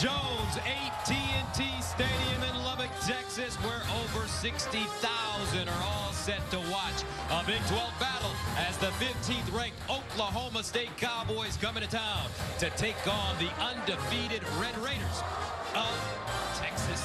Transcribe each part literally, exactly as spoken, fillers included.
Jones, A T and T Stadium in Lubbock, Texas, where over sixty thousand are all set to watch a Big twelve battle as the fifteenth ranked Oklahoma State Cowboys come into town to take on the undefeated Red Raiders of Texas.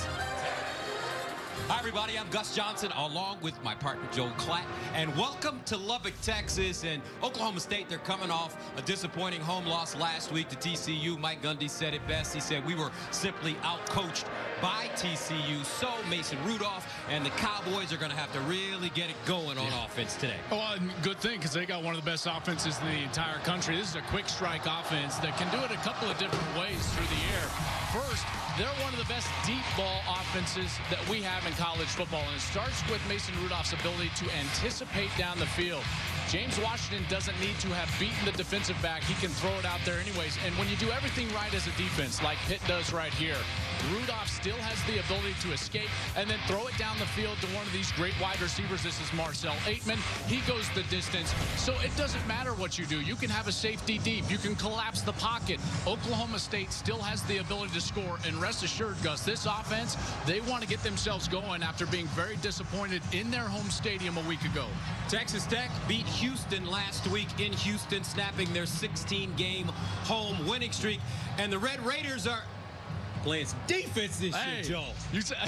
Hi, everybody. I'm Gus Johnson, along with my partner, Joe Klatt. And welcome to Lubbock, Texas. And Oklahoma State, they're coming off a disappointing home loss last week to T C U. Mike Gundy said it best. He said, we were simply outcoached by T C U. So Mason Rudolph and the Cowboys are going to have to really get it going on yeah. offense today. Well, and good thing, because they got one of the best offenses in the entire country. This is a quick strike offense that can do it a couple of different ways through the air. First, they're one of the best deep ball offenses that we have in college football, and it starts with Mason Rudolph's ability to anticipate down the field. James Washington doesn't need to have beaten the defensive back. He can throw it out there anyways. And when you do everything right as a defense, like Pitt does right here, Rudolph still has the ability to escape and then throw it down the field to one of these great wide receivers. This is Marcel Aitman. He goes the distance. So it doesn't matter what you do. You can have a safety deep. You can collapse the pocket. Oklahoma State still has the ability to score. And rest assured, Gus, this offense, they want to get themselves going after being very disappointed in their home stadium a week ago. Texas Tech beat Houston last week in Houston, snapping their sixteen game home winning streak. And the Red Raiders are playing some defense this hey, year, Joe. You say,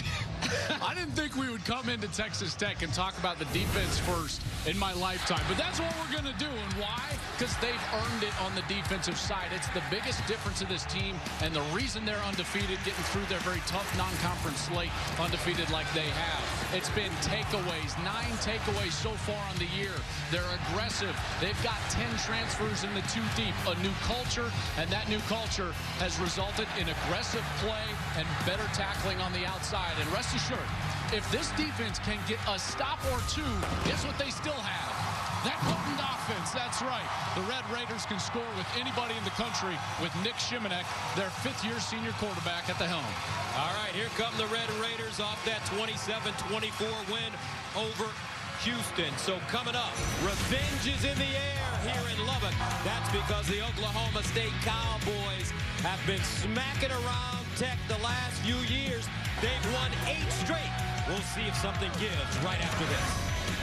I didn't think we would come into Texas Tech and talk about the defense first in my lifetime, but that's what we're going to do. And why? Because they've earned it on the defensive side. It's the biggest difference of this team, and the reason they're undefeated, getting through their very tough non-conference slate, undefeated like they have. It's been takeaways, nine takeaways so far on the year. They're aggressive. They've got ten transfers in the two deep, a new culture, and that new culture has resulted in aggressive play and better tackling on the outside. And rest assured, if this defense can get a stop or two, guess what they still have? That potent offense, that's right. The Red Raiders can score with anybody in the country with Nick Shimonek, their fifth-year senior quarterback, at the helm. All right, here come the Red Raiders off that twenty-seven twenty-four win over Houston. So coming up, revenge is in the air here in Lubbock. That's because the Oklahoma State Cowboys have been smacking around Tech the last few years. They've won eight straight. We'll see if something gives right after this.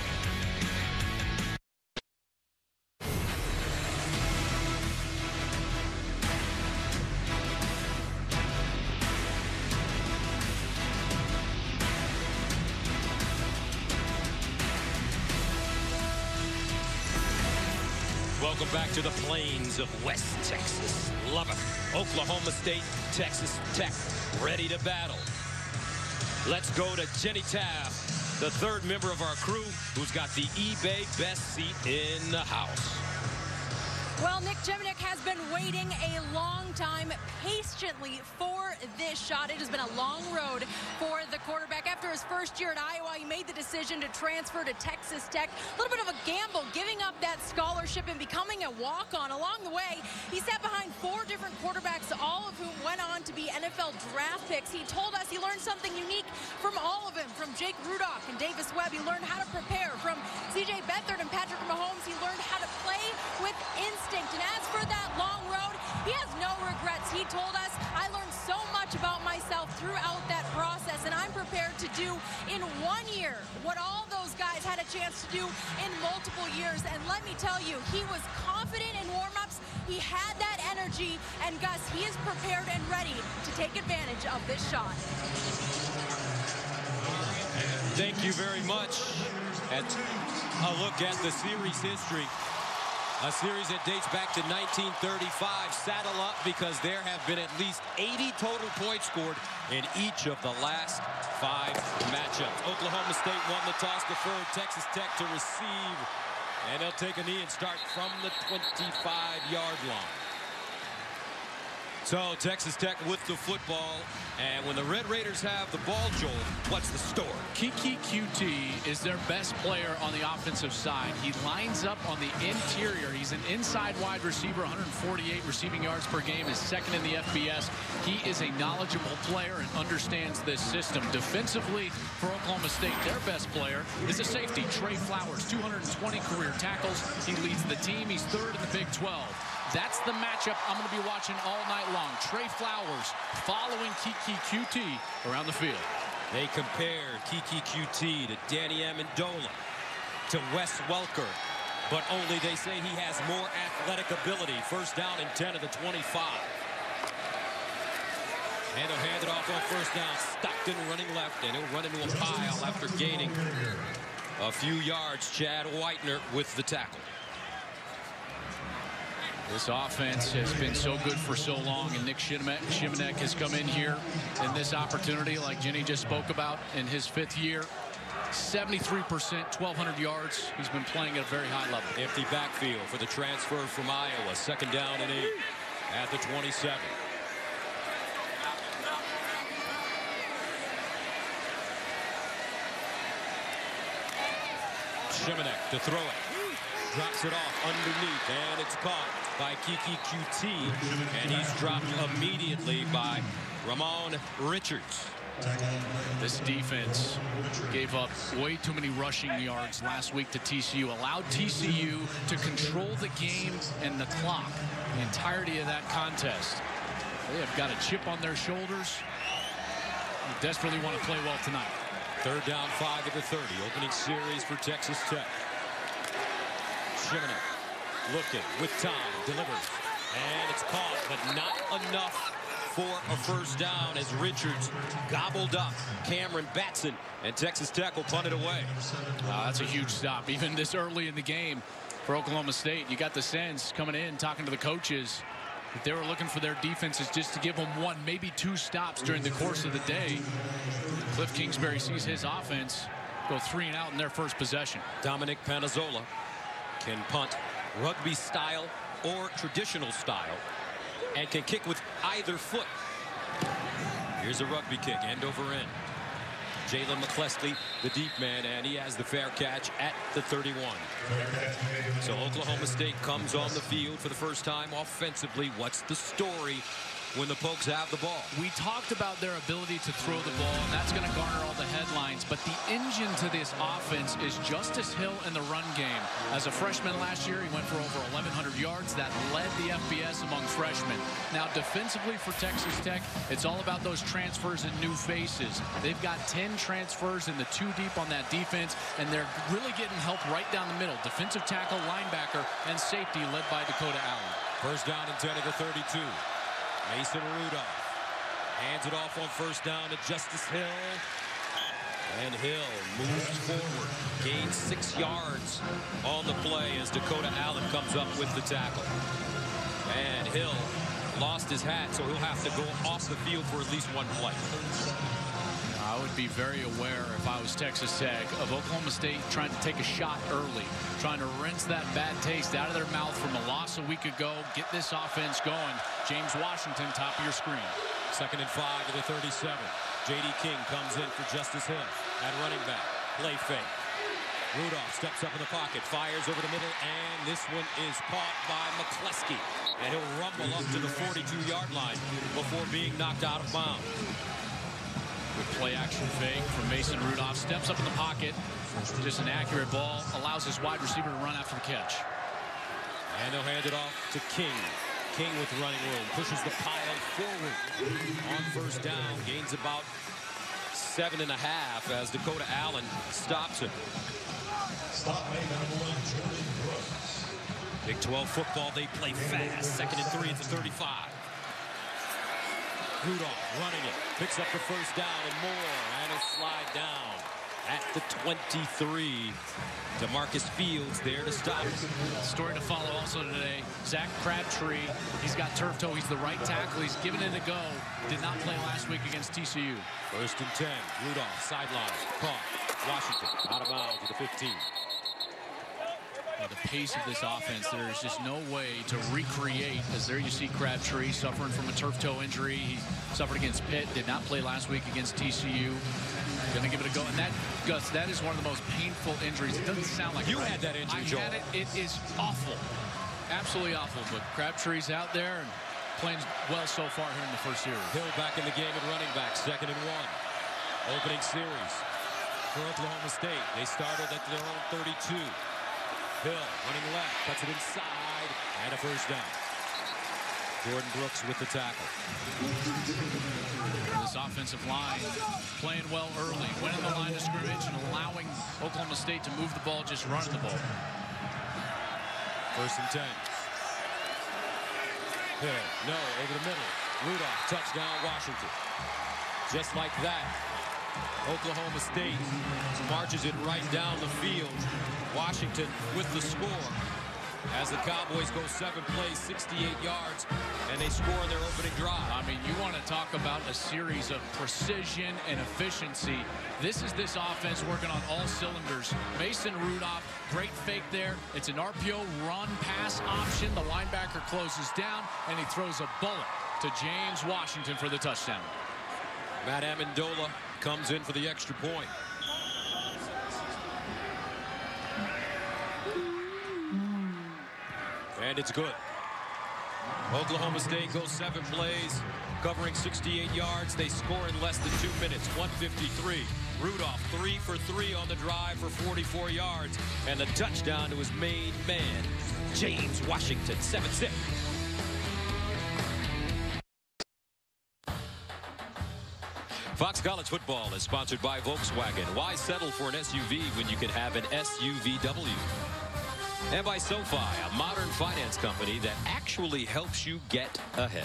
Welcome back to the plains of West Texas, Lubbock, Oklahoma State, Texas Tech, ready to battle. Let's go to Jenny Taft, the third member of our crew, who's got the eBay best seat in the house. Well, Nick Shimonek has been waiting a long time patiently for this shot. It has been a long road for the quarterback. After his first year at Iowa, he made the decision to transfer to Texas Tech. A little bit of a gamble, giving up that scholarship and becoming a walk-on. Along the way, he sat behind four different quarterbacks, all of whom went on to be N F L draft picks. He told us he learned something unique from all of them, from Jake Rudock and Davis Webb. He learned how to prepare. From C J Beathard and Patrick Mahomes, he learned how to play with instinct. And as for that long road, he has no regrets. He told us, I learned so much about myself throughout that process, and I'm prepared to do in one year what all those guys had a chance to do in multiple years. And let me tell you, he was confident in warm-ups. He had that energy, and Gus, he is prepared and ready to take advantage of this shot. Thank you very much. And a look at the series history. A series that dates back to nineteen thirty-five. Saddle up, because there have been at least eighty total points scored in each of the last five matchups. Oklahoma State won the toss, deferred. Texas Tech to receive. And they'll take a knee and start from the twenty-five yard line. So Texas Tech with the football. And when the Red Raiders have the ball, Joel, what's the story? Keke Coutee is their best player on the offensive side. He lines up on the interior. He's an inside wide receiver, one hundred forty-eight receiving yards per game, is second in the F B S. He is a knowledgeable player and understands this system. Defensively, for Oklahoma State, their best player is a safety, Trey Flowers, two hundred twenty career tackles. He leads the team. He's third in the Big twelve. That's the matchup I'm going to be watching all night long. Trey Flowers following Keke Coutee around the field. They compared Keke Coutee to Danny Amendola, to Wes Welker, but only they say he has more athletic ability. First down and ten of the twenty-five. And he'll hand it off on first down. Stockton running left, and he'll run into a pile after gaining a few yards. Chad Whitener with the tackle. This offense has been so good for so long, and Nick Shimonek has come in here in this opportunity, like Jenny just spoke about, in his fifth year. seventy-three percent, twelve hundred yards. He's been playing at a very high level. Empty backfield for the transfer from Iowa. Second down and eight at the twenty-seven. Shimonek to throw it. Drops it off underneath, and it's caught by Keke Coutee, and he's dropped immediately by Ramon Richards. This defense gave up way too many rushing yards last week to T C U, allowed T C U to control the game and the clock the entirety of that contest. They have got a chip on their shoulders. They desperately want to play well tonight. Third down, five of the thirty. Opening series for Texas Tech. Shimonek looking with time, delivers, and it's caught, but not enough for a first down as Richards gobbled up Cameron Batson, and Texas Tech will punt it away. Wow, that's a huge stop, even this early in the game for Oklahoma State. You got the sense coming in, talking to the coaches, that they were looking for their defenses just to give them one, maybe two stops during the course of the day. Cliff Kingsbury sees his offense go three and out in their first possession. Dominic Panazola can punt rugby style or traditional style and can kick with either foot. Here's a rugby kick, end over end. Jalen McCleskey, the deep man, and he has the fair catch at the thirty-one. So Oklahoma State comes on the field for the first time offensively. What's the story when the Pokes have the ball? We talked about their ability to throw the ball, and that's going to garner all the headlines. But the engine to this offense is Justice Hill in the run game. As a freshman last year, he went for over eleven hundred yards. That led the F B S among freshmen. Now, defensively for Texas Tech, it's all about those transfers and new faces. They've got ten transfers in the two deep on that defense, and they're really getting help right down the middle. Defensive tackle, linebacker, and safety led by Dakota Allen. First down and ten of the thirty-two. Mason Rudolph hands it off on first down to Justice Hill. And Hill moves forward, gains six yards on the play as Dakota Allen comes up with the tackle. And Hill lost his hat, so he'll have to go off the field for at least one play. I would be very aware, if I was Texas Tech, of Oklahoma State trying to take a shot early, trying to rinse that bad taste out of their mouth from a loss a week ago, get this offense going. James Washington, top of your screen. Second and five to the thirty-seven. J D King comes in for Justice Hill at running back. Play fake. Rudolph steps up in the pocket, fires over the middle, and this one is caught by McCleskey. And he'll rumble up to the forty-two yard line before being knocked out of bounds. Good play action fake from Mason Rudolph. Steps up in the pocket. Just an accurate ball. Allows his wide receiver to run after the catch. And they'll hand it off to King. King with running room. Pushes the pile forward. On first down. Gains about seven and a half as Dakota Allen stops him. Big twelve football. They play fast. Second and three at the thirty-five. Rudolph running it, picks up the first down and more, and he'll slide down at the twenty-three. DeMarcus Fields there to stop. Story to follow also today. Zach Crabtree, he's got turf toe. He's the right tackle. He's given it a go. Did not play last week against T C U. First and ten. Rudolph sideline, caught. Washington out of bounds at the fifteen. Well, the pace of this offense, there is just no way to recreate, as there you see Crabtree suffering from a turf toe injury. He suffered against Pitt, did not play last week against T C U. Gonna give it a go. And that, Gus, that is one of the most painful injuries. It doesn't sound like you it, right? had that injury, I Joel. had it. It is awful. Absolutely awful. But Crabtree's out there and playing well so far here in the first series. Hill back in the game at running back, second and one. Opening series for Oklahoma State. They started at their own thirty-two. Hill running left, cuts it inside, and a first down. Jordan Brooks with the tackle. This offensive line playing well early, winning the line of scrimmage and allowing Oklahoma State to move the ball, just running the ball. First and ten. Hill, no, over the middle. Rudolph, touchdown, Washington. Just like that, Oklahoma State marches it right down the field. Washington with the score as the Cowboys go seven plays, sixty-eight yards, and they score on their opening drive. I mean, you want to talk about a series of precision and efficiency. This is this offense working on all cylinders. Mason Rudolph, great fake there. It's an R P O run pass option. The linebacker closes down, and he throws a bullet to James Washington for the touchdown. Matt Amendola comes in for the extra point. And it's good. Oklahoma State goes seven plays, covering sixty-eight yards. They score in less than two minutes, one fifty-three. Rudolph three for three on the drive for forty-four yards. And the touchdown to his main man, James Washington, seven six. Fox College Football is sponsored by Volkswagen. Why settle for an S U V when you can have an S U V W? And by SoFi, a modern finance company that actually helps you get ahead.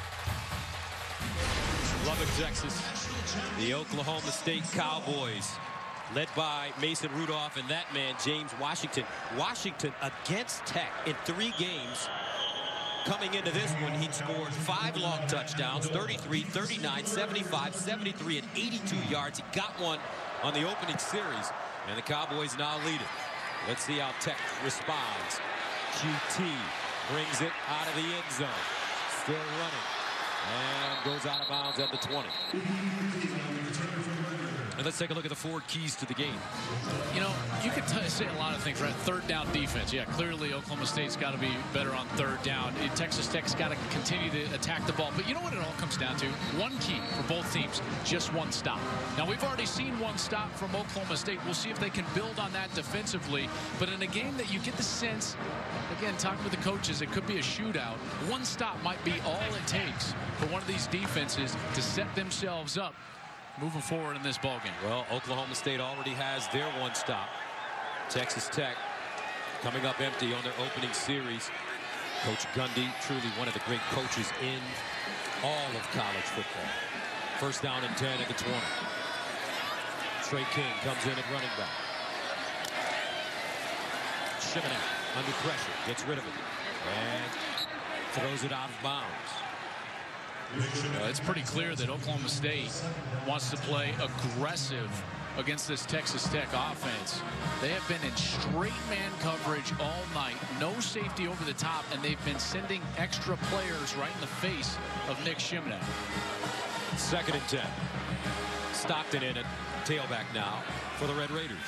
Lubbock, Texas, the Oklahoma State Cowboys, led by Mason Rudolph and that man, James Washington. Washington against Tech in three games. Coming into this one, he'd scored five long touchdowns, thirty-three, thirty-nine, seventy-five, seventy-three, and eighty-two yards. He got one on the opening series, and the Cowboys now lead it. Let's see how Tech responds. Q T brings it out of the end zone. Still running. And goes out of bounds at the twenty. And let's take a look at the four keys to the game. You know, you could t say a lot of things, right? Third down defense. Yeah, clearly Oklahoma State's got to be better on third down. Texas Tech's got to continue to attack the ball. But you know what it all comes down to? One key for both teams, just one stop. Now, we've already seen one stop from Oklahoma State. We'll see if they can build on that defensively. But in a game that you get the sense, again, talking with the coaches, it could be a shootout. One stop might be all it takes for one of these defenses to set themselves up moving forward in this ballgame. Well, Oklahoma State already has their one stop. Texas Tech coming up empty on their opening series. Coach Gundy, truly one of the great coaches in all of college football. First down and ten at the twenty. Trey King comes in at running back. Shimonek under pressure, gets rid of it, and throws it out of bounds. Uh, it's pretty clear that Oklahoma State wants to play aggressive against this Texas Tech offense. They have been in straight man coverage all night, no safety over the top, and they've been sending extra players right in the face of Nick Shimonek. Second and ten. Stockton in at tailback now for the Red Raiders.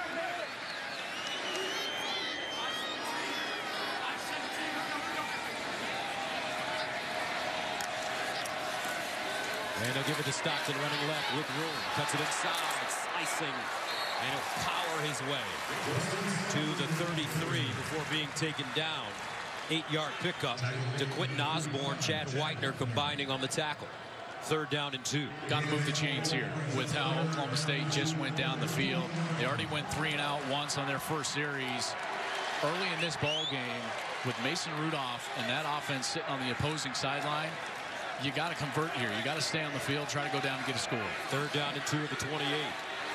And they'll give it to Stockton running left with room. Cuts it inside, slicing, and he'll power his way to the thirty-three before being taken down. Eight-yard pickup to Quentin Osborne, Chad Whitener combining on the tackle. Third down and two. Got to move the chains here with how Oklahoma State just went down the field. They already went three and out once on their first series. Early in this ball game, with Mason Rudolph and that offense sitting on the opposing sideline, you got to convert here. You got to stay on the field, try to go down and get a score. Third down and two at the twenty-eight.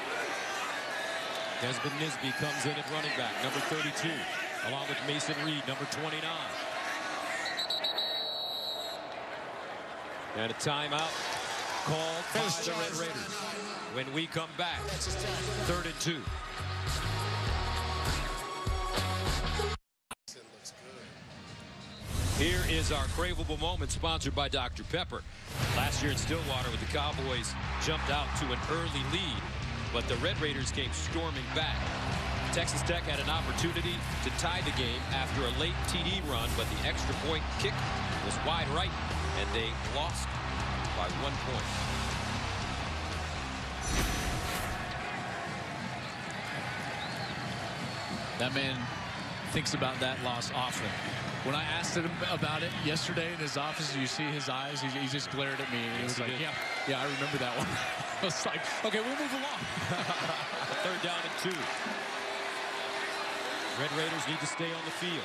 Desmond Nisby comes in at running back, number thirty-two, along with Mason Reed, number twenty-nine. And a timeout called by the Red Raiders. When we come back, third and two. Here is our craveable moment, sponsored by Doctor Pepper. Last year in Stillwater, with the Cowboys jumped out to an early lead, but the Red Raiders came storming back. Texas Tech had an opportunity to tie the game after a late T D run, but the extra point kick was wide right, and they lost by one point. That man thinks about that loss often. When I asked him about it yesterday in his office, you see his eyes, he, he just glared at me. And he was like, yeah, yeah, I remember that one. I was like, okay, we'll move along. Third down and two. Red Raiders need to stay on the field.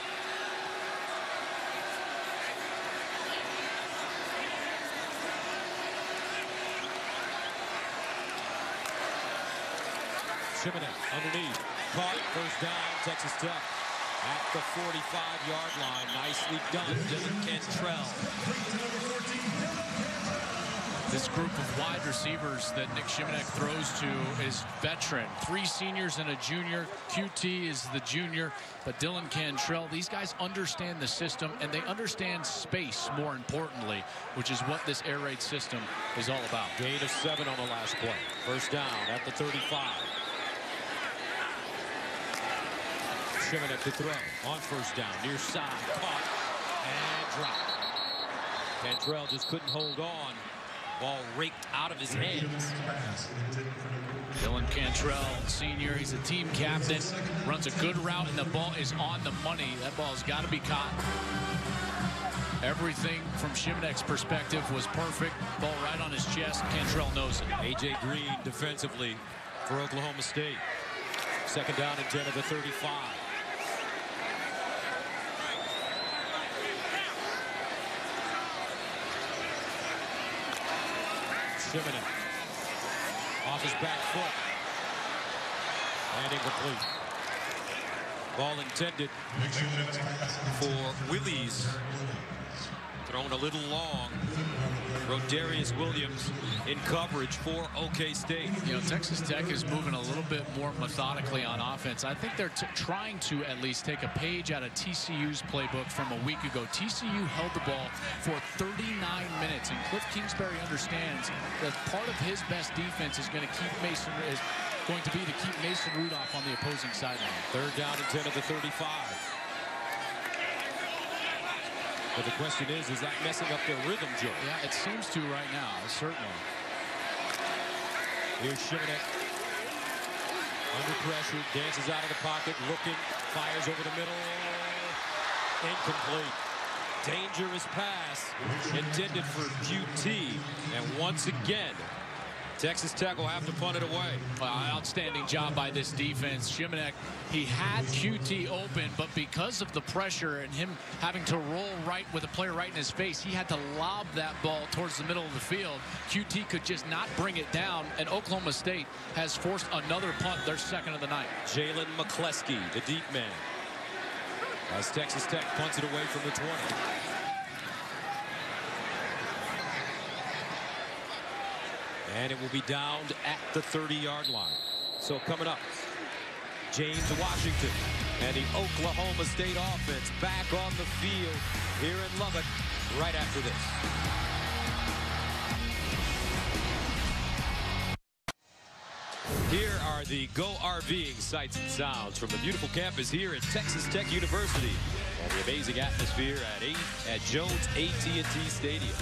Shimonek underneath. Caught. First down, Texas Tech. At the forty-five yard line. Nicely done, Dylan Cantrell. This group of wide receivers that Nick Shimonek throws to is veteran. Three seniors and a junior. Q T is the junior, but Dylan Cantrell, these guys understand the system, and they understand space, more importantly, which is what this air raid system is all about. Gain of seven on the last play. First down at the thirty-five. Shimonek to throw on first down, near side, caught and dropped. Cantrell just couldn't hold on. Ball raked out of his hands. Dylan Cantrell, senior, he's a team captain, runs a good route, and the ball is on the money. That ball's got to be caught. Everything from Shimonek's perspective was perfect. Ball right on his chest. Cantrell knows it. A J Green defensively for Oklahoma State. Second down and ten of the thirty-five. Shimonek off his back foot and incomplete. Ball intended for Willies, thrown a little long. Rodarius Williams in coverage for OK State. You know, Texas Tech is moving a little bit more methodically on offense. I think they're t trying to at least take a page out of T C U's playbook from a week ago. T C U held the ball for thirty-nine minutes, and Cliff Kingsbury understands that part of his best defense is going to keep Mason is going to be to keep Mason Rudolph on the opposing sideline. Third down and ten of the thirty-five. But the question is, is that messing up their rhythm, Joe? Yeah, it seems to right now, certainly. Here's Shimonek. Under pressure, dances out of the pocket, looking, fires over the middle. Incomplete. Dangerous pass intended for Q T. And once again, Texas Tech will have to punt it away. Well, outstanding job by this defense. Shimonek, he had Q T open, but because of the pressure and him having to roll right with a player right in his face, he had to lob that ball towards the middle of the field. Q T could just not bring it down, and Oklahoma State has forced another punt, their second of the night. Jalen McCleskey, the deep man, as Texas Tech punts it away from the twenty. And it will be downed at the thirty yard line. So coming up, James Washington and the Oklahoma State offense back on the field here in Lubbock right after this. Here are the GoRVing sights and sounds from the beautiful campus here at Texas Tech University and the amazing atmosphere at, eight, at Jones A T and T Stadium.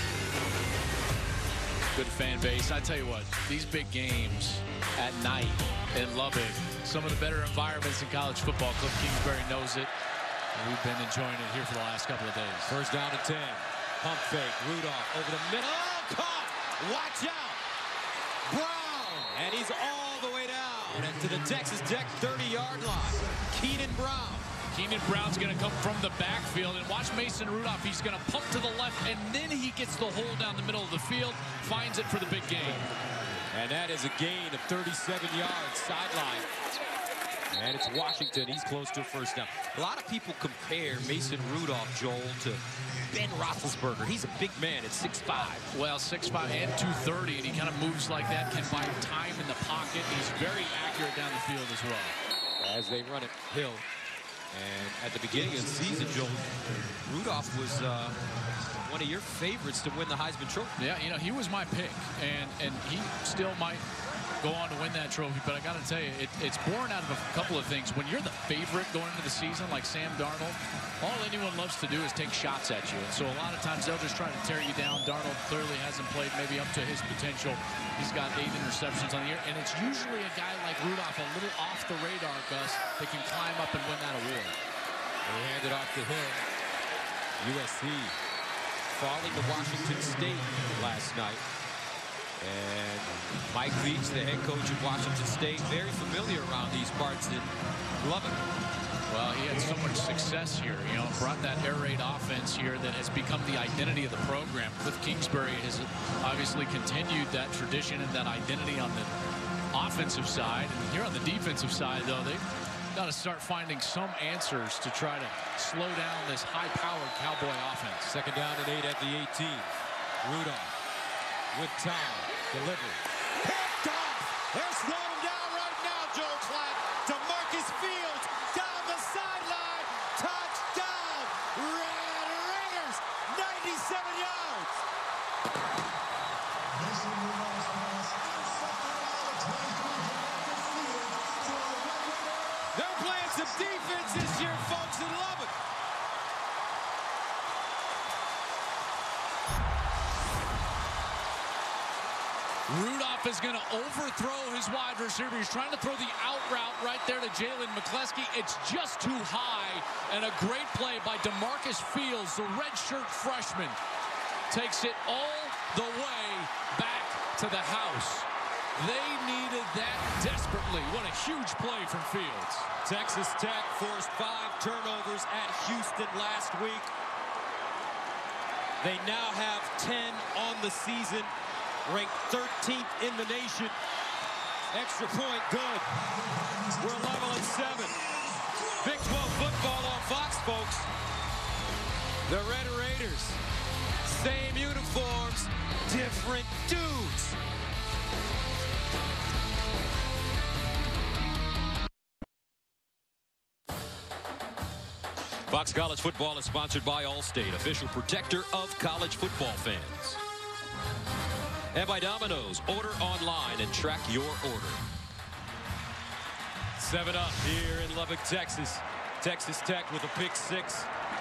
Good fan base. I tell you what, these big games at night in Lubbock, some of the better environments in college football. Cliff Kingsbury knows it, and we've been enjoying it here for the last couple of days. First down to ten. Pump fake. Rudolph over the middle. Oh, caught. Watch out. Brown. And he's all the way down and to the Texas Tech thirty yard line. Keenan Brown. Keenan Brown's going to come from the backfield, and watch Mason Rudolph. He's going to pump to the left, and then he gets the hole down the middle of the field, finds it for the big gain. And that is a gain of thirty-seven yards, sideline. And it's Washington. He's close to a first down. A lot of people compare Mason Rudolph, Joel, to Ben Roethlisberger. He's a big man at six five. Well, six five and two thirty, and he kind of moves like that, can buy time in the pocket. He's very accurate down the field as well. As they run it, Hill. And at the beginning of the season, Joel, Rudolph was uh, one of your favorites to win the Heisman Trophy. Yeah, you know, he was my pick, and and he still might go on to win that trophy. But I got to tell you, it, it's born out of a couple of things. When you're the favorite going into the season, like Sam Darnold, all anyone loves to do is take shots at you. And so a lot of times they'll just try to tear you down. Darnold clearly hasn't played maybe up to his potential. He's got eight interceptions on the year, and it's usually a guy like Rudolph, a little off the radar, Gus, that can climb up and win that award. They hand it off to him. U S C falling to Washington State last night. And Mike Leach, the head coach of Washington State, very familiar around these parts in Lubbock. Well, he had so much success here, you know, brought that air raid offense here that has become the identity of the program. Cliff Kingsbury has obviously continued that tradition and that identity on the offensive side. And here on the defensive side, though, they've got to start finding some answers to try to slow down this high-powered Cowboy offense. Second down and eight at the eighteen. Rudolph with time. Delivery. Picked off. They're slowing him down right now, Joe Klatt. To Marcus Fields. Down the sideline. Touchdown. Red Raiders. ninety-seven yards. They're playing some defense this year, folks, in Lubbock. Rudolph is going to overthrow his wide receiver. He's trying to throw the out route right there to Jalen McCleskey. It's just too high, and a great play by DeMarcus Fields, the redshirt freshman. Takes it all the way back to the house. They needed that desperately. What a huge play from Fields. Texas Tech forced five turnovers at Houston last week. They now have ten on the season, ranked thirteenth in the nation. Extra point, good. We're level at seven. Big twelve football on Fox, folks. The Red Raiders, same uniforms, different dudes. Fox College Football is sponsored by Allstate, official protector of college football fans. And by Domino's, order online and track your order. Seven up here in Lubbock, Texas. Texas Tech with a pick six.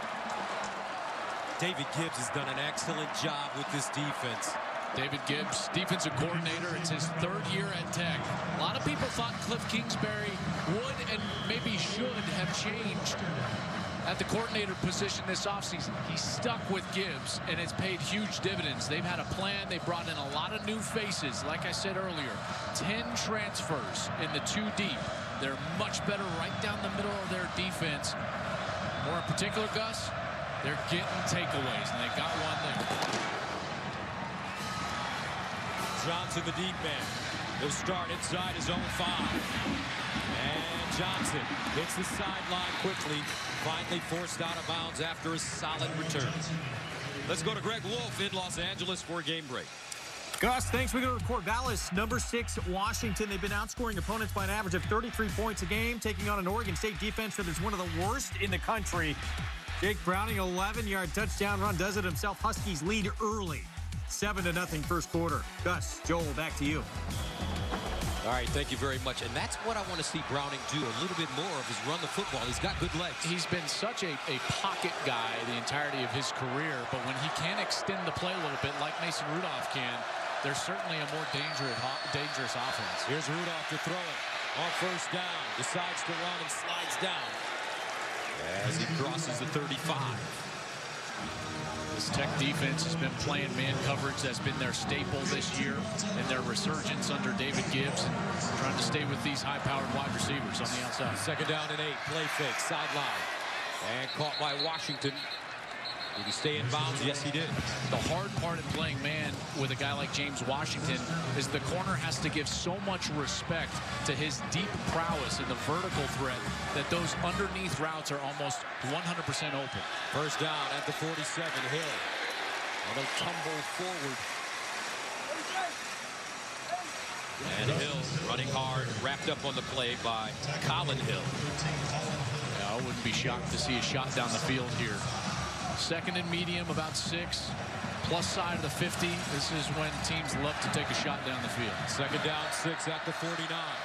David Gibbs has done an excellent job with this defense. David Gibbs, defensive coordinator. It's his third year at Tech. A lot of people thought Cliff Kingsbury would and maybe should have changed at the coordinator position this offseason. He's stuck with Gibbs, and it's paid huge dividends. They've had a plan. They brought in a lot of new faces. Like I said earlier, ten transfers in the two deep. They're much better right down the middle of their defense. More in particular, Gus, they're getting takeaways, and they got one there. Johnson, the deep man. He'll start inside his own five. And Johnson hits the sideline quickly. Finally forced out of bounds after a solid return. Let's go to Greg Wolf in Los Angeles for a game break. Gus, thanks. We're going to report Dallas, number six, Washington. They've been outscoring opponents by an average of thirty-three points a game, taking on an Oregon State defense that is one of the worst in the country. Jake Browning, eleven-yard touchdown run, does it himself. Huskies lead early, seven to nothing first quarter. Gus, Joel, back to you. All right, thank you very much. And that's what I want to see Browning do a little bit more of, is run the football. He's got good legs. He's been such a, a pocket guy the entirety of his career, but when he can extend the play a little bit like Mason Rudolph can, there's certainly a more dangerous, dangerous offense. Here's Rudolph to throw it on first down. Decides to run and slides down as he crosses the thirty-five. This Tech defense has been playing man coverage. That's been their staple this year, and their resurgence under David Gibbs, and trying to stay with these high-powered wide receivers on the outside. Second down and eight. Play fake, sideline, and caught by Washington. Did he stay in bounds? Yes, he did. The hard part in playing man with a guy like James Washington is the corner has to give so much respect to his deep prowess and the vertical threat that those underneath routes are almost one hundred percent open. First down at the forty-seven. Hill on a tumble forward. And Hill running hard, wrapped up on the play by Colin Hill. Yeah, I wouldn't be shocked to see a shot down the field here. Second and medium, about six. Plus side of the fifty. This is when teams love to take a shot down the field. Second down, six at the forty-nine.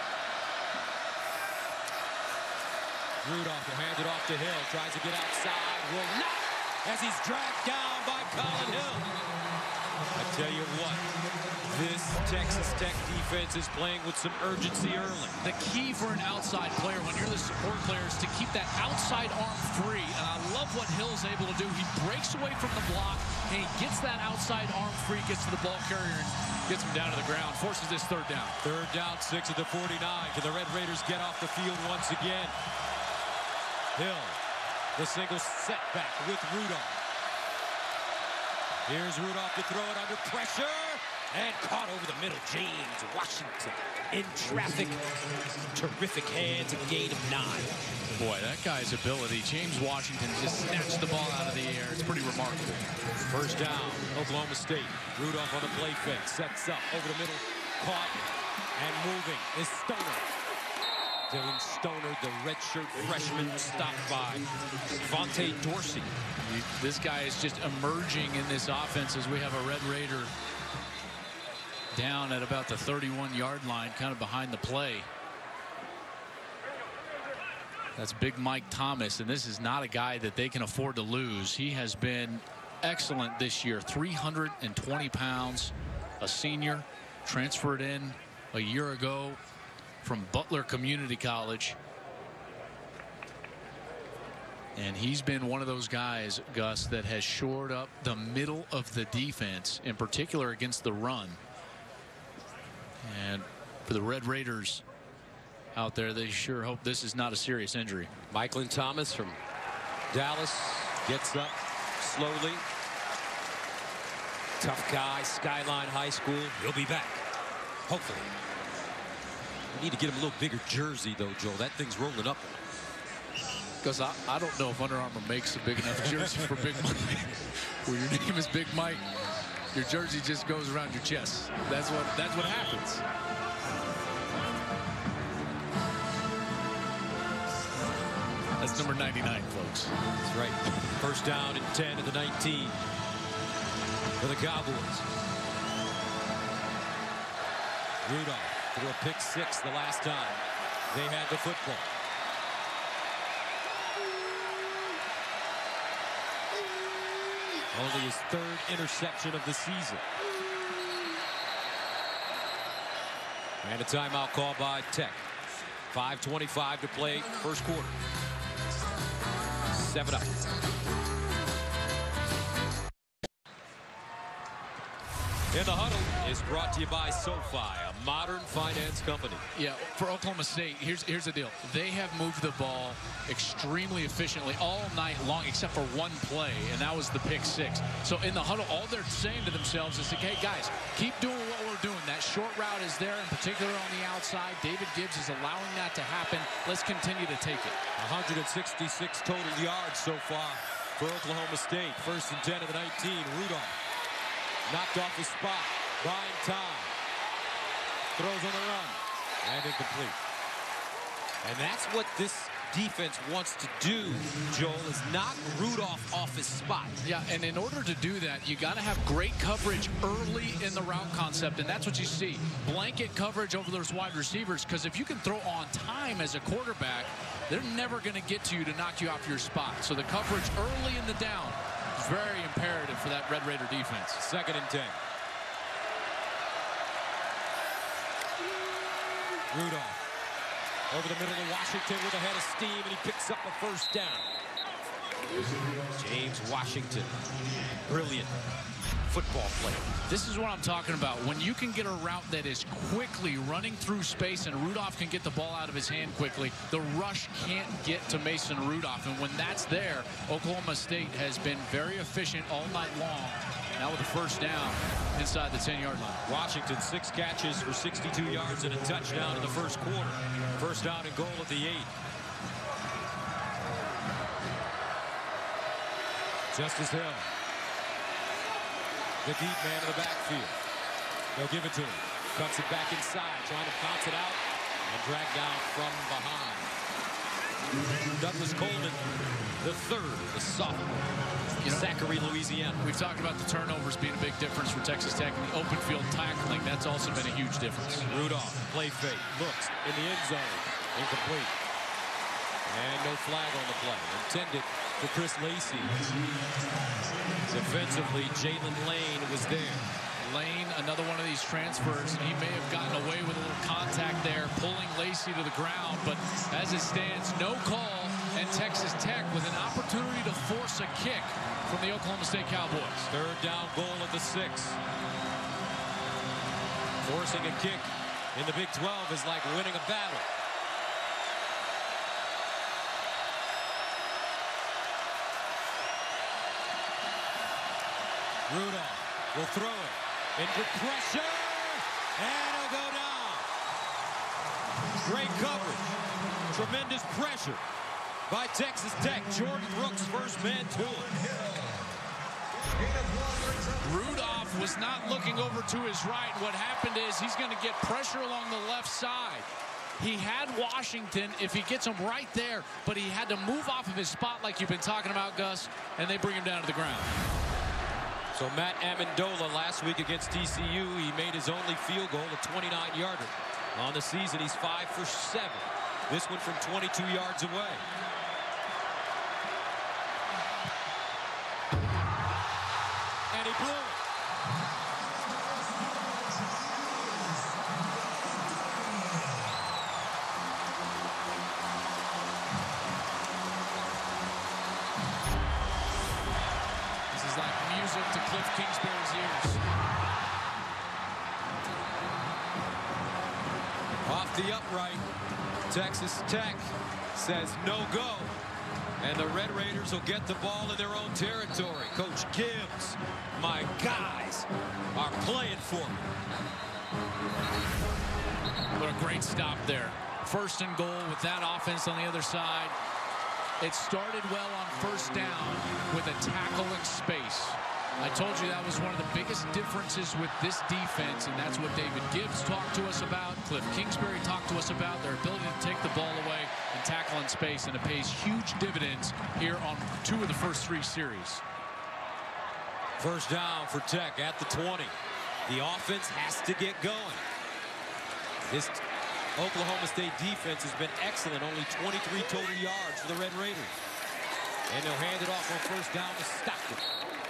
Rudolph will hand it off to Hill. Tries to get outside. Will not, as he's dragged down by Colin Hill. I tell you what, this Texas Tech defense is playing with some urgency early. The key for an outside player when you're the support player is to keep that outside arm free. And I love what Hill's able to do. He breaks away from the block, and he gets that outside arm free, gets to the ball carrier, and gets him down to the ground, forces this third down. Third down, six at the forty-nine. Can the Red Raiders get off the field once again? Hill, the single setback with Rudolph. Here's Rudolph to throw it under pressure. And caught over the middle. James Washington in traffic. Terrific hands, a gain of nine. Boy, that guy's ability. James Washington just snatched the ball out of the air. It's pretty remarkable. First down, Oklahoma State. Rudolph on the play fake. Sets up over the middle. Caught and moving is Stoner. Dylan Stoner, the redshirt freshman, stopped by Vontae Dorsey. This guy is just emerging in this offense as we have a Red Raider down at about the thirty-one yard line, kind of behind the play. That's Big Mike Thomas, and this is not a guy that they can afford to lose. He has been excellent this year. three hundred twenty pounds, a senior, transferred in a year ago from Butler Community College. And he's been one of those guys, Gus, that has shored up the middle of the defense, in particular against the run. And for the Red Raiders out there, they sure hope this is not a serious injury. Michael Thomas from Dallas gets up slowly. Tough guy, Skyline High School. He'll be back, hopefully. We need to get him a little bigger jersey, though, Joel. That thing's rolling up. Because I, I don't know if Under Armour makes a big enough jersey for Big Mike. When your name is Big Mike, your jersey just goes around your chest. That's what that's what happens. That's number ninety-nine, folks. That's right. First down and ten at the nineteen for the Cowboys. Rudolph threw a pick six the last time they had the football. Only his third interception of the season. And a timeout call by Tech. five twenty-five to play first quarter. Seven up. In the Huddle is brought to you by SoFi, a modern finance company. Yeah, for Oklahoma State, here's here's the deal. They have moved the ball extremely efficiently all night long, except for one play, and that was the pick six. So in the Huddle, all they're saying to themselves is, hey, guys, keep doing what we're doing. That short route is there, in particular on the outside. David Gibbs is allowing that to happen. Let's continue to take it. one hundred sixty-six total yards so far for Oklahoma State. First and ten of the nineteen. Rudolph knocked off the spot. Brian Todd throws on the run and incomplete. And that's what this defense wants to do, Joel, is knock Rudolph off his spot. Yeah, and in order to do that, you got to have great coverage early in the route concept, and that's what you see. Blanket coverage over those wide receivers, because if you can throw on time as a quarterback, they're never going to get to you to knock you off your spot. So the coverage early in the down is very imperative for that Red Raider defense. Second and ten. Rudolph over the middle of Washington with a head of steam, and he picks up a first down. James Washington, brilliant football player. This is what I'm talking about. When you can get a route that is quickly running through space and Rudolph can get the ball out of his hand quickly, the rush can't get to Mason Rudolph. And when that's there, Oklahoma State has been very efficient all night long. Now with a first down inside the ten yard line. Washington, six catches for sixty-two yards and a touchdown in the first quarter. First down and goal at the eight. Justice Hill. The deep man in the backfield. They'll give it to him. Cuts it back inside, trying to bounce it out and drag down from behind. Douglas Coleman, the third, the sophomore. You know, Zachary, Louisiana. We've talked about the turnovers being a big difference for Texas Tech, and the open field tackling. That's also been a huge difference. Rudolph, play fake, looks in the end zone, incomplete. And no flag on the play. Intended for Chris Lacey. So Defensively, Jalen Lane was there. Lane, another one of these transfers, and he may have gotten away with a little contact there, pulling Lacey to the ground, but as it stands, no call, and Texas Tech with an opportunity to force a kick from the Oklahoma State Cowboys. Third down goal of the six. Forcing a kick in the Big twelve is like winning a battle. Rudolph will throw it. Into pressure, and he'll go down. Great coverage. Tremendous pressure by Texas Tech. Jordan Brooks, first man to it. Rudolph was not looking over to his right. What happened is he's going to get pressure along the left side. He had Washington if he gets him right there, but he had to move off of his spot like you've been talking about, Gus, and they bring him down to the ground. So Matt Amendola last week against T C U, he made his only field goal, a twenty-nine yarder. On the season, he's five for seven. This one from twenty-two yards away. And he blew it. To Cliff Kingsbury's ears. Off the upright, Texas Tech says no go, and the Red Raiders will get the ball in their own territory. Coach Gibbs, my guys are playing for me. What a great stop there. First and goal with that offense on the other side. It started well on first down with a tackle in space. I told you that was one of the biggest differences with this defense, and that's what David Gibbs talked to us about. Cliff Kingsbury talked to us about their ability to take the ball away and tackle in space, and it pays huge dividends here on two of the first three series. First down for Tech at the twenty. The offense has to get going. This Oklahoma State defense has been excellent. Only twenty-three total yards for the Red Raiders. And they'll hand it off on first down to Stockton.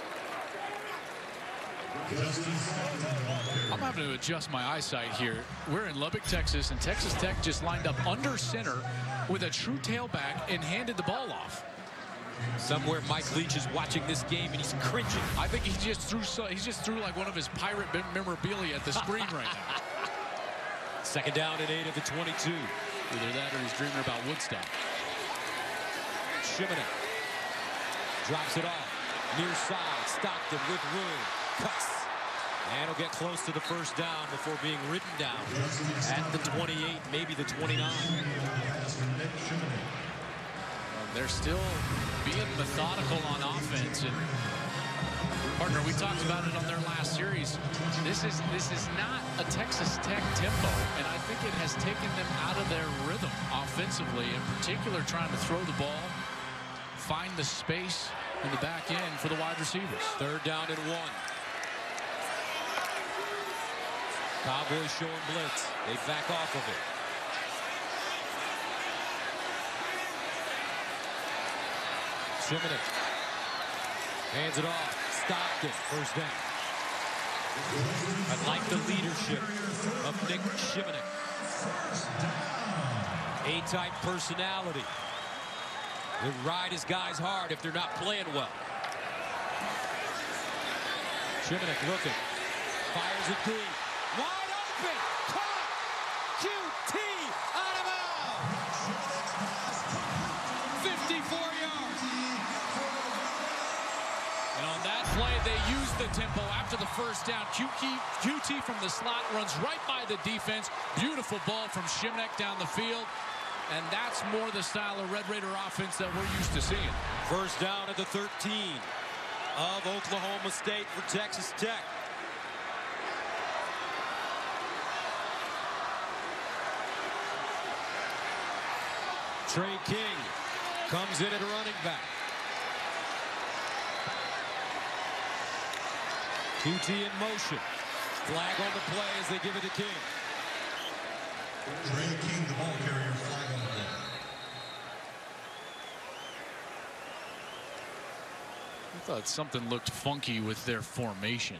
I'm having to adjust my eyesight here. We're in Lubbock, Texas, and Texas Tech just lined up under center with a true tailback and handed the ball off. Somewhere Mike Leach is watching this game and he's cringing. I think he just threw so he just threw like one of his pirate memorabilia at the screen right now. Second down and eight of the twenty-two. Either that or he's dreaming about Woodstock. Shimonek drops it off. Near side, Stockton with room. Cuts. And he'll get close to the first down before being ridden down at the twenty-eight, maybe the twenty-nine. They're still being methodical on offense. And partner, we talked about it on their last series. This is this is not a Texas Tech tempo, and I think it has taken them out of their rhythm offensively, in particular trying to throw the ball, find the space in the back end for the wide receivers. Third down and one. Cowboys showing blitz. They back off of it. Shimonek hands it off. Stockton, first down. I like the leadership of Nick Shimonek. A-type personality. He'll ride his guys hard if they're not playing well. Shimonek looking. Fires a three. Wide open. Caught. Q T out of bounds. fifty-four yards. And on that play, they used the tempo after the first down. Q T from the slot runs right by the defense. Beautiful ball from Shimonek down the field. And that's more the style of Red Raider offense that we're used to seeing. First down at the thirteen of Oklahoma State for Texas Tech. Trey King comes in at running back. Q T in motion. Flag on the play as they give it to King. Trey King, the ball carrier, flag on the play. thought something looked funky with their formation.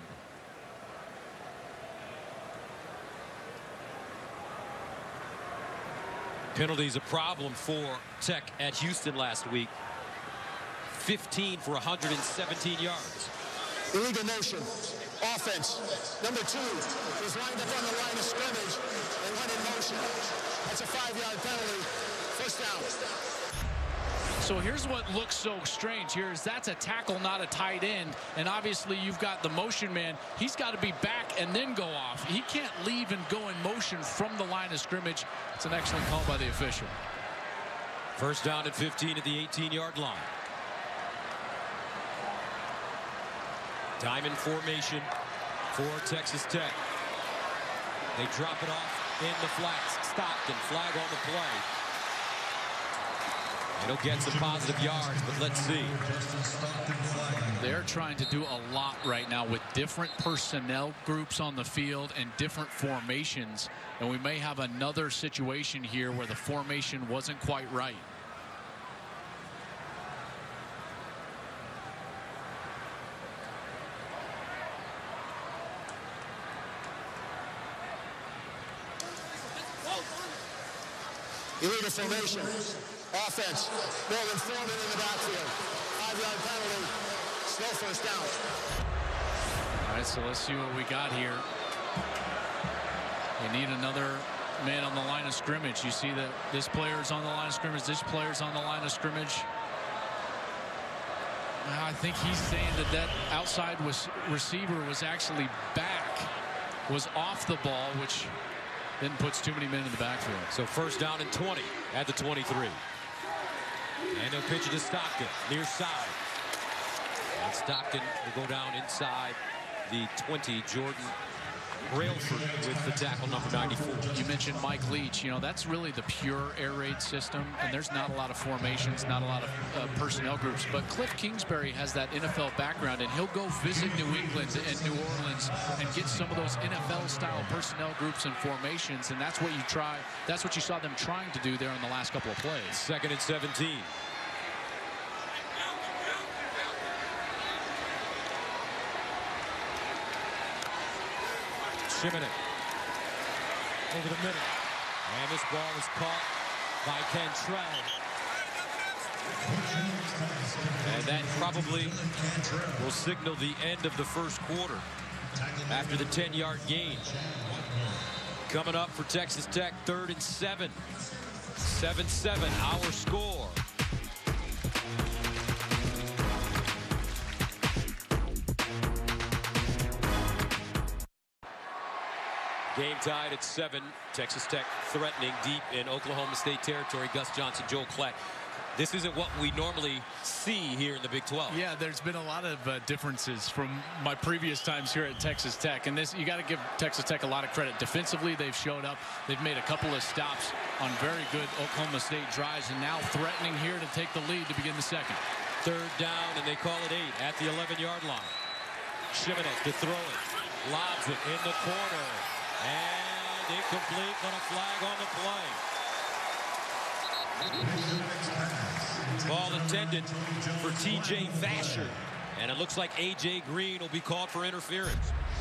Penalties a problem for Tech at Houston last week. fifteen for one hundred seventeen yards. Illegal motion. Offense. Number two was lined up on the line of scrimmage and went in motion. That's a five-yard penalty. First down. So here's what looks so strange here is that's a tackle, not a tight end. And obviously you've got the motion man. He's got to be back and then go off. He can't leave and go in motion from the line of scrimmage. It's an excellent call by the official. First down at fifteen at the eighteen-yard line. Diamond formation for Texas Tech. They drop it off in the flats. Stockton, flag on the play. It'll get some positive yards, but let's see. They're trying to do a lot right now with different personnel groups on the field and different formations. And we may have another situation here where the formation wasn't quite right. Illegal formation. Offense. Morgan Foreman in the backfield. Five-yard penalty. Still first down. All right, so let's see what we got here. You need another man on the line of scrimmage. You see that this player's on the line of scrimmage. This player's on the line of scrimmage. I think he's saying that that outside was receiver was actually back, was off the ball, which then puts too many men in the backfield. So first down and twenty at the twenty-three. And they'll pitch it to Stockton, near side. And Stockton will go down inside the twenty. Jordan Brailford with the tackle, number ninety-four. You mentioned Mike Leach. You know, that's really the pure air raid system, and there's not a lot of formations, not a lot of uh, personnel groups. But Cliff Kingsbury has that N F L background, and he'll go visit New England and New Orleans and get some of those N F L-style personnel groups and formations, and that's what you try. That's what you saw them trying to do there in the last couple of plays. Second and seventeen. Shimonek over the middle, and this ball is caught by Cantrell, and that probably will signal the end of the first quarter after the ten-yard gain. Coming up for Texas Tech, third and seven. seven seven, our score. Game tied at seven. Texas Tech threatening deep in Oklahoma State territory. Gus Johnson, Joel Klatt. This isn't what we normally see here in the Big twelve. Yeah, there's been a lot of uh, differences from my previous times here at Texas Tech. And this, you got to give Texas Tech a lot of credit. Defensively, they've showed up. They've made a couple of stops on very good Oklahoma State drives, and now threatening here to take the lead to begin the second. Third down, and they call it eight at the eleven-yard line. Shimonek to throw it. Lobs it in the corner. And incomplete, but a flag on the play. Ball intended for T J Vasher. And it looks like A J Green will be called for interference.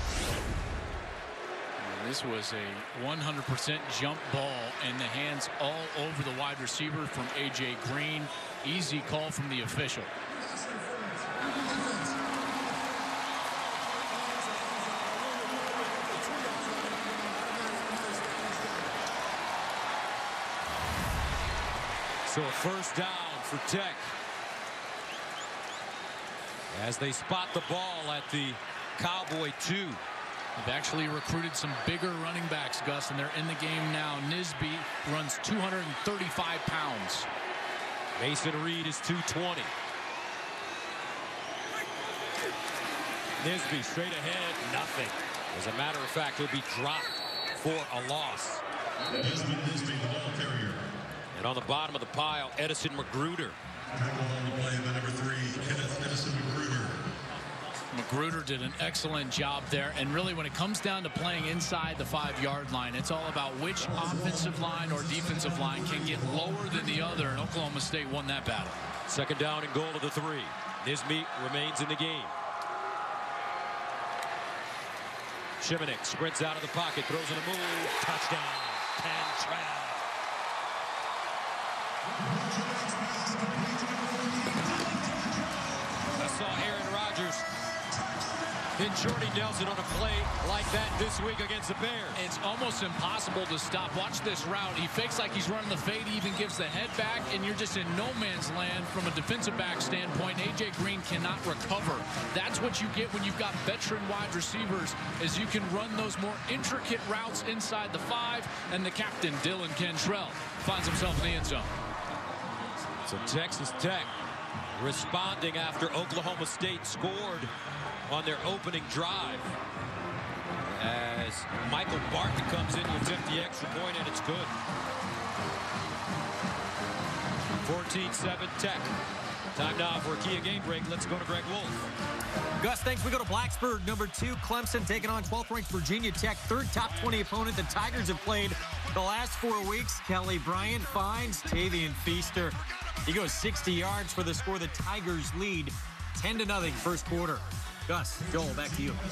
And this was a one hundred percent jump ball, and the hands all over the wide receiver from A J Green. Easy call from the official. So a first down for Tech as they spot the ball at the Cowboy two. They've actually recruited some bigger running backs, Gus, and they're in the game now. Nisby runs two hundred thirty-five pounds. Mason Reed is two twenty. Nisby straight ahead, nothing. As a matter of fact, he'll be dropped for a loss. Nisby, Nisby, the ball carrier. And on the bottom of the pile, Edison Magruder. Tackle on the play by number three, Kenneth Edison Magruder. Magruder did an excellent job there. And really, when it comes down to playing inside the five-yard line, it's all about which offensive line or defensive line can get lower than the other. And Oklahoma State won that battle. Second down and goal to the three. Nisme remains in the game. Shimonek sprints out of the pocket, throws in a move, touchdown, Cantrell. I saw Aaron Rodgers hit Jordy Nelson on a play like that this week against the Bears. It's almost impossible to stop. Watch this route. He fakes like he's running the fade. He even gives the head back, and you're just in no man's land from a defensive back standpoint. A J Green cannot recover. That's what you get when you've got veteran wide receivers, is you can run those more intricate routes inside the five, and the captain, Dylan Cantrell, finds himself in the end zone. So Texas Tech responding after Oklahoma State scored on their opening drive, as Michael Barton comes in to attempt the extra point, and it's good. fourteen seven Tech. Time now for a Kia game break. Let's go to Greg Wolf. Gus, thanks. We go to Blacksburg. Number two, Clemson taking on twelfth ranked Virginia Tech. Third top twenty opponent the Tigers have played the last four weeks. Kelly Bryant finds Tavian Feaster. He goes sixty yards for the score. The Tigers lead ten to nothing first quarter. Gus, Joel, back to you.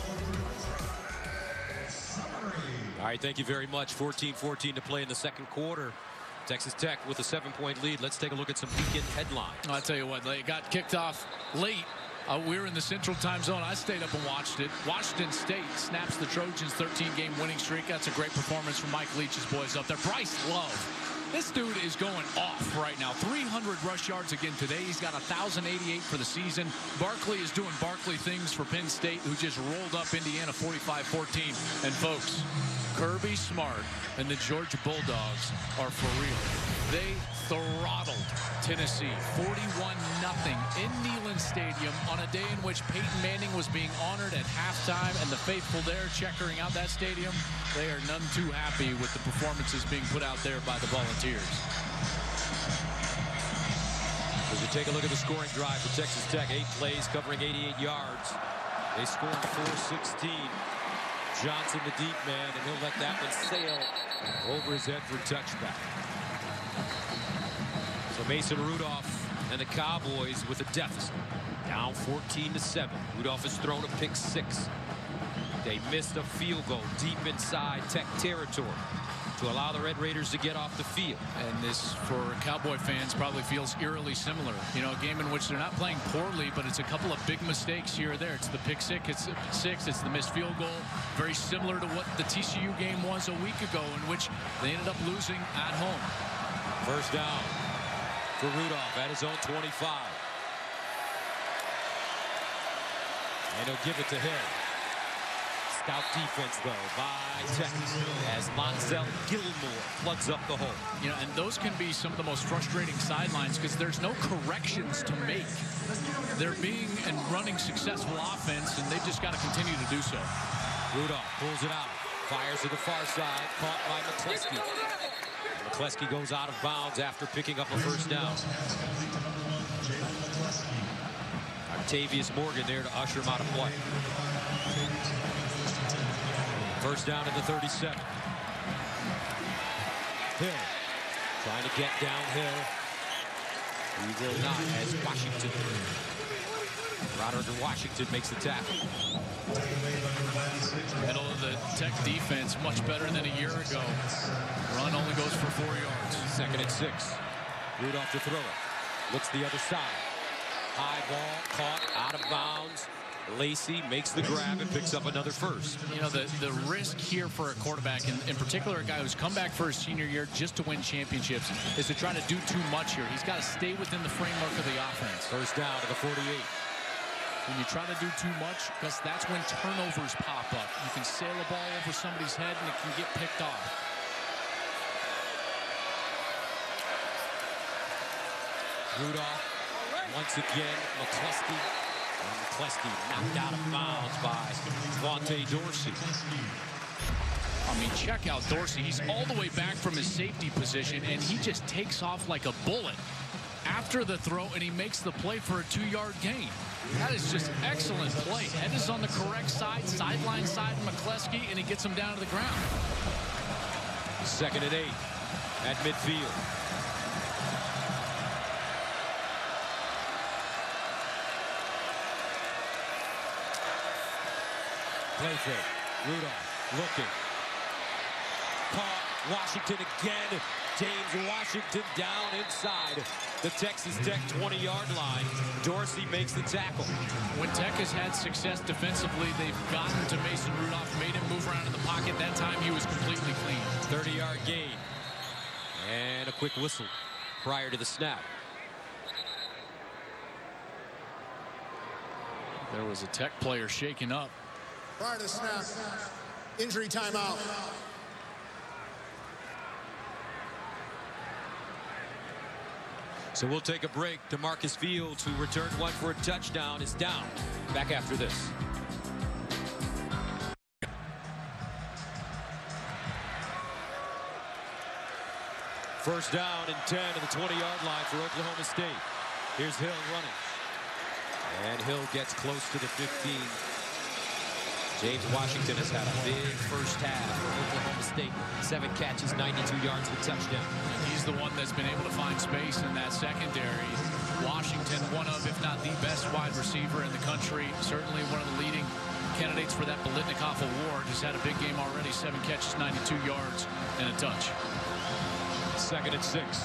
All right, thank you very much. fourteen fourteen to play in the second quarter. Texas Tech with a seven-point lead. Let's take a look at some weekend headlines. I'll tell you what, they got kicked off late. Uh, we were in the Central Time Zone. I stayed up and watched it. Washington State snaps the Trojans' thirteen game winning streak. That's a great performance from Mike Leach's boys up there. Bryce Love. This dude is going off right now. three hundred rush yards again today. He's got one thousand eighty-eight for the season. Barkley is doing Barkley things for Penn State, who just rolled up Indiana forty-five fourteen. And folks, Kirby Smart and the Georgia Bulldogs are for real. They throttled Tennessee forty-one nothing in Neyland Stadium on a day in which Peyton Manning was being honored at halftime, and the faithful there checkering out that stadium. They are none too happy with the performances being put out there by the Volunteers. As we take a look at the scoring drive for Texas Tech, eight plays covering eighty-eight yards. They scored four sixteen. Johnson, the deep man, and he'll let that one sail over his head for a touchback. So Mason Rudolph and the Cowboys with a deficit, down fourteen to seven. Rudolph has thrown a pick six. They missed a field goal deep inside Tech territory to allow the Red Raiders to get off the field. And this, for Cowboy fans, probably feels eerily similar. You know, a game in which they're not playing poorly, but it's a couple of big mistakes here or there. It's the pick six, it's six, it's the missed field goal. Very similar to what the T C U game was a week ago, in which they ended up losing at home. First down for Rudolph at his own twenty-five. And he'll give it to him. Scout defense, though, by Tech, as Monzel Gilmore plugs up the hole. You know, and those can be some of the most frustrating sidelines because there's no corrections to make. They're being and running successful offense, and they've just got to continue to do so. Rudolph pulls it out, fires to the far side, caught by McCleskey. McCleskey goes out of bounds after picking up a first down. Octavius Morgan there to usher him out of play. First down at the thirty-seven. Hill trying to get downhill. He will not, as Washington. Roderick Washington makes the tackle. Middle of the Tech defense, much better than a year ago. Run only goes for four yards. Second and six. Rudolph to throw it. Looks the other side. High ball caught out of bounds. Lacey makes the grab and picks up another first. You know, the, the risk here for a quarterback, and in particular a guy who's come back for his senior year just to win championships, is to try to do too much here. He's got to stay within the framework of the offense. First down to the forty-eight. When you try to do too much, because that's when turnovers pop up. You can sail a ball over somebody's head and it can get picked off. Rudolph, once again, McCleskey. And McCleskey knocked out of bounds by Vontae Dorsey. I mean, check out Dorsey. He's all the way back from his safety position, and he just takes off like a bullet after the throw, and he makes the play for a two-yard gain. That is just excellent play. Head is on the correct side, sideline side of McCleskey, and he gets him down to the ground. Second and eight at midfield. Play fake. Rudolph looking. Caught. Washington again. James Washington down inside the Texas Tech twenty-yard line. Dorsey makes the tackle. When Tech has had success defensively, they've gotten to Mason Rudolph, made him move around in the pocket. That time he was completely clean. thirty-yard gain. And a quick whistle prior to the snap. There was a Tech player shaken up. Prior to the snap, injury timeout. So we'll take a break. DeMarcus Fields, who returned one for a touchdown, is down. Back after this. First down and ten at the twenty-yard line for Oklahoma State. Here's Hill running. And Hill gets close to the fifteen. James Washington has had a big first half for Oklahoma State. Seven catches, ninety-two yards, the touchdown. And he's the one that's been able to find space in that secondary. Washington, one of, if not the best wide receiver in the country. Certainly one of the leading candidates for that Biletnikoff Award. Has had a big game already. Seven catches, ninety-two yards, and a touch. Second and six.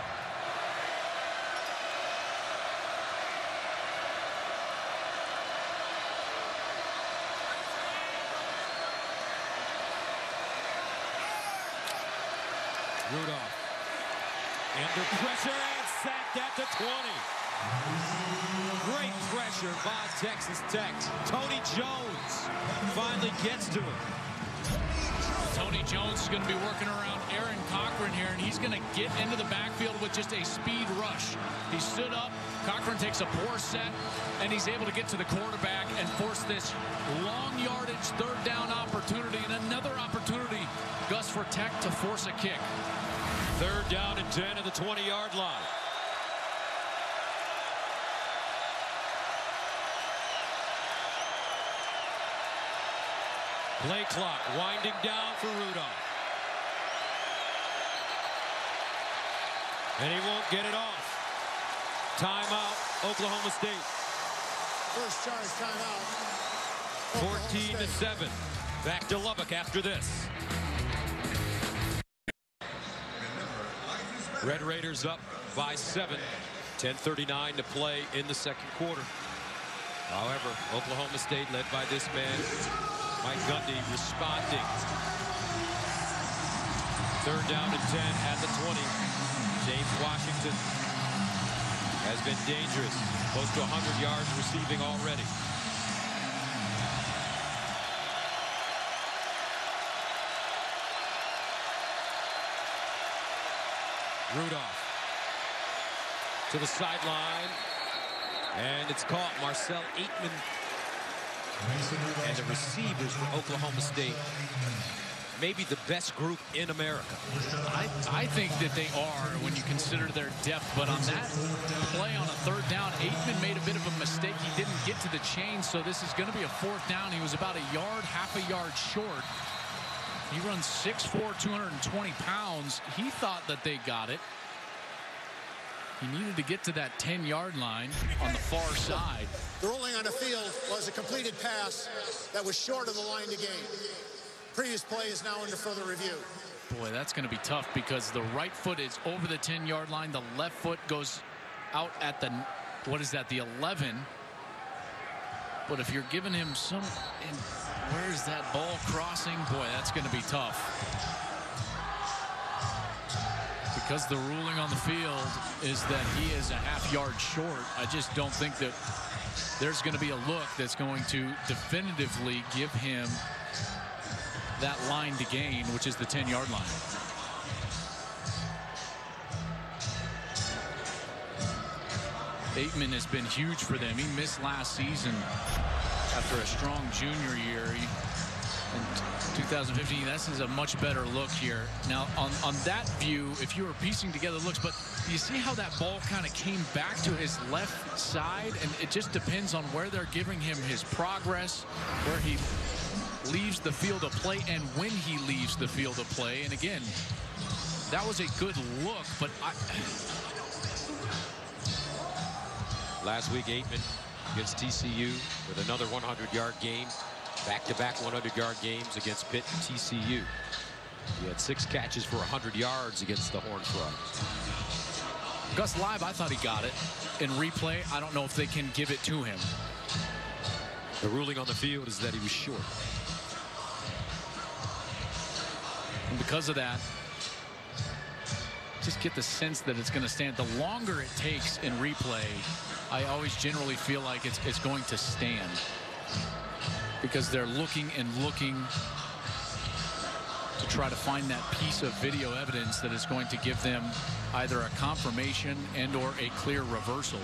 Rudolph under pressure and sacked at the twenty. Great pressure by Texas Tech. Tony Jones finally gets to him. Tony Jones is going to be working around Aaron Cochran here, and he's going to get into the backfield with just a speed rush. He stood up. Cochran takes a poor set, and he's able to get to the quarterback and force this long yardage third down opportunity, and another opportunity, Gus, for Tech to force a kick. Third down and ten at the twenty-yard line. Play clock winding down for Rudolph. And he won't get it off. Timeout, Oklahoma State. First charge timeout. fourteen to seven. Back to Lubbock after this. Red Raiders up by seven. ten thirty-nine to play in the second quarter. However, Oklahoma State, led by this man, Mike Gundy, responding. Third down and ten at the twenty. James Washington has been dangerous. Close to one hundred yards receiving already. Rudolph to the sideline, and it's caught. Marcel Aitman and the receivers for Oklahoma State, maybe the best group in America. I, I think that they are when you consider their depth, but on that play on a third down, Aitman made a bit of a mistake. He didn't get to the chain, so this is going to be a fourth down. He was about a yard, half a yard short. He runs six four, two hundred twenty pounds. He thought that they got it. He needed to get to that ten-yard line on the far side. The ruling on the field was a completed pass that was short of the line to gain. Previous play is now under further review. Boy, that's going to be tough because the right foot is over the ten-yard line. The left foot goes out at the, what is that, the eleven. But if you're giving him some, and where's that ball crossing? Boy, that's going to be tough. Because the ruling on the field is that he is a half yard short, I just don't think that there's going to be a look that's going to definitively give him that line to gain, which is the ten-yard line. Aitman has been huge for them. He missed last season after a strong junior year. He, in two thousand fifteen, this is a much better look here. Now, on, on that view, if you were piecing together looks, but you see how that ball kind of came back to his left side, and it just depends on where they're giving him his progress, where he leaves the field of play, and when he leaves the field of play. And again, that was a good look, but I... Last week, Aitman against T C U with another one hundred yard game. Back-to-back one hundred yard games against Pitt and T C U. He had six catches for one hundred yards against the Horned Frogs. Gus Live, I thought he got it. In replay, I don't know if they can give it to him. The ruling on the field is that he was short. And because of that, just get the sense that it's going to stand. The longer it takes in replay, I always generally feel like it's, it's going to stand. Because they're looking and looking to try to find that piece of video evidence that is going to give them either a confirmation and or a clear reversal.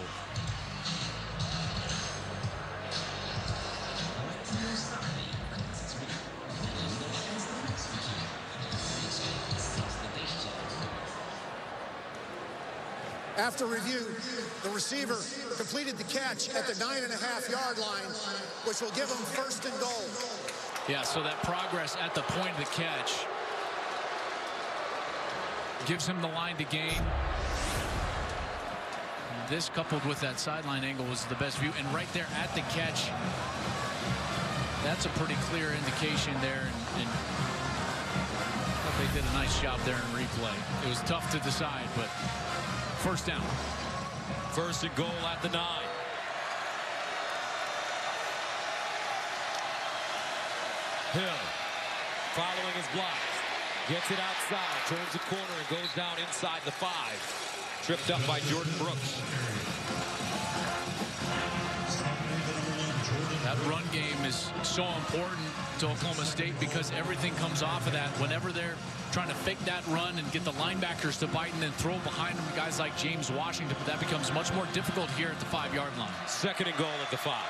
After review, the receiver completed the catch at the nine and a half yard line, which will give him first and goal. Yeah, so that progress at the point of the catch gives him the line to gain. This coupled with that sideline angle was the best view. And right there at the catch, that's a pretty clear indication there. And, and I thought they did a nice job there in replay. It was tough to decide, but first down. First and goal at the nine. Hill following his block. Gets it outside, turns the corner, and goes down inside the five. Tripped up by Jordan Brooks. That run game is so important to Oklahoma State because everything comes off of that. Whenever they're trying to fake that run and get the linebackers to bite and then throw behind them guys like James Washington, but that becomes much more difficult here at the five-yard line. Second and goal at the five.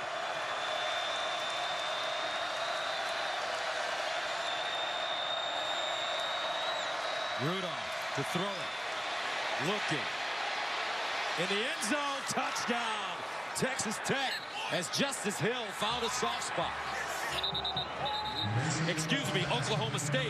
Rudolph to throw it. Looking. In the end zone, touchdown. Texas Tech as Justice Hill found a soft spot. Excuse me, Oklahoma State.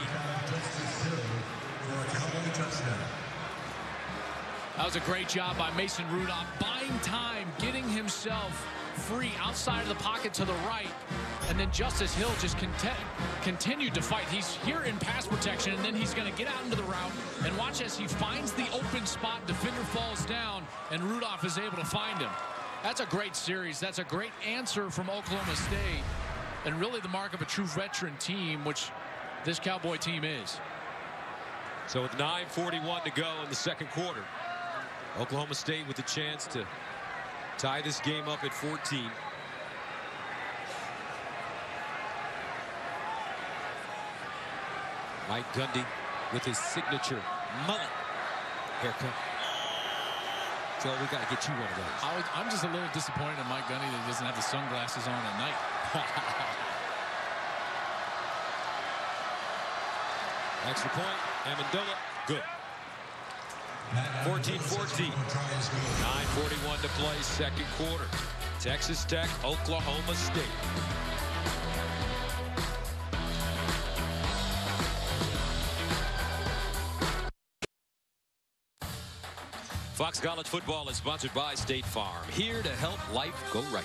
That was a great job by Mason Rudolph, buying time, getting himself free outside of the pocket to the right, and then Justice Hill just cont continued to fight. He's here in pass protection, and then he's going to get out into the route, and watch as he finds the open spot. Defender falls down, and Rudolph is able to find him. That's a great series. That's a great answer from Oklahoma State, and really the mark of a true veteran team, which this Cowboy team is. So with nine forty-one to go in the second quarter, Oklahoma State with a chance to tie this game up at fourteen. Mike Gundy with his signature mullet haircut. So we got to get you one of those. I was, I'm just a little disappointed in Mike Gundy that he doesn't have the sunglasses on at night. Extra point, Amendola, good. fourteen fourteen. nine forty-one to play, second quarter. Texas Tech, Oklahoma State. Fox College Football is sponsored by State Farm, here to help life go right.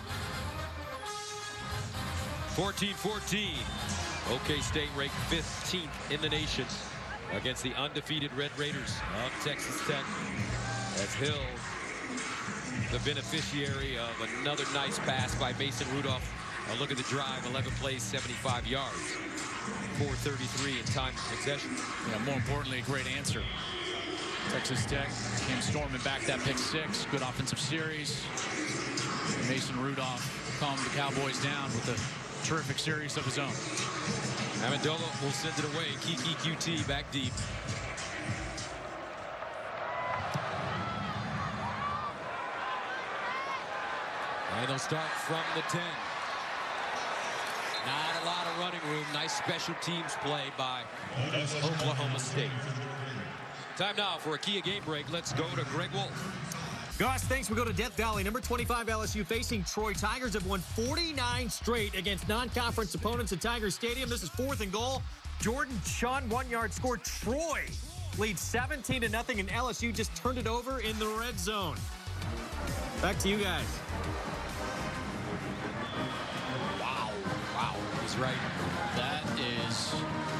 fourteen fourteen. OK State ranked fifteenth in the nation against the undefeated Red Raiders of Texas Tech. As Hill, the beneficiary of another nice pass by Mason Rudolph. A look at the drive, eleven plays, seventy-five yards. four thirty-three in time of possession. Yeah, more importantly, a great answer. Texas Tech came storming back that pick six. Good offensive series. Mason Rudolph calmed the Cowboys down with a terrific series of his own. Amendola will send it away. Kiki Q T back deep. And they'll start from the ten. Not a lot of running room. Nice special teams play by Oklahoma State. Time now for a Kia game break. Let's go to Greg Wolf. Gus, thanks. We go to Death Valley. Number twenty-five L S U facing Troy. Tigers have won forty-nine straight against non-conference opponents at Tiger Stadium. This is fourth and goal. Jordan Chun, one-yard score. Troy leads seventeen to nothing, and L S U just turned it over in the red zone. Back to you guys. Wow. Wow. is, right? That is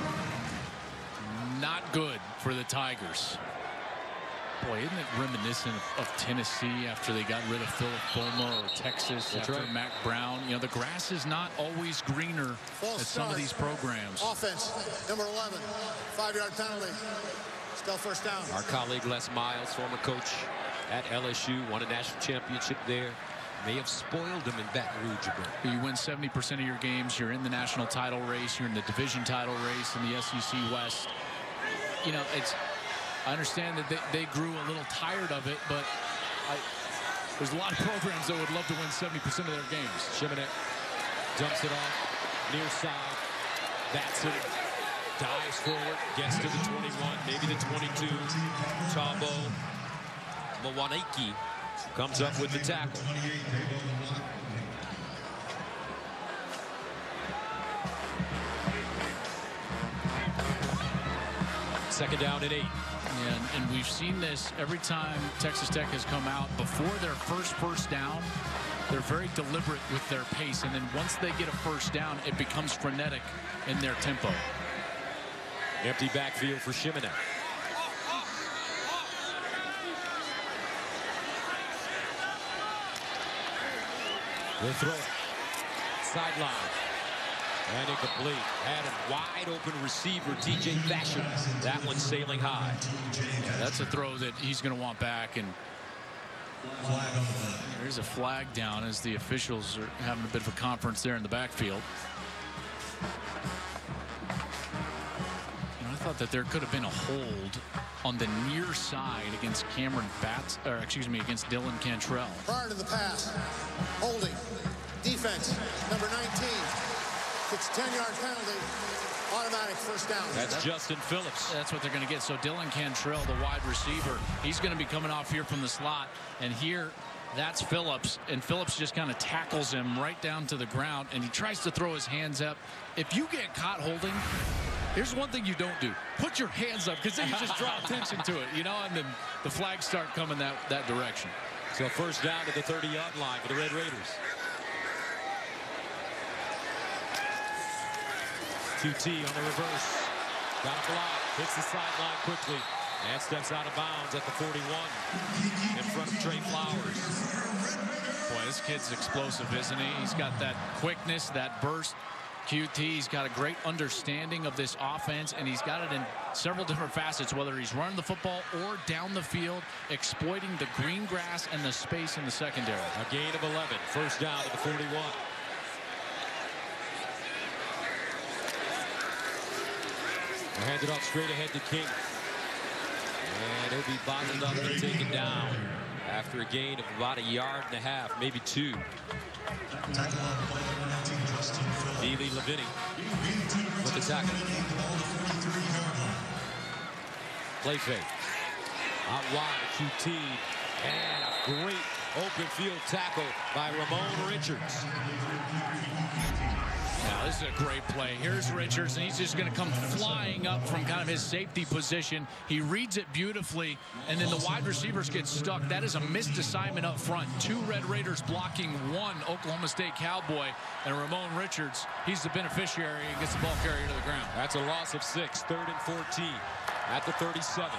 not good for the Tigers. Boy, isn't it reminiscent of, of Tennessee after they got rid of Philip Fulmer, or Texas That's after right. Mac Brown? You know, the grass is not always greener False at some start. of these programs. Offense, number eleven, five-yard penalty. Still first down. Our colleague Les Miles, former coach at L S U, won a national championship there. May have spoiled them in Baton Rouge a bit. You win seventy percent of your games. You're in the national title race. You're in the division title race in the S E C West. You know, it's. I understand that they, they grew a little tired of it, but I, there's a lot of programs that would love to win seventy percent of their games. Shimonek dumps it off, near side. Batson dives forward, gets to the twenty-one, maybe the twenty-two. Tabo Mwaniki comes up with the tackle. Second down and eight. And, and we've seen this every time Texas Tech has come out. Before their first first down, they're very deliberate with their pace. And then once they get a first down, it becomes frenetic in their tempo. Empty backfield for Shimonek. They'll throw it. Sideline. And incomplete. Had a wide open receiver, T J Thatcher. That one sailing high. Yeah, that's a throw that he's going to want back. And there's a flag down as the officials are having a bit of a conference there in the backfield. You know, I thought that there could have been a hold on the near side against Cameron Batts, or excuse me, against Dylan Cantrell. Prior to the pass, holding, defense, number nineteen. It's a ten-yard penalty, automatic first down. That's Justin Phillips. That's what they're going to get. So Dylan Cantrell, the wide receiver, he's going to be coming off here from the slot. And here, that's Phillips. And Phillips just kind of tackles him right down to the ground. And he tries to throw his hands up. If you get caught holding, here's one thing you don't do. Put your hands up, because then you just draw attention to it, you know, and then the flags start coming that, that direction. So first down to the thirty-yard line for the Red Raiders. Q T on the reverse. Got a block. Hits the sideline quickly. And steps out of bounds at the forty-one. In front of Trey Flowers. Boy, this kid's explosive, isn't he? He's got that quickness, that burst. Q T, he's got a great understanding of this offense, and he's got it in several different facets, whether he's running the football or down the field, exploiting the green grass and the space in the secondary. A gain of eleven. First down to the forty-one. They hand it off straight ahead to King. And he'll be bottled up and taken down after a gain of about a yard and a half, maybe two. Neely Levini with the tackle. Play fake. Out wide, Q T. And a great open field tackle by Ramon Richards. Now, this is a great play. Here's Richards, and he's just going to come flying up from kind of his safety position. He reads it beautifully, and then the wide receivers get stuck. That is a missed assignment up front. Two Red Raiders blocking one Oklahoma State Cowboy, and Ramon Richards, he's the beneficiary and gets the ball carrier to the ground. That's a loss of six. Third and fourteen at the thirty-seven.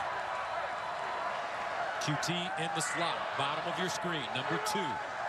Q T in the slot. Bottom of your screen, number two.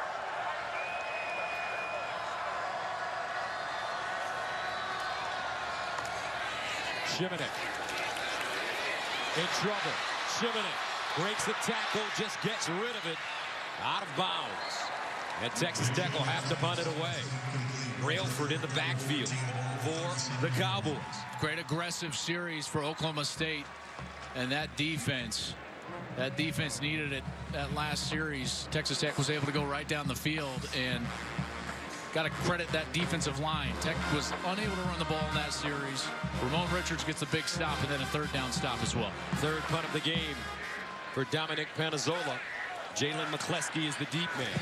Shimonek in trouble. Shimonek breaks the tackle, just gets rid of it. Out of bounds. And Texas Tech will have to punt it away. Brailford in the backfield for the Cowboys. Great aggressive series for Oklahoma State. And that defense, that defense needed it. That last series, Texas Tech was able to go right down the field, and got to credit that defensive line. Tech was unable to run the ball in that series. Ramon Richards gets a big stop and then a third down stop as well. Third punt of the game for Dominic Panazola. Jalen McCleskey is the deep man.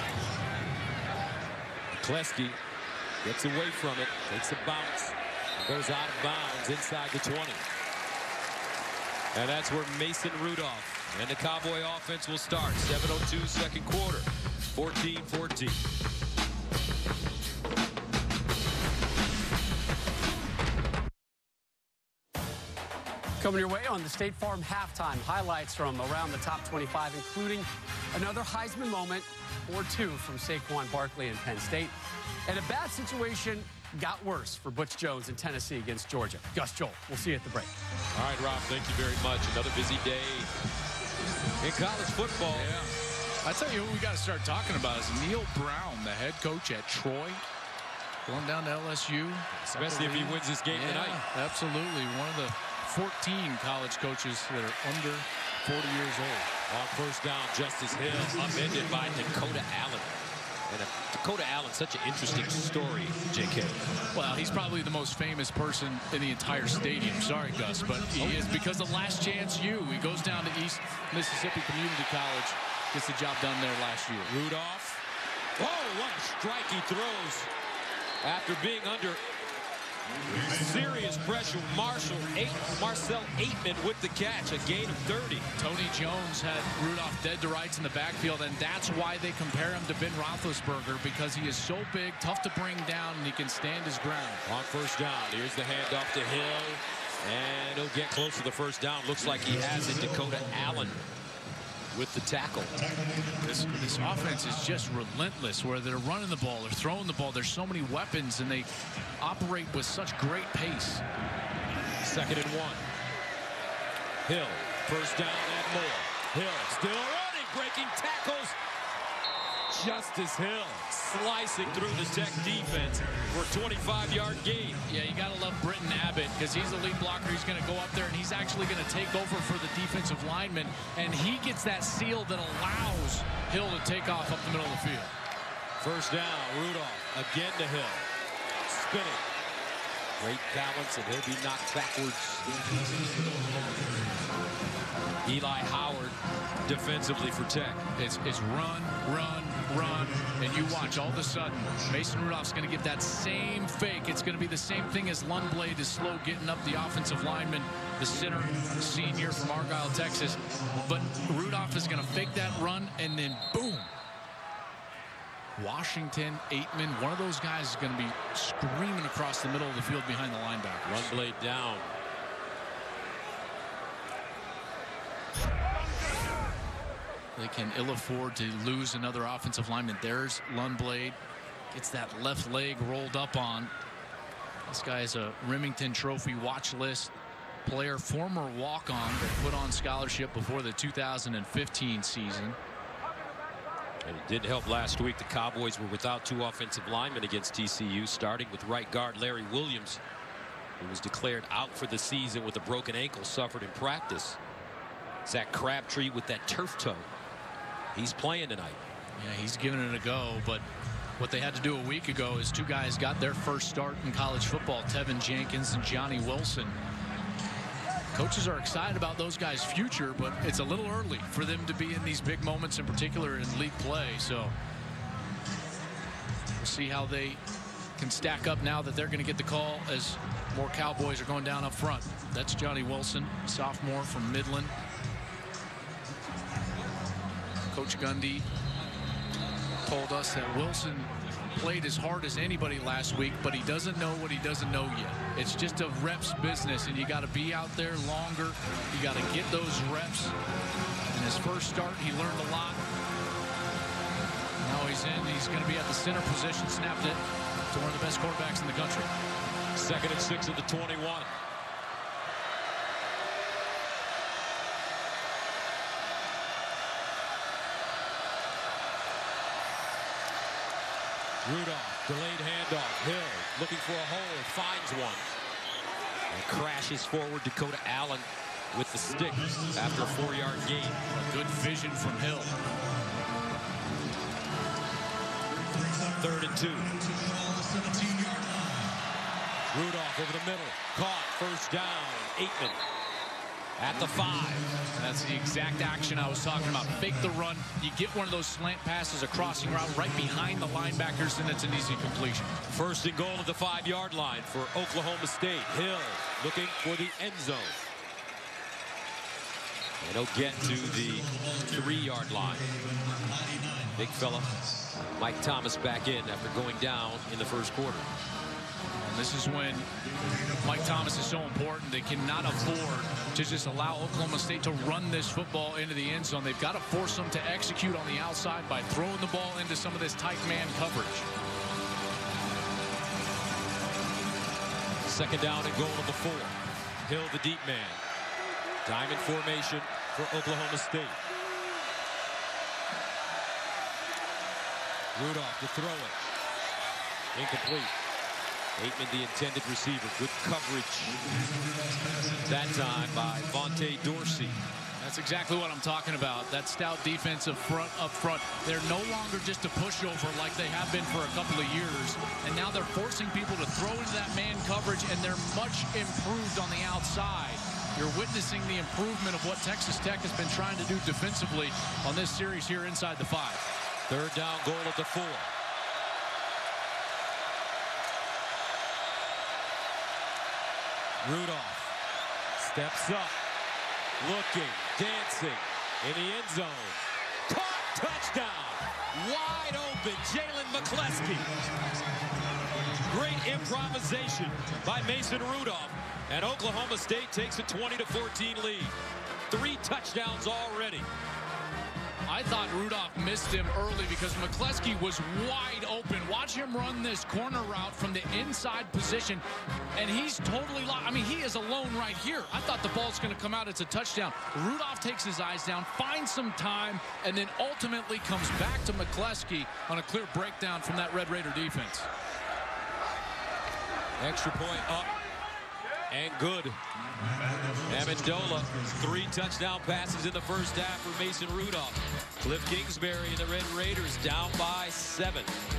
McCleskey gets away from it, takes a bounce, goes out of bounds inside the twenty. And that's where Mason Rudolph and the Cowboy offense will start. seven oh two second quarter, fourteen fourteen. Coming your way on the State Farm halftime. Highlights from around the top twenty-five, including another Heisman moment or two from Saquon Barkley and Penn State. And a bad situation got worse for Butch Jones in Tennessee against Georgia. Gus, Joel, we'll see you at the break. All right, Rob, thank you very much. Another busy day in college football. Yeah. I tell you who we got to start talking about is Neil Brown, the head coach at Troy, going down to L S U. Especially if he wins this game yeah, tonight. Absolutely. One of the fourteen college coaches that are under forty years old. On first down, Justice Hill upended by Dakota Allen. And a, Dakota Allen, such an interesting story, J K. Well, he's probably the most famous person in the entire stadium. Sorry, Gus, but he is because of Last Chance U. He goes down to East Mississippi Community College, gets the job done there last year. Rudolph. Oh, what a strike he throws after being under serious pressure. Marshall, eight, Marcel Aitman with the catch, a gain of thirty. Tony Jones had Rudolph dead to rights in the backfield, and that's why they compare him to Ben Roethlisberger, because he is so big, tough to bring down, and he can stand his ground. On first down, here's the handoff to Hill, and he'll get close to the first down. Looks like he has it. Dakota Allen with the tackle. This, this offense is just relentless, where they're running the ball, they're throwing the ball. There's so many weapons, and they operate with such great pace. Second and one. Hill, first down and more. Hill still running, breaking tackles. Justice Hill slicing through the Tech defense for a twenty-five yard gain. Yeah, you got to love Britton Abbott, because he's the lead blocker. He's going to go up there, and he's actually going to take over for the defensive lineman, and he gets that seal that allows Hill to take off up the middle of the field. First down, Rudolph again to Hill. Spinning. Great balance, and he'll be knocked backwards. Eli Howard defensively for Tech. It's, it's run, run, run, and you watch all of a sudden Mason Rudolph's going to give that same fake. It's going to be the same thing as Lundblade is slow getting up the offensive lineman, the center senior from Argyle, Texas. But Rudolph is going to fake that run, and then boom. Washington, Aitman, one of those guys is going to be screaming across the middle of the field behind the linebackers. Lundblade down. They can ill afford to lose another offensive lineman. There's Lundblade. Gets that left leg rolled up on. This guy is a Remington Trophy watch list player, former walk-on, but put on scholarship before the two thousand fifteen season. And it didn't help last week. The Cowboys were without two offensive linemen against T C U, starting with right guard Larry Williams, who was declared out for the season with a broken ankle suffered in practice. Zach Crabtree with that turf toe. He's playing tonight. Yeah, he's giving it a go, but what they had to do a week ago is two guys got their first start in college football, Tevin Jenkins and Johnny Wilson. Coaches are excited about those guys' future, but it's a little early for them to be in these big moments, in particular in league play. So we'll see how they can stack up now that they're going to get the call as more Cowboys are going down up front. That's Johnny Wilson, sophomore from Midland. Coach Gundy told us that Wilson played as hard as anybody last week, but he doesn't know what he doesn't know yet. It's just a reps business, and you got to be out there longer. You got to get those reps. In his first start, he learned a lot. Now he's in. He's going to be at the center position. Snapped it to one of the best quarterbacks in the country. Second and six of the twenty-one. Rudolph, delayed handoff. Hill looking for a hole, finds one. And crashes forward. Dakota Allen with the stick after a four yard gain. A good vision from Hill. Third and two. Rudolph over the middle. Caught. First down. Aitman at the five. That's the exact action I was talking about. Fake the run. You get one of those slant passes, a crossing route right behind the linebackers, and it's an easy completion. First and goal at the five yard line for Oklahoma State. Hill looking for the end zone. And he'll get to the three yard line. Big fella Mike Thomas back in after going down in the first quarter. This is when Mike Thomas is so important. They cannot afford to just allow Oklahoma State to run this football into the end zone. They've got to force them to execute on the outside by throwing the ball into some of this tight man coverage. Second down and goal to the four. Hill, the deep man. Diamond formation for Oklahoma State. Rudolph to throw it. Incomplete. Bateman, the intended receiver. Good coverage that time by Vontae Dorsey. That's exactly what I'm talking about. That stout defensive front up front. They're no longer just a pushover like they have been for a couple of years. And now they're forcing people to throw into that man coverage, and they're much improved on the outside. You're witnessing the improvement of what Texas Tech has been trying to do defensively on this series here inside the five. Third down, goal at the four. Rudolph steps up, looking, dancing in the end zone. Caught, touchdown, wide open, Jalen McCleskey. Great improvisation by Mason Rudolph, and Oklahoma State takes a twenty to fourteen lead. Three touchdowns already. I thought Rudolph missed him early because McCleskey was wide open. Watch him run this corner route from the inside position, and he's totally lost. I mean, he is alone right here. I thought the ball's going to come out. It's a touchdown. Rudolph takes his eyes down, finds some time, and then ultimately comes back to McCleskey on a clear breakdown from that Red Raider defense. Extra point up and good. Amendola, three touchdown passes in the first half for Mason Rudolph. Cliff Kingsbury and the Red Raiders down by seven.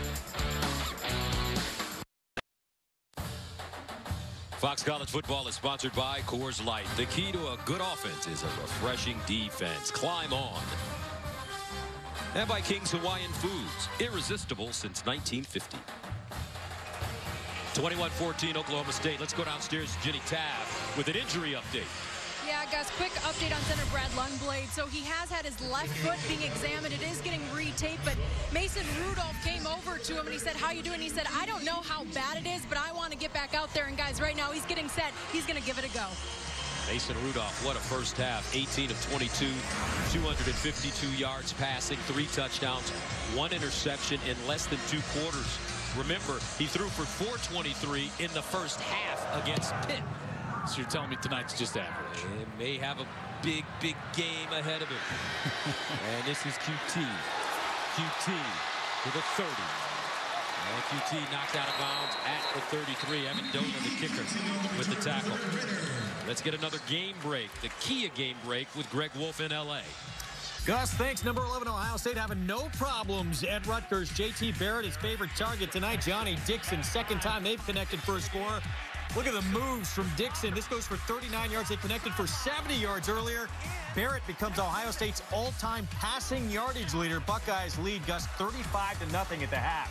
Fox College Football is sponsored by Coors Light. The key to a good offense is a refreshing defense. Climb on. And by King's Hawaiian Foods, irresistible since nineteen fifty. twenty-one fourteen Oklahoma State. Let's go downstairs to Jenny Tabb with an injury update. Yeah, Gus, quick update on center Brad Lundblade. So he has had his left foot being examined. It is getting retaped, but Mason Rudolph came over to him and he said, how you doing? He said, I don't know how bad it is, but I want to get back out there. And guys, right now he's getting set. He's going to give it a go. Mason Rudolph, what a first half. eighteen of twenty-two, two hundred fifty-two yards passing, three touchdowns, one interception in less than two quarters. Remember, he threw for four twenty-three in the first half against Pitt. So you're telling me tonight's just average? It may have a big, big game ahead of him. And this is Q T. Q T to the thirty. And Q T knocked out of bounds at the thirty-three. Amendola, the kicker, with the tackle. Let's get another game break. The Kia game break with Greg Wolf in L A. Gus, thanks. Number eleven, Ohio State having no problems at Rutgers. J T Barrett, his favorite target tonight. Johnny Dixon, second time they've connected for a score. Look at the moves from Dixon. This goes for thirty-nine yards. They connected for seventy yards earlier. Barrett becomes Ohio State's all-time passing yardage leader. Buckeyes lead, Gus, thirty-five to nothing at the half.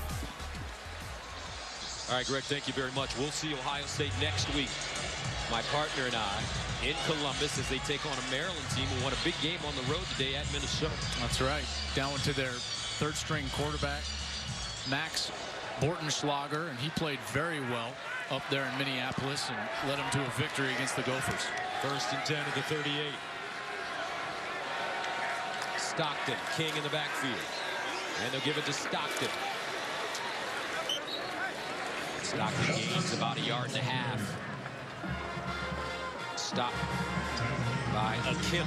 All right, Greg, thank you very much. We'll see Ohio State next week. My partner and I in Columbus as they take on a Maryland team who won a big game on the road today at Minnesota. That's right. Down to their third-string quarterback, Max Bortenschlager, and he played very well up there in Minneapolis and led them to a victory against the Gophers. First and ten at the thirty-eight. Stockton, King in the backfield. And they'll give it to Stockton. Stockton gains about a yard and a half. Stopped by Akim.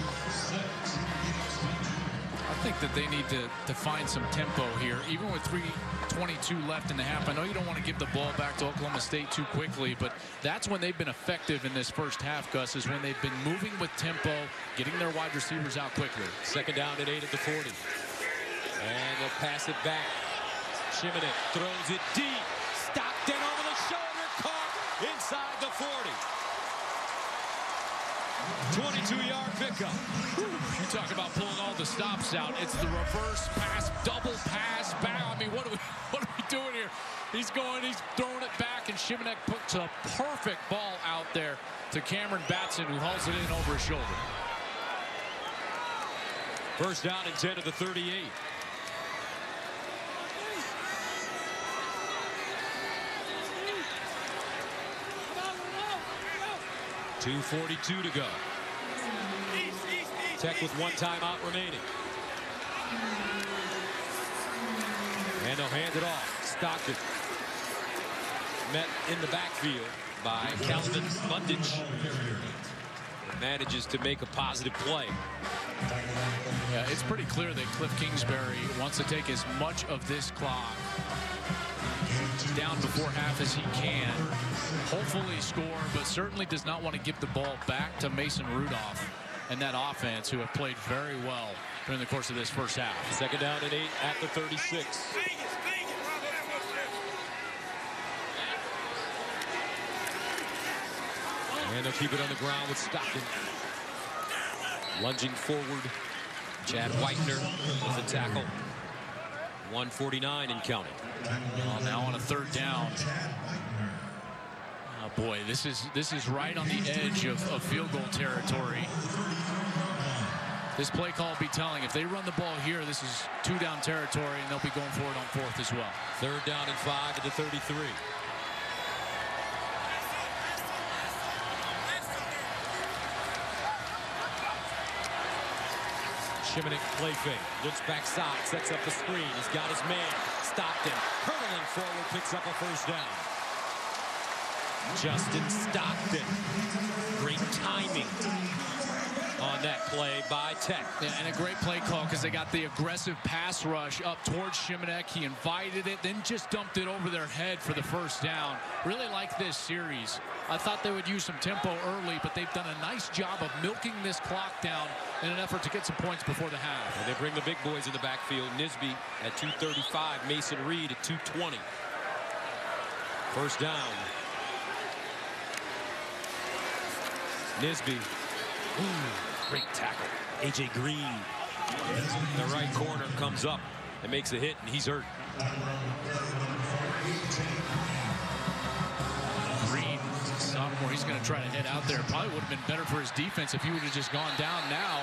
I think that they need to, to find some tempo here, even with three twenty-two left in the half. I know you don't want to give the ball back to Oklahoma State too quickly, but that's when they've been effective in this first half, Gus, is when they've been moving with tempo, getting their wide receivers out quickly. Second down at eight at the forty. And they'll pass it back. Shimonek throws it deep. Stockton over the shoulder, caught inside the forty. twenty-two yard pickup. You talk about pulling all the stops out. It's the reverse pass, double pass, back. I mean, what are we, what are we doing here? He's going, he's throwing it back, and Shimonek puts a perfect ball out there to Cameron Batson, who hauls it in over his shoulder. First down and ten to the thirty-eight. two forty-two to go. Tech with one timeout remaining. And they'll hand it off. Stockton. Met in the backfield by Calvin Mundage. Manages to make a positive play. Yeah, it's pretty clear that Cliff Kingsbury wants to take as much of this clock down before half as he can. Hopefully score, but certainly does not want to give the ball back to Mason Rudolph and that offense, who have played very well during the course of this first half. Second down and eight at the thirty-six. And they'll keep it on the ground with Stockton. Lunging forward, Chad Whitener with the tackle. one forty-nine and counting. Well, now on a third down. Oh boy, this is this is right on the edge of, of field goal territory. This play call will be telling. If they run the ball here, this is two down territory, and they'll be going for it on fourth as well. Third down and five at the thirty-three. Shimonek play fake, looks backside, sets up the screen. He's got his man, Stockton, hurtling forward, picks up a first down. Justin Stockton, great timing on that play by Tech. Yeah, and a great play call because they got the aggressive pass rush up towards Shimonek. He invited it, then just dumped it over their head for the first down. Really like this series. I thought they would use some tempo early, but they've done a nice job of milking this clock down in an effort to get some points before the half. And they bring the big boys in the backfield. Nisby at two thirty-five, Mason Reed at two twenty. First down. Nisby. Ooh, great tackle. A J Green. The right corner comes up and makes a hit, and he's hurt. Green, sophomore, he's going to try to head out there. Probably would have been better for his defense if he would have just gone down now.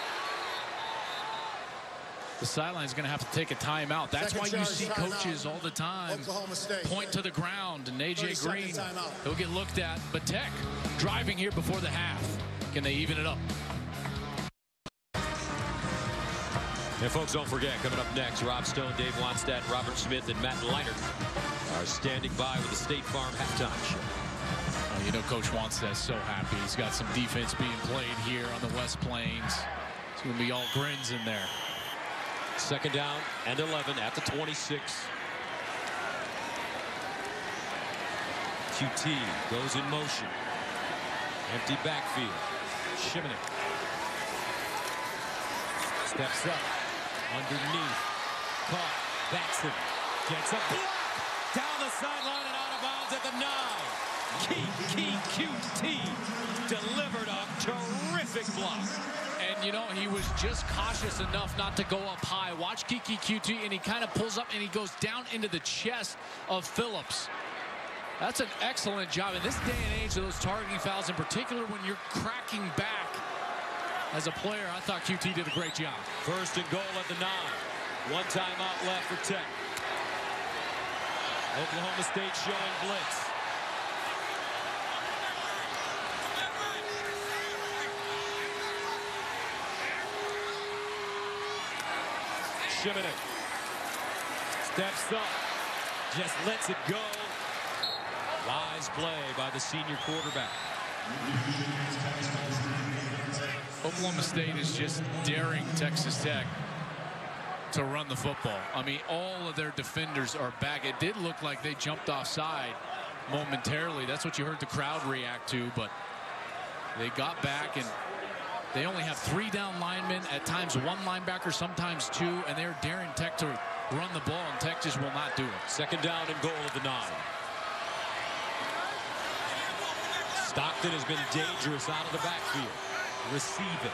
The sideline is going to have to take a timeout. That's why you see coaches all the time point to the ground. And A J Green, he'll get looked at. But Tech driving here before the half. Can they even it up? And folks, don't forget, coming up next, Rob Stone, Dave Wannstedt, Robert Smith, and Matt Leinart are standing by with the State Farm halftime show. Oh, you know, Coach Wannstedt's so happy. He's got some defense being played here on the West Plains. It's going to be all grins in there. Second down and eleven at the twenty-six. Q T goes in motion. Empty backfield. Shimonek steps up underneath. Caught. Baxton gets up. Block down the sideline and out of bounds at the nine. Key, key, Q T delivered a terrific block. And, you know, he was just cautious enough not to go up high. Watch Kiki Q T, and he kind of pulls up, and he goes down into the chest of Phillips. That's an excellent job. In this day and age of those targeting fouls, in particular when you're cracking back as a player, I thought Q T did a great job. First and goal at the nine. One timeout left for Tech. Oklahoma State showing blitz. Shimonek steps up, just lets it go. Wise play by the senior quarterback. Oklahoma State is just daring Texas Tech to run the football. I mean, all of their defenders are back. It did look like they jumped offside momentarily. That's what you heard the crowd react to, but they got back, and they only have three down linemen, at times one linebacker, sometimes two, and they're daring Tech to run the ball, and Tech just will not do it. Second down and goal at the nine. Stockton has been dangerous out of the backfield. Receiving.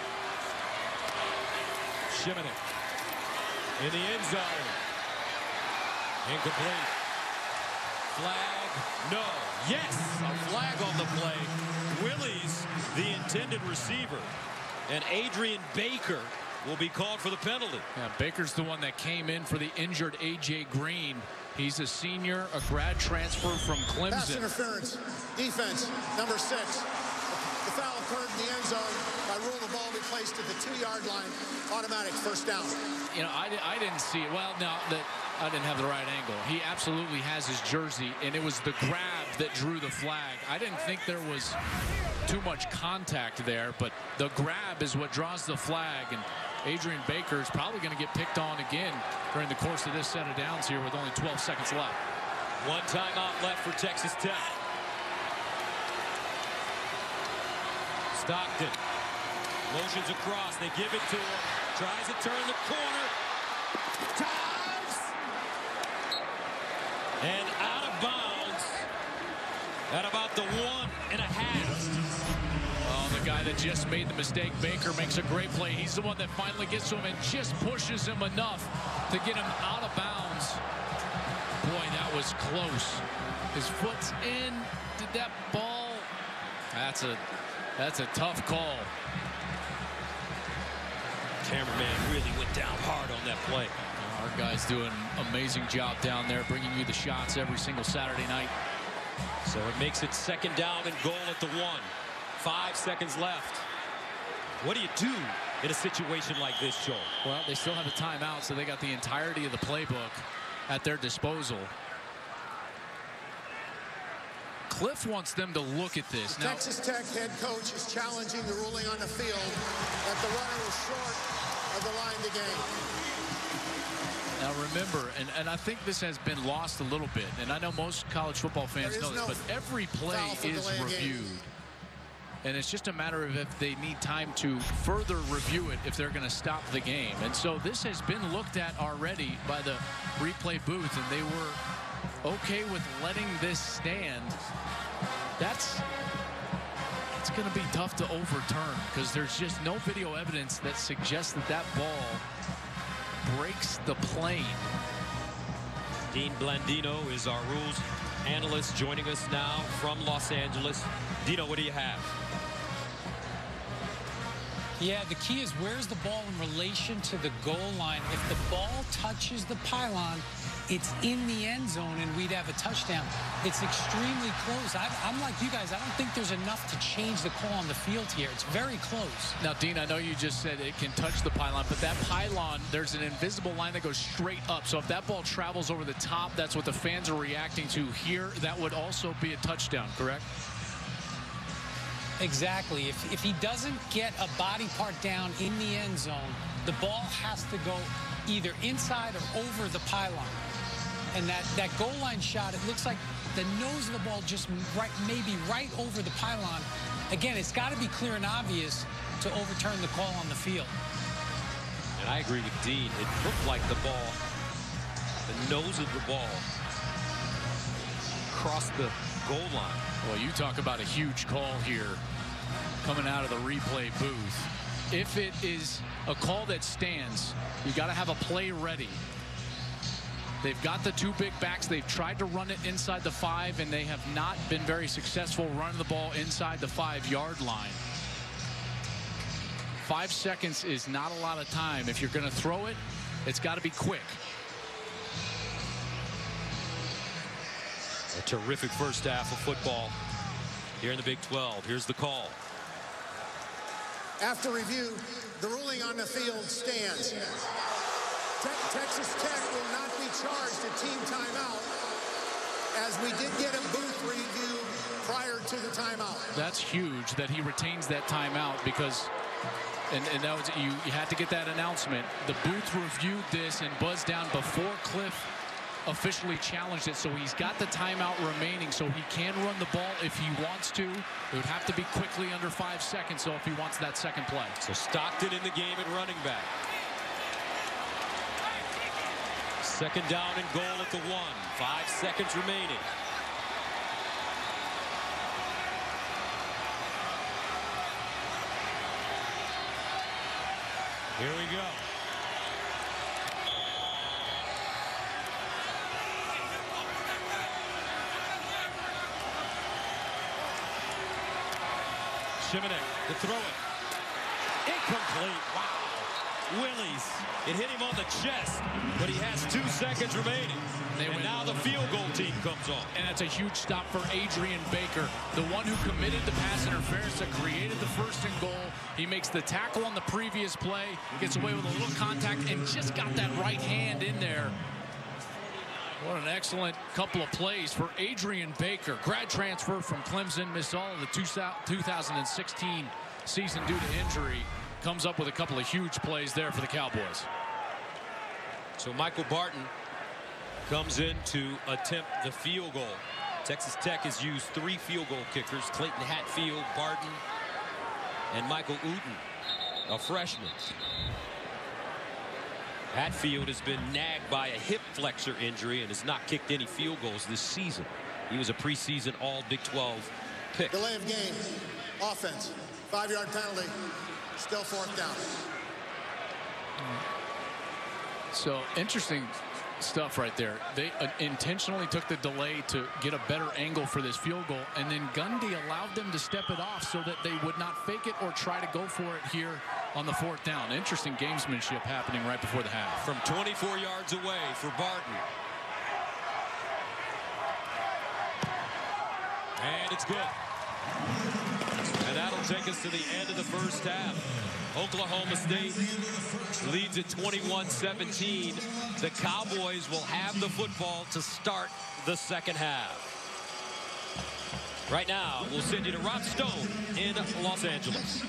Shimonek in the end zone. Incomplete. Flag. No. Yes. A flag on the play. Willie's the intended receiver. And Adrian Baker will be called for the penalty. Yeah, Baker's the one that came in for the injured A J Green. He's a senior, a grad transfer from Clemson. Pass interference. Defense, number six. The foul occurred in the end zone. By rule, the ball be placed at the two-yard line. Automatic first down. You know, I, I didn't see it. Well, no, that I didn't have the right angle. He absolutely has his jersey, and it was the grab that drew the flag. I didn't think there was too much contact there, but the grab is what draws the flag, and Adrian Baker is probably going to get picked on again during the course of this set of downs here with only twelve seconds left. One timeout left for Texas Tech. Stockton motions across. They give it to him. Tries to turn the corner. Ties. And out of bounds at about the one and a half. Oh, the guy that just made the mistake, Baker, makes a great play. He's the one that finally gets to him and just pushes him enough to get him out of bounds. Boy, that was close. His foot's in. Did that ball? That's a that's a tough call. Cameraman really went down hard on that play. Our guys do an amazing job down there, bringing you the shots every single Saturday night. So it makes it second down and goal at the one. Five seconds left. What do you do in a situation like this, Joel? Well, they still have a timeout, so they got the entirety of the playbook at their disposal. Cliff wants them to look at this. Now, Texas Tech head coach is challenging the ruling on the field that the runner was short of the line to gain. Now remember, and, and I think this has been lost a little bit, and I know most college football fans know this, no but every play is reviewed. And it's just a matter of if they need time to further review it if they're going to stop the game. And so this has been looked at already by the replay booth, and they were okay with letting this stand. That's it's going to be tough to overturn because there's just no video evidence that suggests that that ball breaks the plane. Dean Blandino is our rules analyst joining us now from Los Angeles. Dino, what do you have? Yeah, the key is where's the ball in relation to the goal line. If the ball touches the pylon, it's in the end zone and we'd have a touchdown. It's extremely close. I, I'm like you guys. I don't think there's enough to change the call on the field here. It's very close. Now, Dean, I know you just said it can touch the pylon, but that pylon, there's an invisible line that goes straight up. So if that ball travels over the top, that's what the fans are reacting to here. That would also be a touchdown, correct? Exactly. If, if he doesn't get a body part down in the end zone, the ball has to go either inside or over the pylon. And that, that goal line shot, it looks like the nose of the ball just right, maybe right over the pylon. Again, it's got to be clear and obvious to overturn the call on the field. And I agree with Dean. It looked like the ball, the nose of the ball, crossed the goal line. Well, you talk about a huge call here coming out of the replay booth. If it is a call that stands, you got to have a play ready. They've got the two big backs. They've tried to run it inside the five, and they have not been very successful running the ball inside the five-yard line. Five seconds is not a lot of time. If you're going to throw it, it's got to be quick. A terrific first half of football here in the Big twelve. Here's the call. After review, the ruling on the field stands. Te Texas Tech will not be charged a team timeout, as we did get a booth review prior to the timeout. That's huge that he retains that timeout because, and, and that was, you, you had to get that announcement. The booth reviewed this and buzzed down before Cliff officially challenged it, so he's got the timeout remaining, so he can run the ball if he wants to. It would have to be quickly under five seconds, so if he wants that second play. So Stockton in the game at running back. Second down and goal at the one. Five seconds remaining. Here we go. Shimonek to throw it. Incomplete. Wow. Willies. It hit him on the chest, but he has two seconds remaining. They and win. now the field goal team comes on. And that's a huge stop for Adrian Baker, the one who committed the pass interference that created the first and goal. He makes the tackle on the previous play, gets away with a little contact, and just got that right hand in there. What an excellent couple of plays for Adrian Baker. Grad transfer from Clemson, missed all of the two thousand sixteen season due to injury. Comes up with a couple of huge plays there for the Cowboys. So Michael Barton comes in to attempt the field goal. Texas Tech has used three field goal kickers: Clayton Hatfield, Barton, and Michael Uten, a freshman. Hatfield has been nagged by a hip flexor injury and has not kicked any field goals this season. He was a preseason all Big twelve pick. Delay of game. Offense. Five-yard penalty. Still fourth down. So interesting stuff right there. They uh, intentionally took the delay to get a better angle for this field goal, and then Gundy allowed them to step it off so that they would not fake it or try to go for it here on the fourth down. Interesting gamesmanship happening right before the half. From twenty-four yards away for Barton. And it's good. And that'll take us to the end of the first half. Oklahoma State leads at twenty-one seventeen. The Cowboys will have the football to start the second half. Right now, we'll send you to Rob Stone in Los Angeles.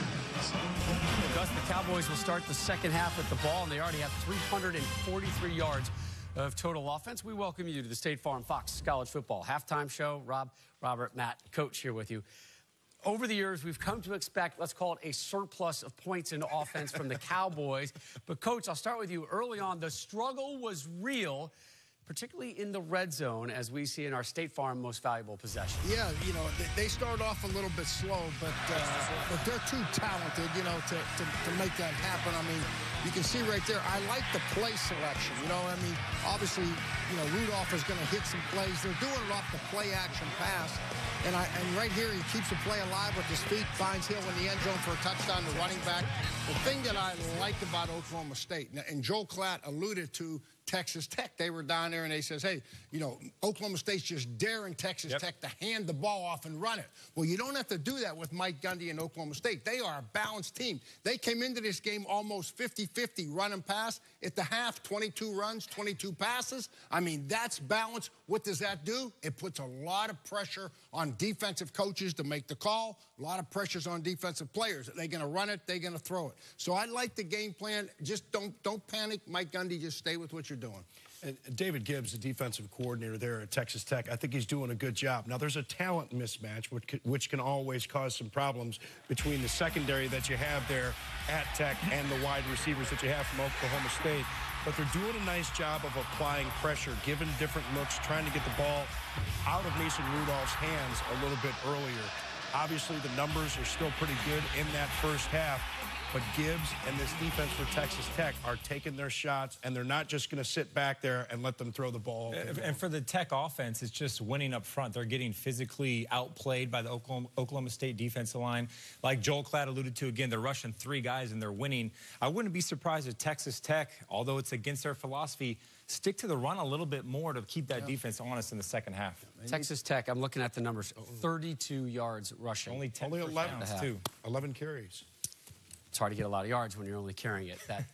Gus, the Cowboys will start the second half with the ball, and they already have three hundred forty-three yards of total offense. We welcome you to the State Farm Fox College Football Halftime Show. Rob, Robert, Matt, Coach here with you. Over the years, we've come to expect, let's call it a surplus of points in offense from the Cowboys. But, Coach, I'll start with you. Early on, the struggle was real, particularly in the red zone, as we see in our State Farm most valuable possession. Yeah, you know, they, they start off a little bit slow, but uh, but they're too talented, you know, to, to, to make that happen. I mean, you can see right there, I like the play selection. You know, I mean, obviously, you know, Rudolph is going to hit some plays. They're doing it off the play-action pass. And, I, and right here, he keeps the play alive with his feet, finds Hill in the end zone for a touchdown to running back. The thing that I like about Oklahoma State, and Joel Klatt alluded to Texas Tech. They were down there and they says, hey, you know, Oklahoma State's just daring Texas yep. Tech to hand the ball off and run it. Well, you don't have to do that with Mike Gundy and Oklahoma State. They are a balanced team. They came into this game almost fifty fifty run and pass. At the half, twenty-two runs, twenty-two passes. I mean, that's balance. What does that do? It puts a lot of pressure on defensive coaches to make the call. A lot of pressures on defensive players. They're going to run it. They're going to throw it. So I like the game plan. Just don't don't panic. Mike Gundy, just stay with what you're doing. And David Gibbs, the defensive coordinator there at Texas Tech, I think he's doing a good job. Now, there's a talent mismatch, which can, which can always cause some problems between the secondary that you have there at Tech and the wide receivers that you have from Oklahoma State. But they're doing a nice job of applying pressure, giving different looks, trying to get the ball out of Mason Rudolph's hands a little bit earlier. Obviously, the numbers are still pretty good in that first half. But Gibbs and this defense for Texas Tech are taking their shots, and they're not just going to sit back there and let them throw the ball. And for the Tech offense, it's just winning up front. They're getting physically outplayed by the Oklahoma, Oklahoma State defensive line. Like Joel Klatt alluded to, again, they're rushing three guys, and they're winning. I wouldn't be surprised if Texas Tech, although it's against their philosophy, stick to the run a little bit more to keep that yeah. defense honest in the second half. Texas Tech, I'm looking at the numbers, thirty-two yards rushing. Only ten Only eleven, too. eleven carries. It's hard to get a lot of yards when you're only carrying it. That.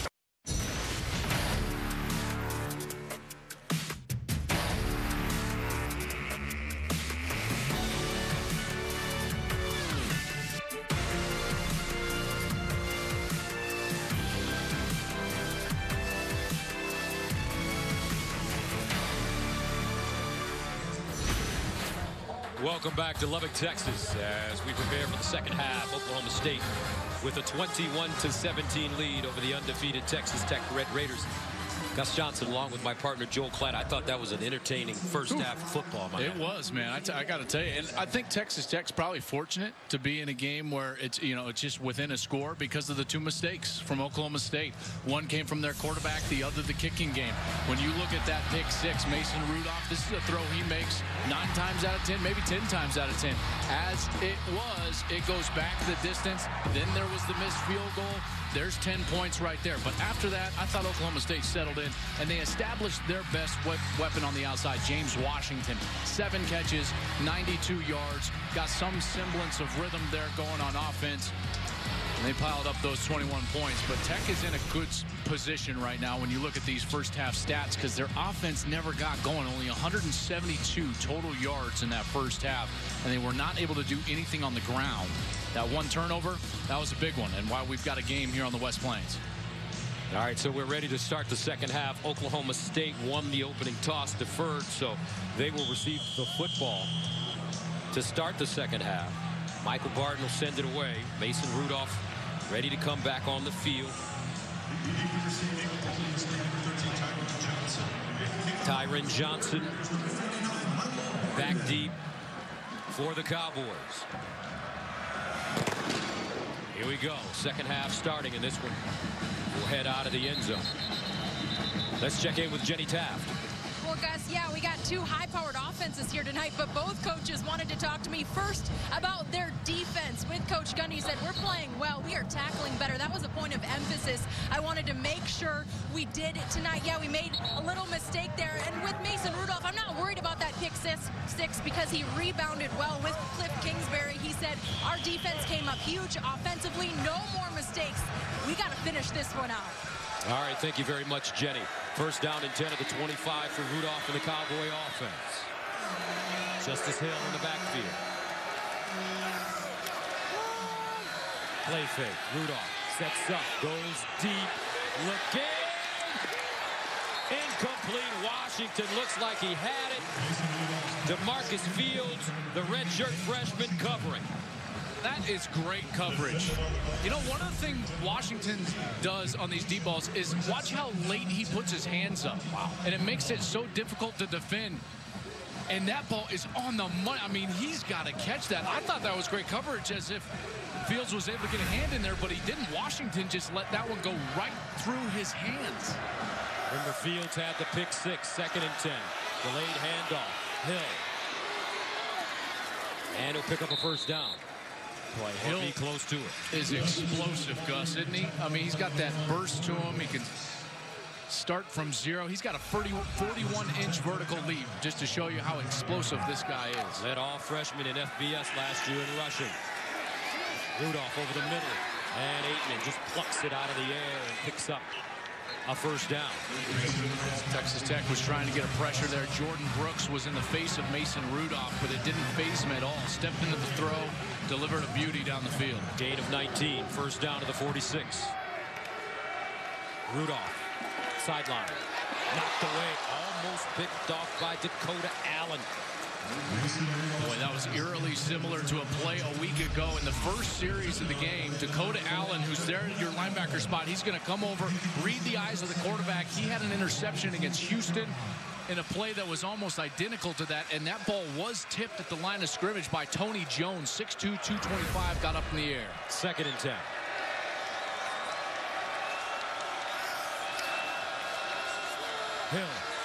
Welcome back to Lubbock, Texas, as we prepare for the second half. Oklahoma State with a twenty-one to seventeen lead over the undefeated Texas Tech Red Raiders. Gus Johnson, along with my partner Joel Klatt. I thought that was an entertaining first half of football. It was, man. I, t I got to tell you, and I think Texas Tech's probably fortunate to be in a game where it's you know it's just within a score because of the two mistakes from Oklahoma State. One came from their quarterback, the other the kicking game. When you look at that pick six, Mason Rudolph, this is a throw he makes nine times out of ten, maybe ten times out of ten. As it was, it goes back the distance. Then there was the missed field goal. There's ten points right there. But after that, I thought Oklahoma State settled in, and they established their best we weapon on the outside, James Washington. Seven catches, ninety-two yards. Got some semblance of rhythm there going on offense. And they piled up those twenty-one points. But Tech is in a good position right now when you look at these first half stats because their offense never got going. Only one hundred seventy-two total yards in that first half. And they were not able to do anything on the ground. That one turnover, that was a big one. And why we've got a game here on the West Plains. All right, so we're ready to start the second half. Oklahoma State won the opening toss, deferred, so they will receive the football to start the second half. Michael Barton will send it away. Mason Rudolph ready to come back on the field. Tyron Johnson back deep for the Cowboys. Here we go. Second half starting, and this one will head out of the end zone. Let's check in with Jenny Taft. Well, Gus, yeah, we got two high-powered offenses here tonight, but both coaches wanted to talk to me first about their defense. With Coach Gundy, he said, we're playing well. We are tackling better. That was a point of emphasis. I wanted to make sure we did it tonight. Yeah, we made a little mistake there. And with Mason Rudolph, I'm not worried about that pick six, six because he rebounded well with Cliff Kingsbury. He said, our defense came up huge offensively. No more mistakes. We got to finish this one out. All right, thank you very much, Jenny. First down and ten of the twenty-five for Rudolph and the Cowboy offense. Justice Hill in the backfield. Play fake. Rudolph sets up, goes deep, looking. Incomplete. Washington looks like he had it. DeMarcus Fields, the redshirt freshman, covering. That is great coverage. You know, one of the things Washington does on these deep balls is watch how late he puts his hands up. Wow. And it makes it so difficult to defend. And that ball is on the money. I mean, he's got to catch that. I thought that was great coverage, as if Fields was able to get a hand in there, but he didn't. Washington just let that one go right through his hands. Remember, Fields had the pick six, second and ten. Delayed handoff. Hill. And he'll pick up a first down. Boy, he'll be close to it. Is explosive, Gus, isn't he? I mean, he's got that burst to him. He can start from zero. He's got a forty-one inch vertical leap, just to show you how explosive this guy is. Led all freshmen in F B S last year in rushing. Rudolph over the middle. And Aitman just plucks it out of the air and picks up a first down. Texas Tech was trying to get a pressure there. Jordan Brooks was in the face of Mason Rudolph, but it didn't faze him at all. Stepped into the throw, delivered a beauty down the field. Gain of nineteen, first down to the forty-six. Rudolph, sideline, knocked away, almost picked off by Dakota Allen. Boy, that was eerily similar to a play a week ago in the first series of the game. Dakota Allen, who's there in your linebacker spot, he's going to come over, read the eyes of the quarterback. He had an interception against Houston in a play that was almost identical to that, and that ball was tipped at the line of scrimmage by Tony Jones. six two, two twenty-five, got up in the air. Second and ten. Hill.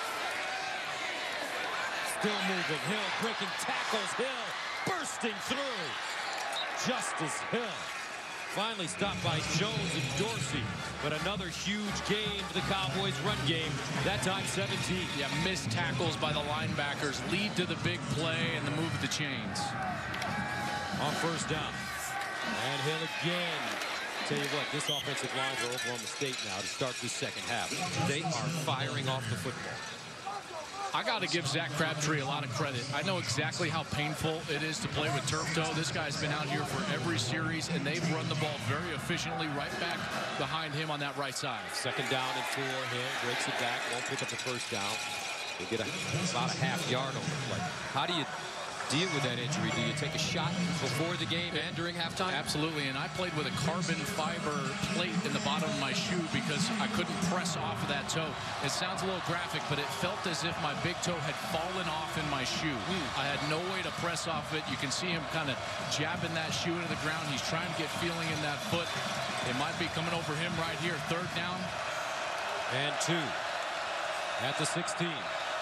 Still moving. Hill breaking tackles. Hill bursting through. Justice Hill. Finally stopped by Jones and Dorsey. But another huge game for the Cowboys' run game. That time seventeen. Yeah, missed tackles by the linebackers lead to the big play and the move of the chains. On first down. And Hill again. Tell you what, this offensive line for Oklahoma State now to start the second half. They are firing off the football. I got to give Zach Crabtree a lot of credit. I know exactly how painful it is to play with turf toe. This guy's been out here for every series, and they've run the ball very efficiently right back behind him on that right side. Second down and four. Hill breaks it back, won't pick up the first down. They get a, about a half yard on the play. How do you deal with that injury? Do you take a shot before the game and during halftime? Absolutely, and I played with a carbon fiber plate in the bottom of my shoe because I couldn't press off of that toe. It sounds a little graphic, but it felt as if my big toe had fallen off in my shoe. Mm. I had no way to press off it. You can see him kind of jabbing that shoe into the ground. He's trying to get feeling in that foot. It might be coming over him right here. Third down. And two at the sixteen.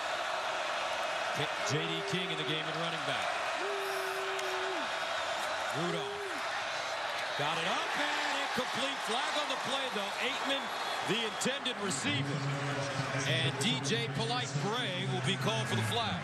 J D King in the game at running back. Rudolph got it up and incomplete. Flag on the play, though. Aitman, the intended receiver. And D J Polite Bray will be called for the flag.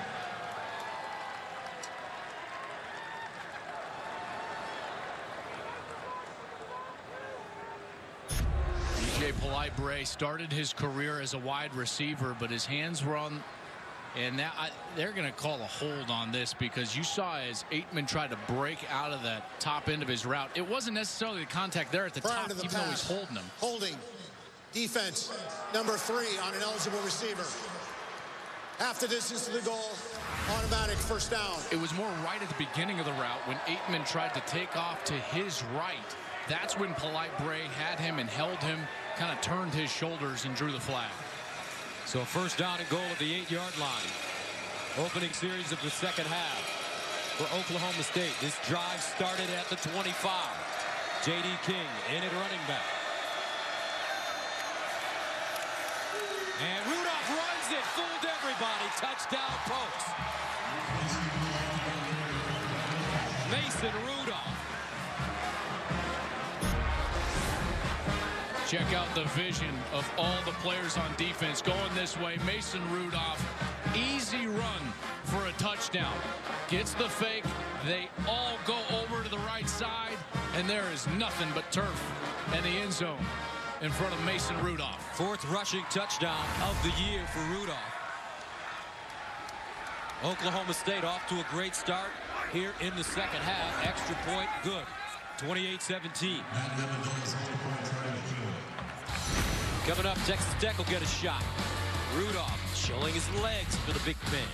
D J Polite Bray started his career as a wide receiver, but his hands were on. And now I, they're going to call a hold on this because you saw as Aitman tried to break out of that top end of his route. It wasn't necessarily the contact there at the Prior top, to the even pass, though he's holding him. Holding. Defense, number three on an eligible receiver. Half the distance to the goal, automatic first down. It was more right at the beginning of the route when Aitman tried to take off to his right. That's when Polite Bray had him and held him, kind of turned his shoulders and drew the flag. So first down and goal at the eight-yard line. Opening series of the second half for Oklahoma State. This drive started at the twenty-five. J D King in at running back. And Rudolph runs it, fooled everybody. Touchdown, Pokes. Mason Rudolph. Check out the vision of all the players on defense going this way. Mason Rudolph, easy run for a touchdown. Gets the fake. They all go over to the right side, and there is nothing but turf and the end zone in front of Mason Rudolph. Fourth rushing touchdown of the year for Rudolph. Oklahoma State off to a great start here in the second half. Extra point, good. twenty-eight seventeen. Coming up, Texas Tech will get a shot. Rudolph showing his legs for the big man.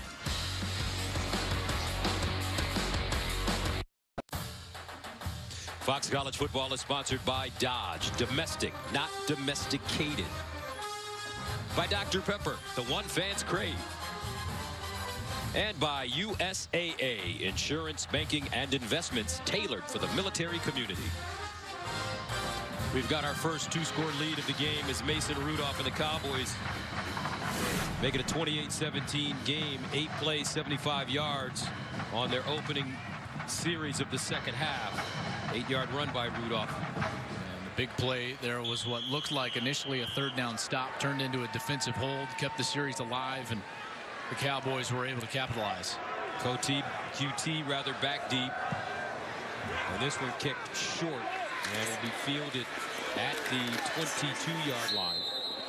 Fox College Football is sponsored by Dodge. Domestic, not domesticated. By Doctor Pepper, the one fans crave. And by U S A A, insurance, banking, and investments tailored for the military community. We've got our first two-score lead of the game as Mason Rudolph and the Cowboys make it a twenty-eight seventeen game. Eight plays, seventy-five yards on their opening series of the second half. Eight-yard run by Rudolph. And the big play there was what looked like initially a third down stop, turned into a defensive hold, kept the series alive, and the Cowboys were able to capitalize. Cote Q T rather back deep. And this one kicked short and will be fielded at the twenty-two-yard line.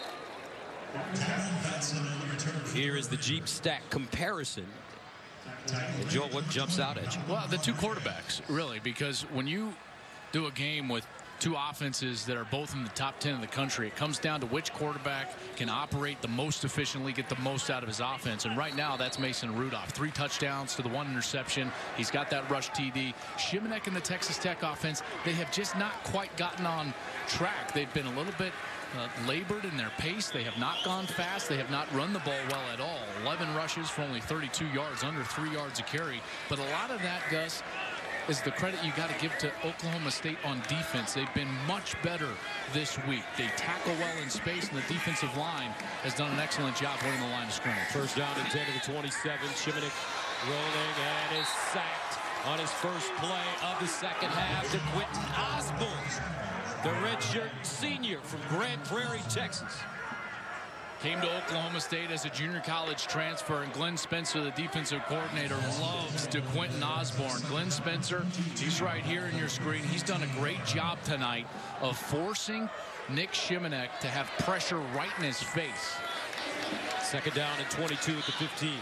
Here is the Jeep stack comparison. And Joel, what jumps out at you? Well, the two quarterbacks, really, because when you do a game with two offenses that are both in the top ten of the country, it comes down to which quarterback can operate the most efficiently, get the most out of his offense. And right now, that's Mason Rudolph. Three touchdowns to the one interception. He's got that rush T D. Shimanek and the Texas Tech offense, they have just not quite gotten on track. They've been a little bit uh, labored in their pace. They have not gone fast. They have not run the ball well at all. eleven rushes for only thirty-two yards, under three yards a carry. But a lot of that, Gus, is the credit you got to give to Oklahoma State on defense. They've been much better this week. They tackle well in space, and the defensive line has done an excellent job holding the line of scrimmage. First down and ten to the twenty-seven. Shimanek rolling and is sacked on his first play of the second half to Quentin Osborne, the redshirt senior from Grand Prairie, Texas. Came to Oklahoma State as a junior college transfer, and Glenn Spencer, the defensive coordinator, loves DeQuinton Osborne. Glenn Spencer, he's right here in your screen. He's done a great job tonight of forcing Nick Shimanek to have pressure right in his face. Second down and twenty-two at the fifteen.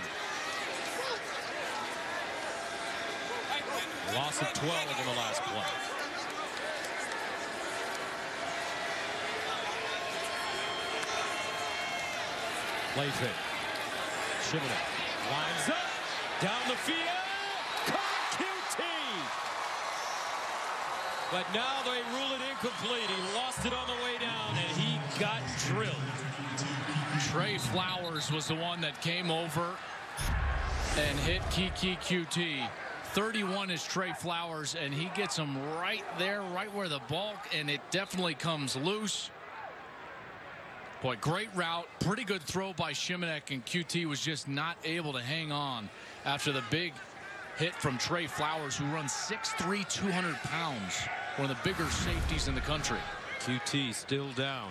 Loss of twelve in the last play. Play fake. Shimanek lines up, down the field, but now they rule it incomplete. He lost it on the way down, and he got drilled. Trey Flowers was the one that came over and hit Keke Coutee. thirty-one is Trey Flowers, and he gets him right there, right where the ball, and it definitely comes loose. Boy, great route. Pretty good throw by Shimanek, and Coutee was just not able to hang on after the big hit from Trey Flowers, who runs six three, two hundred pounds. One of the bigger safeties in the country. Coutee still down.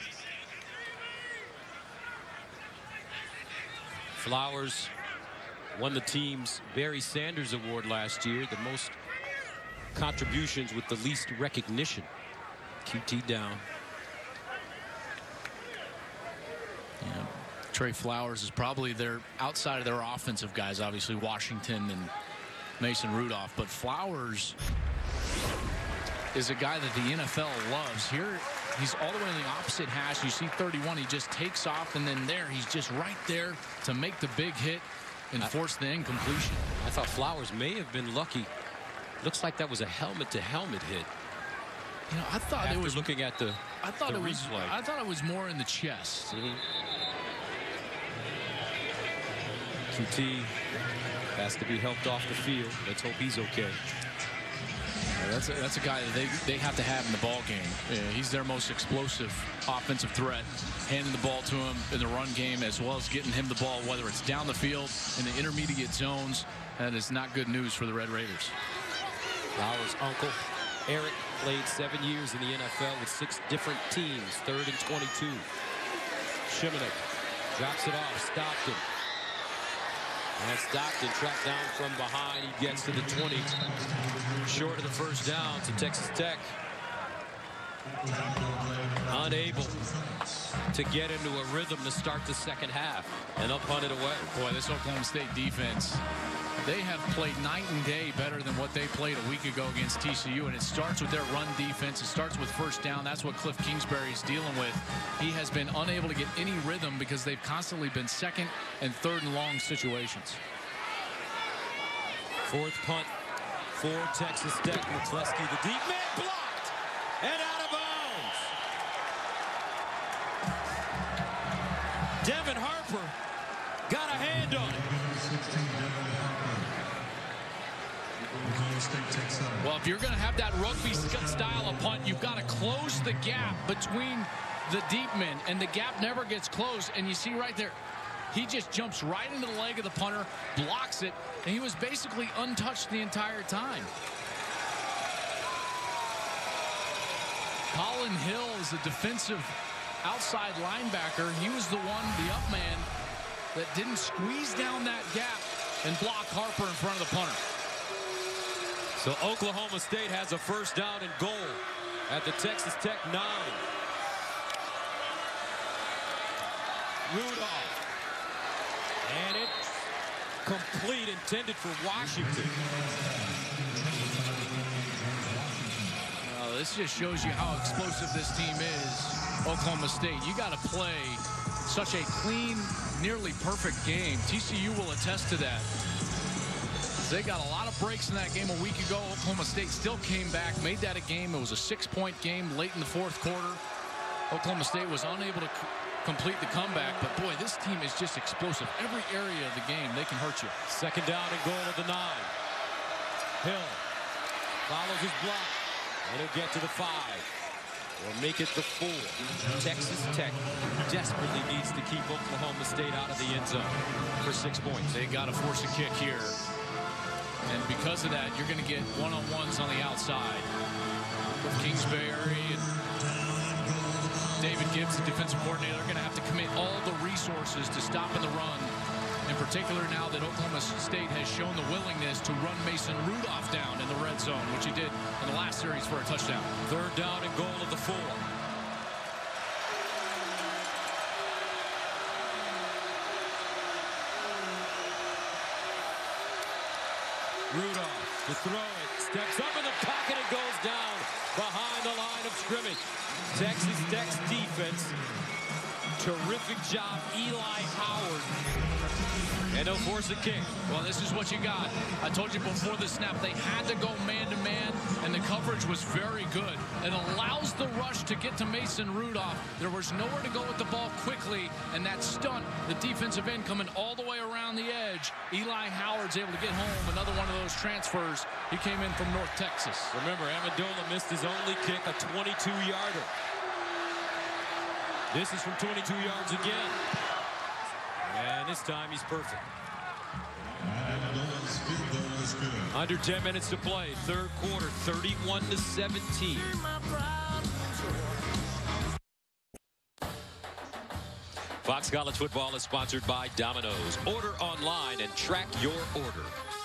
Flowers won the team's Barry Sanders Award last year, the most contributions with the least recognition. Coutee down. Yeah. Trey Flowers is probably their outside of their offensive guys, obviously Washington and Mason Rudolph, but Flowers is a guy that the N F L loves. Here he's all the way on the opposite hash. You see thirty-one, he just takes off, and then there he's just right there to make the big hit and I, force the incompletion. I thought Flowers may have been lucky. Looks like that was a helmet to helmet hit. You know, I thought After it was looking at the I thought the it was replay. I thought it was more in the chest. Mm-hmm. Coutee has to be helped off the field. Let's hope he's okay. Yeah, that's a, that's a guy that they they have to have in the ball game. Yeah, he's their most explosive offensive threat, handing the ball to him in the run game, as well as getting him the ball, whether it's down the field in the intermediate zones. That is not good news for the Red Raiders. Flowers' uncle Eric played seven years in the N F L with six different teams. Third and twenty-two. Shimanek drops it off. Stockton. And Stockton tracked down from behind. He gets to the twenty. Short of the first down to Texas Tech. Unable to get into a rhythm to start the second half. And they'll punt it away. Boy, this Oklahoma State defense, they have played night and day better than what they played a week ago against T C U. And it starts with their run defense. It starts with first down. That's what Cliff Kingsbury is dealing with. He has been unable to get any rhythm because they've constantly been second and third and long situations. Fourth punt for Texas Tech. McCluskey, the deep man, blocked and out of bounds. Devin Harper got a hand on it. Well, if you're going to have that rugby style of punt, you've got to close the gap between the deep men, and the gap never gets closed. And you see right there, he just jumps right into the leg of the punter, blocks it, and he was basically untouched the entire time. Colin Hill is a defensive outside linebacker. He was the one, the up man, that didn't squeeze down that gap and block Harper in front of the punter. So Oklahoma State has a first down and goal at the Texas Tech nine. Rudolph. And it's complete, intended for Washington. Well, this just shows you how explosive this team is, Oklahoma State. You got to play such a clean, nearly perfect game. T C U will attest to that. They got a lot of breaks in that game a week ago. Oklahoma State still came back, made that a game. It was a six-point game late in the fourth quarter. Oklahoma State was unable to complete the comeback, but boy, this team is just explosive. Every area of the game, they can hurt you. Second down and goal at the nine. Hill follows his block, and he'll get to the five. Or make it the four. Texas Tech desperately needs to keep Oklahoma State out of the end zone for six points. They got to force a kick here. And because of that, you're going to get one-on-ones on the outside. With Kingsbury and David Gibbs, the defensive coordinator, are going to have to commit all the resources to stopping the run. In particular, now that Oklahoma State has shown the willingness to run Mason Rudolph down in the red zone, which he did in the last series for a touchdown. Third down and goal at the four. Rudolph to throw it, steps up in the pocket and goes down behind the line of scrimmage. Texas Tech's defense, terrific job, Eli Howard. And they'll force a kick. Well, this is what you got. I told you before the snap, they had to go man-to-man, and the cover coverage was very good. It allows the rush to get to Mason Rudolph. There was nowhere to go with the ball quickly, and that stunt, the defensive end coming all the way around the edge. Eli Howard's able to get home. Another one of those transfers. He came in from North Texas. Remember, Amendola missed his only kick, a twenty-two yarder. This is from twenty-two yards again. And this time he's perfect. Under ten minutes to play, third quarter, thirty-one to seventeen. Fox College Football is sponsored by Domino's. Order online and track your order.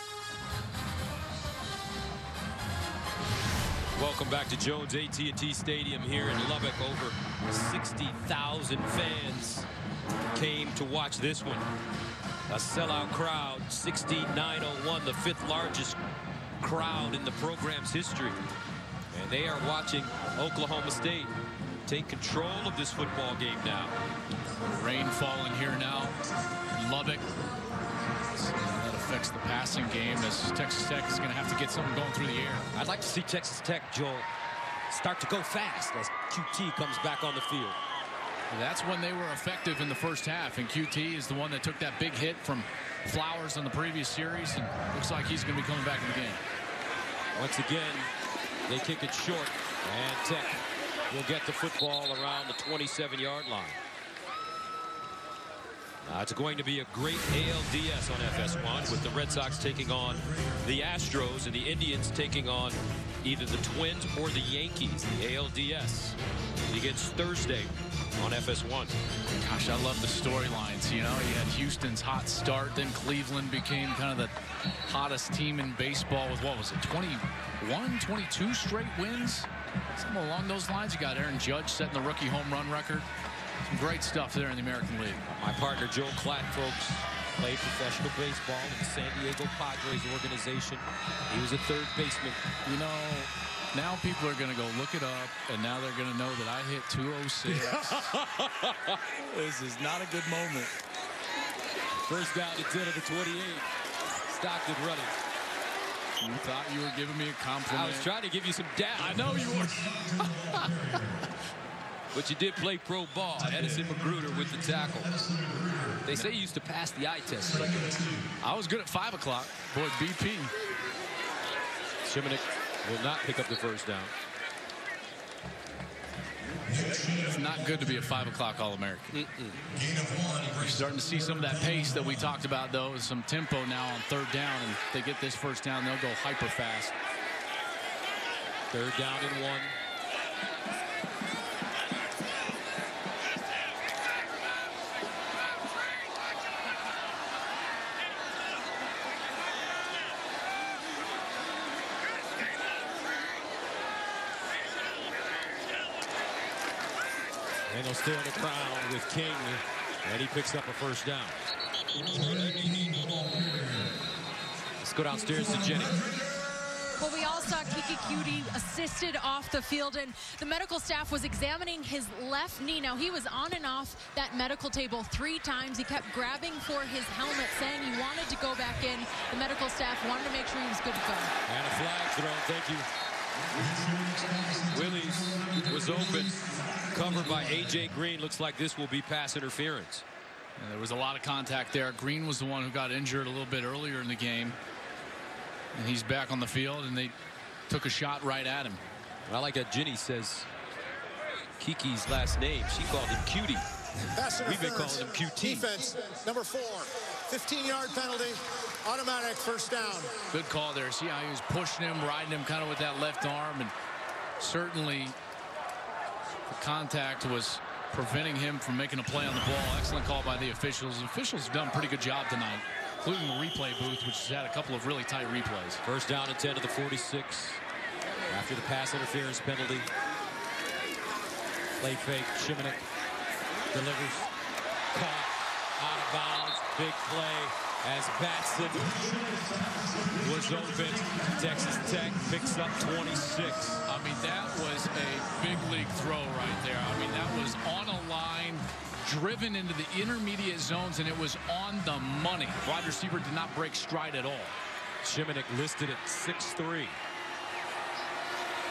Welcome back to Jones A T and T Stadium here in Lubbock. Over sixty thousand fans came to watch this one. A sellout crowd, sixty-nine oh one, the fifth largest crowd in the program's history. And they are watching Oklahoma State take control of this football game now. Rain falling here now in Lubbock. That affects the passing game as Texas Tech is going to have to get something going through the air. I'd like to see Texas Tech, Joel, start to go fast as Q T comes back on the field. That's when they were effective in the first half, and Q T is the one that took that big hit from Flowers in the previous series, and looks like he's going to be coming back in the game. Once again, they kick it short, and Tech will get the football around the twenty-seven yard line. Uh, it's going to be a great A L D S on F S one, with the Red Sox taking on the Astros and the Indians taking on either the Twins or the Yankees. The A L D S begins Thursday on F S one. Gosh, I love the storylines. You know, you had Houston's hot start, then Cleveland became kind of the hottest team in baseball with, what was it, twenty-one, twenty-two straight wins? Something along those lines. You got Aaron Judge setting the rookie home run record. Some great stuff there in the American League. My partner, Joel Klatt, folks, played professional baseball in the San Diego Padres organization. He was a third baseman. You know, now people are going to go look it up, and now they're going to know that I hit two oh six. This is not a good moment. First down to ten of the twenty-eight. Stockton running. You thought you were giving me a compliment. I was trying to give you some data. I know you were. But you did play pro ball. Edison Magruder with the tackle. They say you used to pass the eye test. I was good at five o'clock. Boy, B P. Shimonek will not pick up the first down. It's not good to be a five o'clock All-American. Mm-mm. You're starting to see some of that pace that we talked about, though, and some tempo now on third down. And if they get this first down, they'll go hyper fast. Third down and one. And they'll stay on the ground with King, and he picks up a first down. Let's go downstairs to Jenny. Well, we all saw Keke Coutee assisted off the field, and the medical staff was examining his left knee. Now, he was on and off that medical table three times. He kept grabbing for his helmet, saying he wanted to go back in. The medical staff wanted to make sure he was good to go. And a flag thrown. Thank you. Willies was open, covered by A J Green. Looks like this will be pass interference. And there was a lot of contact there. Green was the one who got injured a little bit earlier in the game. And he's back on the field, and they took a shot right at him. I like that Ginny says Keke's last name. She called him Cutie. We've been calling him Q T. Defense, number four. fifteen yard penalty. Automatic first down. Good call there. See how he was pushing him, riding him kind of with that left arm, and certainly the contact was preventing him from making a play on the ball. Excellent call by the officials. The officials have done a pretty good job tonight, including the replay booth, which has had a couple of really tight replays. First down and ten to the forty-six. After the pass interference penalty. Play fake. Shimonek delivers. Caught. Out of bounds. Big play as Batson was open. Texas Tech picks up twenty-six. I mean, that was a big league throw right there. I mean, that was on a line, driven into the intermediate zones, and it was on the money. Wide receiver did not break stride at all. Shimonek listed at six three.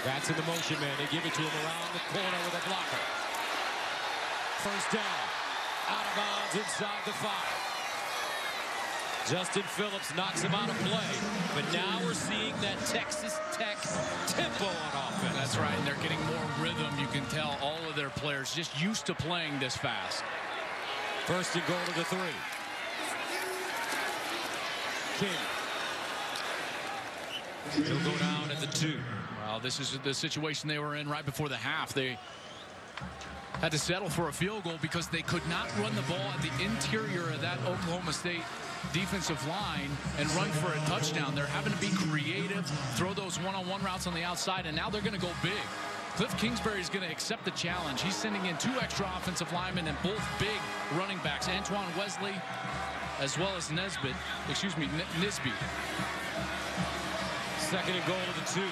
That's in the motion man. They give it to him around the corner with a blocker. First down. Out of bounds inside the five. Justin Phillips knocks him out of play. But now we're seeing that Texas Tech tempo on offense. That's right, and they're getting more rhythm. You can tell all of their players just used to playing this fast. First and goal to the three. King. He'll go down at the two. Well, this is the situation they were in right before the half. They had to settle for a field goal because they could not run the ball at the interior of that Oklahoma State defensive line and run for a touchdown. They're having to be creative, throw those one-on-one routes on the outside, and now they're going to go big. Cliff Kingsbury is going to accept the challenge. He's sending in two extra offensive linemen and both big running backs, Antoine Wesley as well as Nesbitt, excuse me, Nisby. Second and goal to the two.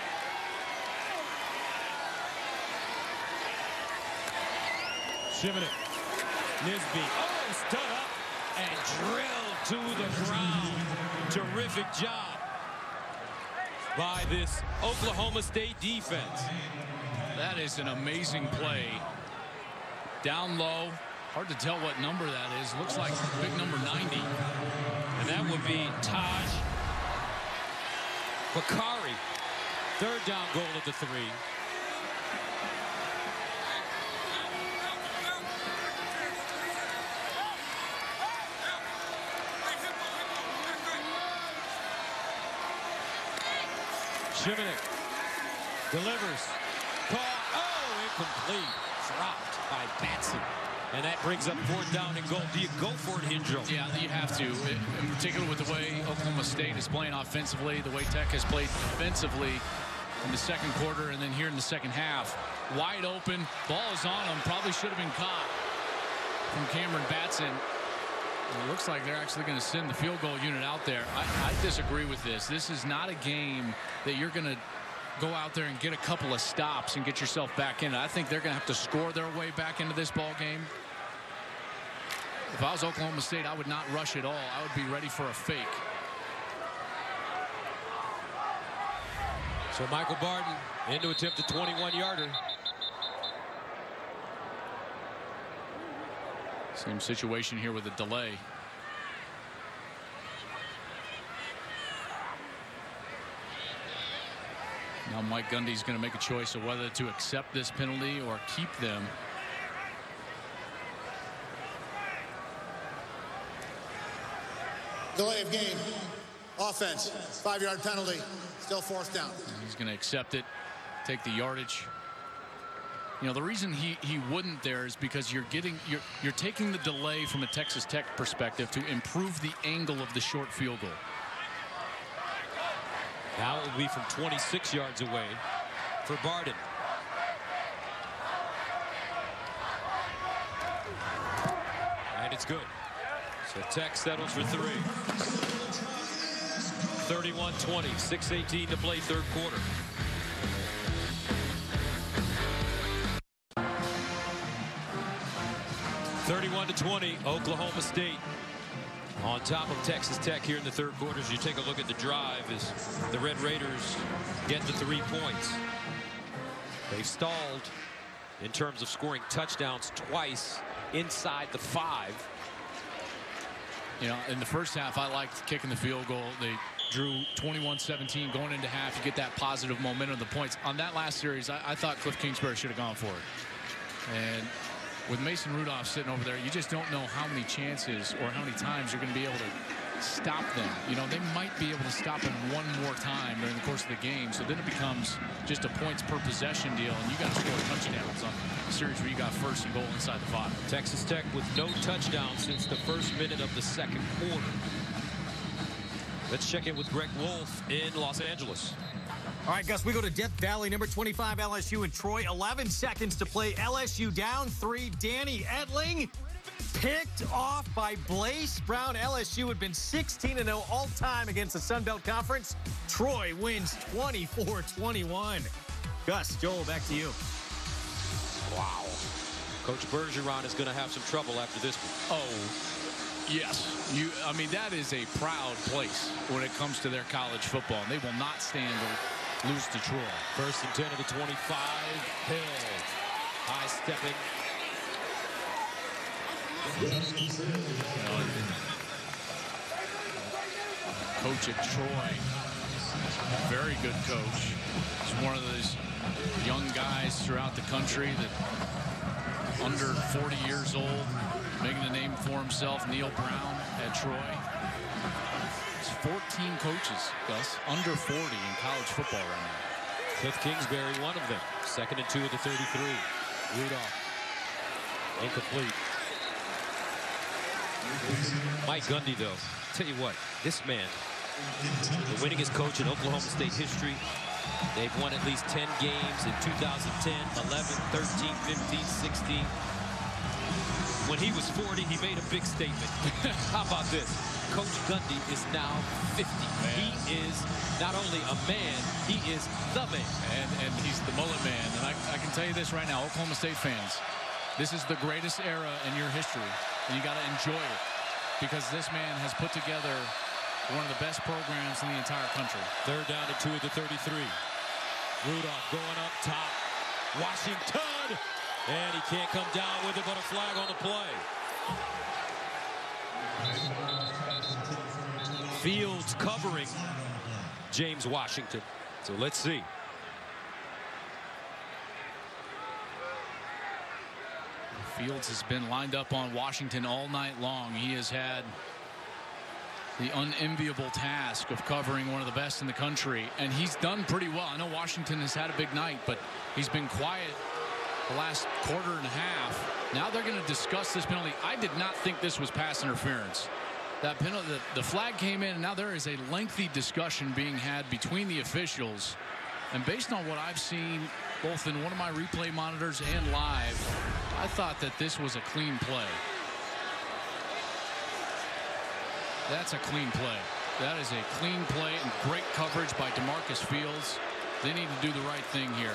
Shimmick. Nisby. Oh, stood up and drilled to the ground. Terrific job by this Oklahoma State defense. That is an amazing play. Down low. Hard to tell what number that is. Looks like big number ninety. And that would be Taj Bakari. Third down goal at the three. Shimmick delivers. Caught. Oh, incomplete. Dropped by Batson. And that brings up fourth down and goal. Do you go for it, Hindro? Yeah, you have to. In particular with the way Oklahoma State is playing offensively, the way Tech has played defensively in the second quarter, and then here in the second half. Wide open. Ball is on him. Probably should have been caught from Cameron Batson. It looks like they're actually going to send the field goal unit out there. I, I disagree with this. This is not a game that you're going to go out there and get a couple of stops and get yourself back in it. I think they're going to have to score their way back into this ball game. If I was Oklahoma State, I would not rush at all. I would be ready for a fake. So Michael Barton in to attempt a twenty-one yarder. Same situation here with a delay. Now Mike Gundy's going to make a choice of whether to accept this penalty or keep them. Delay of game. Offense. Five-yard penalty. Still fourth down. He's going to accept it, take the yardage. You know, the reason he he wouldn't there is because you're getting you're you're taking the delay from a Texas Tech perspective to improve the angle of the short field goal. Now it will be from twenty-six yards away for Barton. And it's good. So Tech settles for three. thirty-one twenty, six eighteen to play third quarter. thirty-one to twenty, Oklahoma State on top of Texas Tech here in the third quarter. As you take a look at the drive as the Red Raiders get the three points. They've stalled in terms of scoring touchdowns twice inside the five. You know, in the first half, I liked kicking the field goal. They drew twenty-one seventeen going into half. You get that positive momentum of the points. On that last series, I, I thought Cliff Kingsbury should have gone for it. And with Mason Rudolph sitting over there, you just don't know how many chances or how many times you're going to be able to stop them. You know, they might be able to stop him one more time during the course of the game. So then it becomes just a points per possession deal, and you got to score touchdowns on a series where you got first and goal inside the five. Texas Tech with no touchdowns since the first minute of the second quarter. Let's check in with Greg Wolf in Los Angeles. All right, Gus, we go to Death Valley, number twenty-five, L S U and Troy. eleven seconds to play. L S U down three. Danny Etling picked off by Blaise Brown. L S U had been sixteen and oh all-time against the Sun Belt Conference. Troy wins twenty-four twenty-one. Gus, Joel, back to you. Wow. Coach Bergeron is going to have some trouble after this one. Oh, yes. You, I mean, that is a proud place when it comes to their college football. And they will not stand lose to Troy. First and ten of the twenty-five. Hill. High stepping. Coach at Troy. Very good coach. He's one of those young guys throughout the country that under forty years old, making a name for himself. Neil Brown at Troy. There's fourteen coaches, Gus, under forty in college football right now. Cliff Kingsbury, one of them. Second and two of the thirty-three. Rudolph. Incomplete. Mike Gundy, though, tell you what, this man, the winningest coach in Oklahoma State history. They've won at least ten games in two thousand ten, eleven, thirteen, fifteen, sixteen. When he was forty, he made a big statement. How about this? Coach Gundy is now fifty. Man. He is not only a man, he is the man. And, and he's the mullet man. And I, I can tell you this right now, Oklahoma State fans, this is the greatest era in your history. And you got to enjoy it, because this man has put together one of the best programs in the entire country. Third down to two of the thirty-three. Rudolph going up top. Washington. And he can't come down with it, but a flag on the play. Fields covering James Washington. So let's see. Fields has been lined up on Washington all night long. He has had the unenviable task of covering one of the best in the country, and he's done pretty well. I know Washington has had a big night, but he's been quiet the last quarter and a half. Now they're going to discuss this penalty. I did not think this was pass interference. That penalty, the, the flag came in, and now there is a lengthy discussion being had between the officials. And based on what I've seen, both in one of my replay monitors and live, I thought that this was a clean play. That's a clean play. That is a clean play and great coverage by DeMarcus Fields. They need to do the right thing here.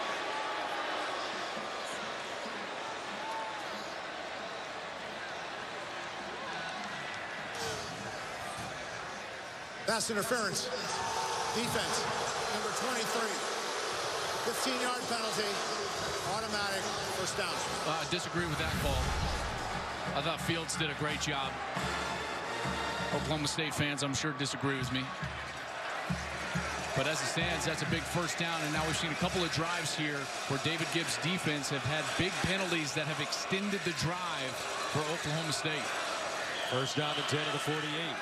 Pass interference. Defense. Number twenty-three. fifteen yard penalty. Automatic first down. Uh, I disagree with that call. I thought Fields did a great job. Oklahoma State fans, I'm sure, disagree with me. But as it stands, that's a big first down. And now we've seen a couple of drives here where David Gibbs' defense have had big penalties that have extended the drive for Oklahoma State. First down to ten of the forty-eight.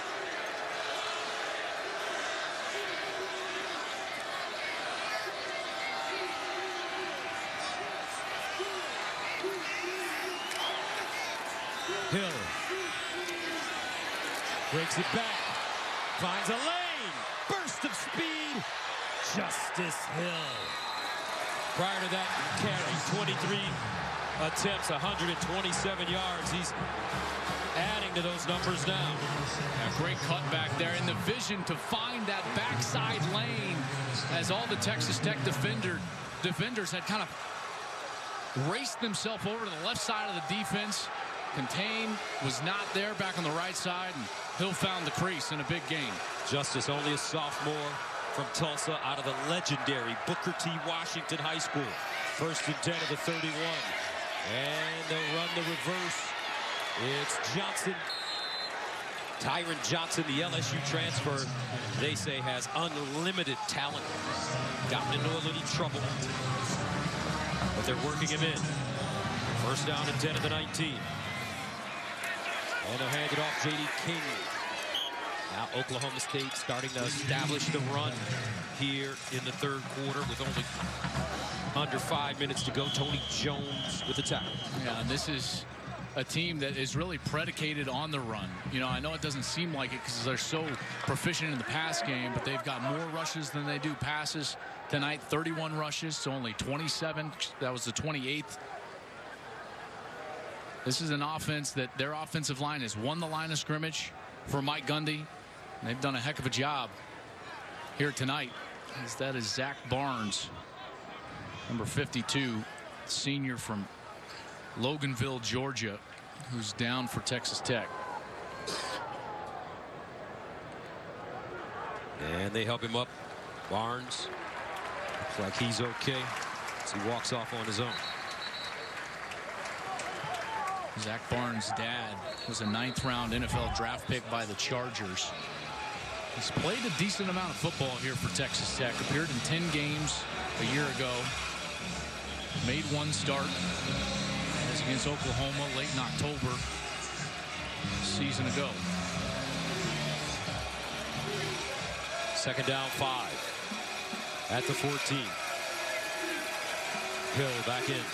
Hill breaks it back, finds a lane, burst of speed, Justice Hill. Prior to that carry, twenty-three attempts, one hundred twenty-seven yards. He's adding to those numbers now. A great cut back there, and the vision to find that backside lane as all the Texas Tech defender defenders had kind of raced themselves over to the left side of the defense. Contain was not there, back on the right side, and Hill found the crease in a big game. Justice, only a sophomore from Tulsa, out of the legendary Booker T. Washington High School. First and ten of the thirty-one. And they'll run the reverse. It's Johnson. Tyron Johnson, the L S U transfer, they say has unlimited talent. Gotten into a little trouble, but they're working him in. First down and ten of the nineteen. And they'll hand it off J D King. Now Oklahoma State starting to establish the run here in the third quarter with only under five minutes to go. Tony Jones with the tackle. Yeah, and this is a team that is really predicated on the run. You know, I know it doesn't seem like it because they're so proficient in the pass game, but they've got more rushes than they do passes tonight. thirty-one rushes to only twenty-seven. That was the twenty-eighth. This is an offense that their offensive line has won the line of scrimmage for Mike Gundy. And they've done a heck of a job here tonight. As that is Zach Barnes, number fifty-two, senior from Loganville, Georgia, who's down for Texas Tech. And they help him up Barnes looks like he's okay as he walks off on his own. Zach Barnes' dad was a ninth round N F L draft pick by the Chargers. He's played a decent amount of football here for Texas Tech. Appeared in ten games a year ago. Made one start. That was against Oklahoma late in October a season ago. Second down, five at the fourteen. Hill back in.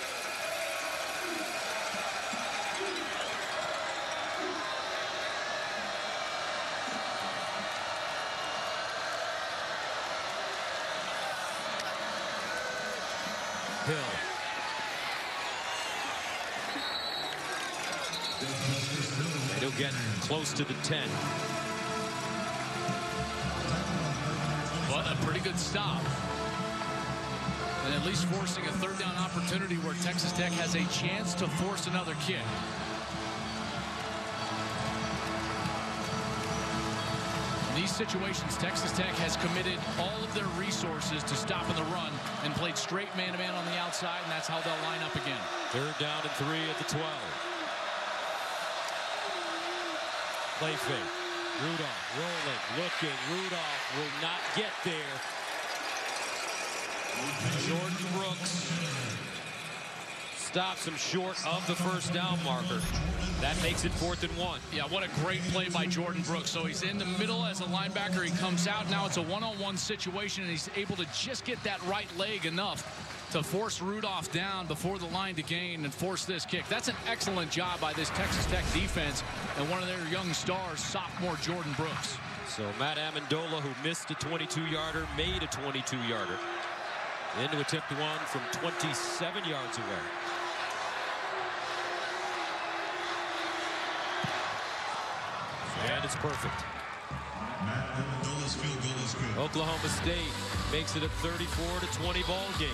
Hill. And he'll get close to the ten. But a pretty good stop. And at least forcing a third down opportunity where Texas Tech has a chance to force another kick. In these situations, Texas Tech has committed all of their resources to stopping the run and played straight man-to-man on the outside, and that's how they'll line up again. Third down and three at the twelve. Play fake. Rudolph rolling, looking. Rudolph will not get there. Jordan Brooks stops him short of the first down marker. That makes it fourth and one. Yeah, what a great play by Jordan Brooks. So he's in the middle as a linebacker. He comes out. Now it's a one-on-one situation, and he's able to just get that right leg enough to force Rudolph down before the line to gain and force this kick. That's an excellent job by this Texas Tech defense and one of their young stars, sophomore Jordan Brooks. So Matt Amendola, who missed a twenty-two yarder, made a twenty-two yarder. Into attempt one from twenty-seven yards away. And it's perfect. Oklahoma State makes it a thirty-four to twenty ball game.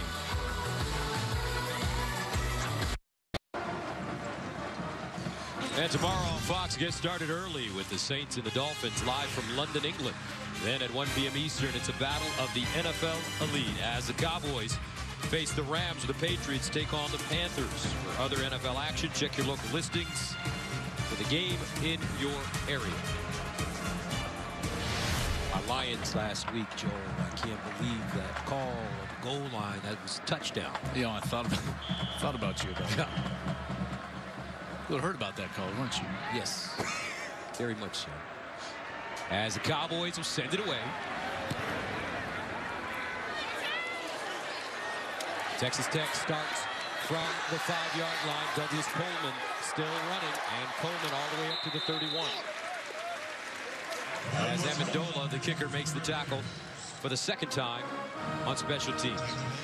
And tomorrow on Fox, get started early with the Saints and the Dolphins live from London, England. Then at one p m Eastern, it's a battle of the N F L elite as the Cowboys face the Rams. The Patriots take on the Panthers. For other N F L action, check your local listings for the game in your area. My Lions last week, Joel, I can't believe that call of the goal line. That was a touchdown. Yeah, I thought about, thought about you about that. You would have heard about that call, weren't you? Yes, very much so. As the Cowboys will send it away. Texas Tech starts from the five-yard line. Douglas Coleman still running, and Coleman all the way up to the thirty-one. As Amendola, the kicker, makes the tackle for the second time on special teams.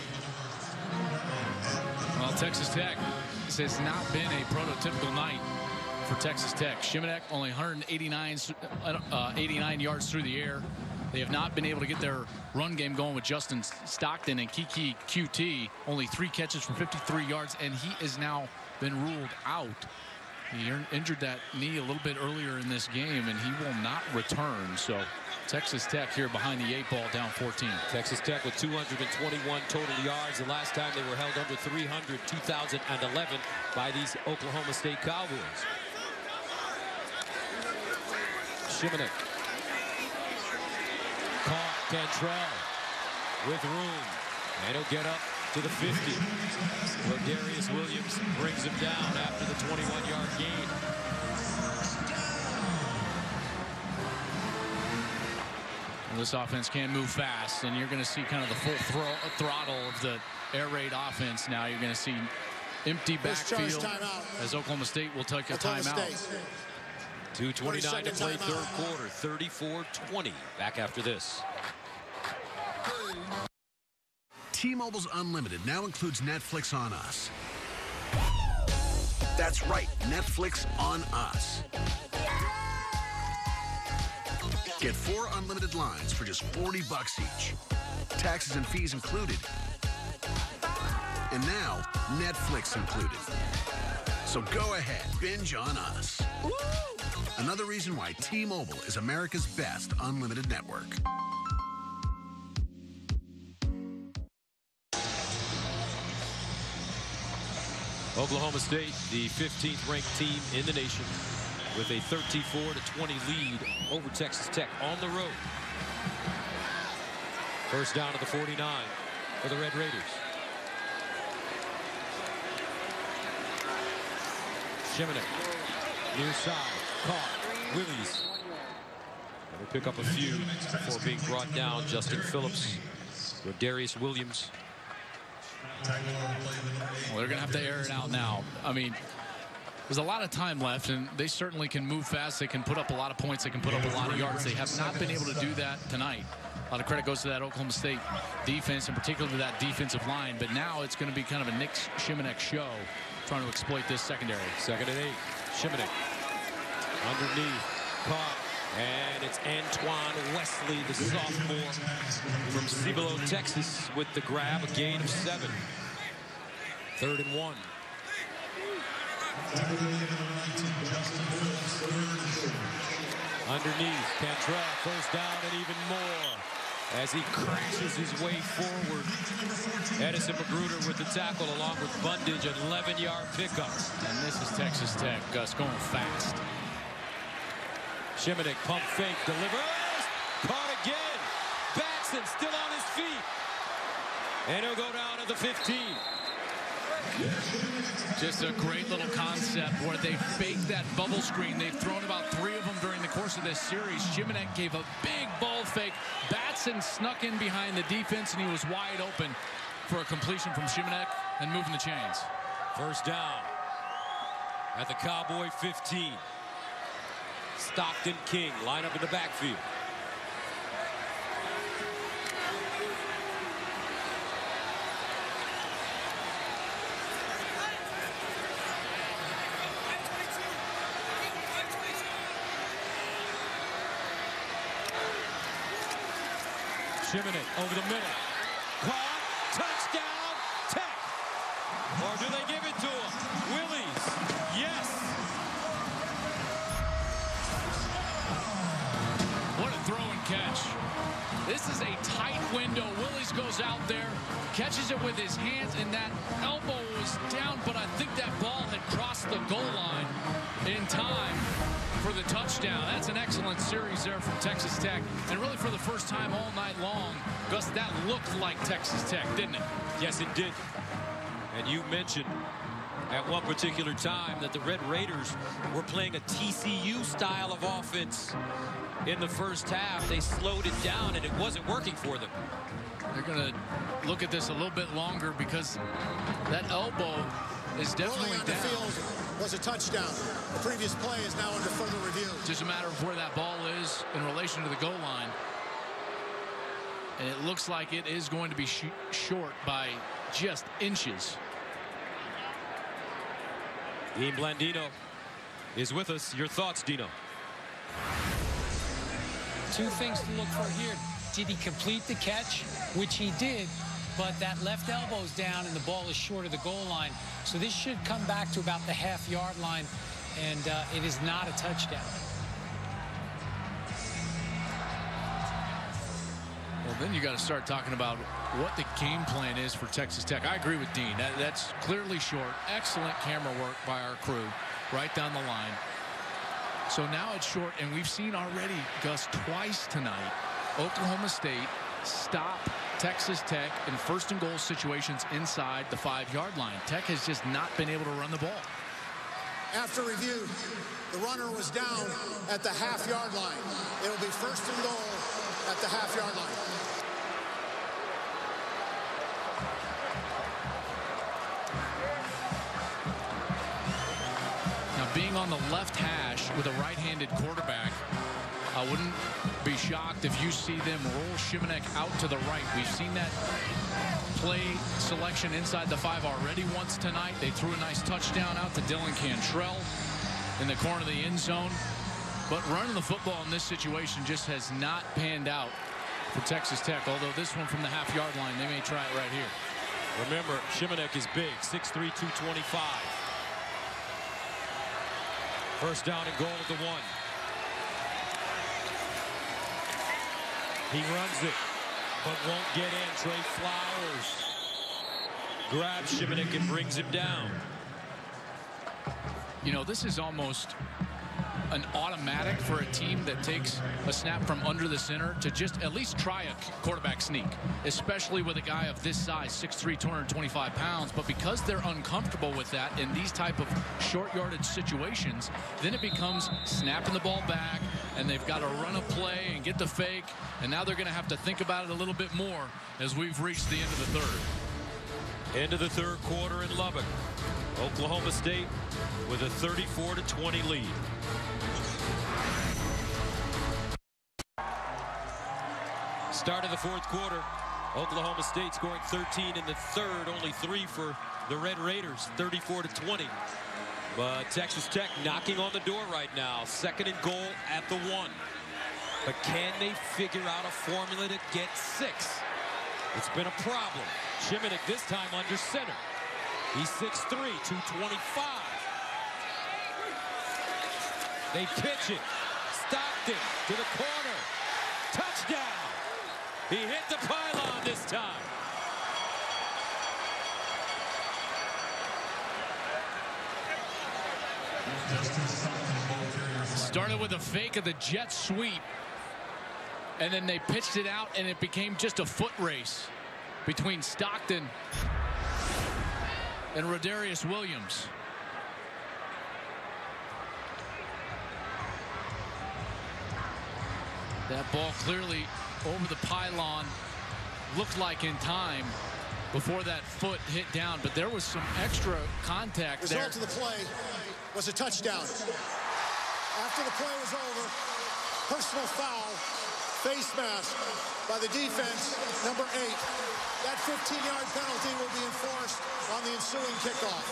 Well, Texas Tech, this has not been a prototypical night for Texas Tech. Shimonek only one eighty-nine, uh, eighty-nine yards through the air. They have not been able to get their run game going with Justin Stockton and Kiki Q T. Only three catches for fifty-three yards, and he has now been ruled out. He injured that knee a little bit earlier in this game, and he will not return. So Texas Tech here behind the eight ball, down fourteen. Texas Tech with two hundred twenty-one total yards. The last time they were held under three hundred, two thousand eleven, by these Oklahoma State Cowboys. Shimonek. Caught Cantrell with room. And he'll get up to the fifty. Where Darius Williams brings him down after the twenty-one yard gain. Well, this offense can move fast, and you're going to see kind of the full thro throttle of the air raid offense now. You're going to see empty backfield as Oklahoma State will take a timeout. two twenty-nine to play third quarter, thirty-four twenty. Back after this. T-Mobile's Unlimited now includes Netflix on Us. That's right, Netflix on Us. Get four unlimited lines for just forty bucks each. Taxes and fees included. And now, Netflix included. So go ahead, binge on Us. Woo! Another reason why T-Mobile is America's best unlimited network. Oklahoma State, the fifteenth ranked team in the nation, with a thirty-four to twenty lead over Texas Tech on the road. First down to the forty-nine for the Red Raiders. Shimonek, near side, caught, Willies. They pick up a few before being brought down. Justin Phillips, Darius Williams. Well, they're going to have to air it out now. I mean, there's a lot of time left, and they certainly can move fast. They can put up a lot of points. They can put up a lot of yards. They have not been able to do that tonight. A lot of credit goes to that Oklahoma State defense, and particularly that defensive line. But now it's going to be kind of a Nick Shimonek show, trying to exploit this secondary. Second and eight. Shimonek underneath, caught. And it's Antoine Wesley, the sophomore from Cibolo, Texas, with the grab, a gain of seven. Third and one. Underneath, Cantrell, first down and even more as he crashes his way forward. Edison Magruder with the tackle along with Bundage, an eleven yard pickup. And this is Texas Tech, Gus, going fast. Shimonek, pump fake, delivers, caught again. Batson still on his feet. And he'll go down at the fifteen. Just a great little concept where they faked that bubble screen. They've thrown about three of them during the course of this series. Shimonek gave a big ball fake. Batson snuck in behind the defense, and he was wide open for a completion from Shimonek and moving the chains. First down at the Cowboy fifteen. Stockton King line up in the backfield. Shimonek over the middle. Caught. Touchdown, Tech. Or do they give it to him? Willies. Yes. What a throw and catch. This is a tight window. Willies goes out there, catches it with his hands, and that elbow was down, but I think that ball had crossed the goal line in time for the touchdown. That's an excellent series there from Texas Tech. And really for the first time all night long, Gus, that looked like Texas Tech, didn't it? Yes, it did. And you mentioned at one particular time that the Red Raiders were playing a T C U style of offense in the first half. They slowed it down, and it wasn't working for them. They're going to look at this a little bit longer because that elbow is definitely Rolling on down. the field was a touchdown. The previous play is now under further review. Just a matter of where that ball is in relation to the goal line. And it looks like it is going to be sh short by just inches. Dean Blandino is with us. Your thoughts, Dino? Two things to look for here. Did he complete the catch? Which he did, but that left elbow's down and the ball is short of the goal line. So this should come back to about the half yard line, and uh, it is not a touchdown. Well, then you got to start talking about what the game plan is for Texas Tech. I agree with Dean. That, that's clearly short. Excellent camera work by our crew right down the line. So now it's short, and we've seen already, Gus, twice tonight, Oklahoma State stop Texas Tech in first and goal situations inside the five yard line. Tech has just not been able to run the ball. After review, the runner was down at the half yard line. It'll be first and goal at the half yard line. Now, being on the left hash with a right-handed quarterback, I wouldn't be shocked if you see them roll Shimonek out to the right. We've seen that play selection inside the five already once tonight. They threw a nice touchdown out to Dylan Cantrell in the corner of the end zone. But running the football in this situation just has not panned out for Texas Tech, although this one from the half-yard line, they may try it right here. Remember, Shimonek is big, six three, two twenty-five. First down and goal at the one. He runs it, but won't get in. Trey Flowers grabs Shimonek and brings him down. You know, this is almost an automatic for a team that takes a snap from under the center to just at least try a quarterback sneak, especially with a guy of this size, six three, two hundred twenty-five pounds. But because they're uncomfortable with that in these type of short yardage situations, then it becomes snapping the ball back, and they've got to run a play and get the fake, and now they're going to have to think about it a little bit more as we've reached the end of the third. End of the third quarter in Lubbock. Oklahoma State with a thirty-four to twenty lead. Start of the fourth quarter. Oklahoma State scoring thirteen in the third, only three for the Red Raiders, thirty-four to twenty. But Texas Tech knocking on the door right now. Second and goal at the one. But can they figure out a formula to get six? It's been a problem. Shimonek this time under center. He's six three, two twenty-five. They pitch it. Stockton to the corner. Touchdown. He hit the pylon this time. Started with a fake of the jet sweep, and then they pitched it out, and it became just a foot race between Stockton and Rodarius Williams. That ball clearly over the pylon, looked like in time before that foot hit down, but there was some extra contact there. Result of the play was a touchdown. After the play was over, personal foul, face mask by the defense, number eight. That fifteen-yard penalty will be enforced on the ensuing kickoff.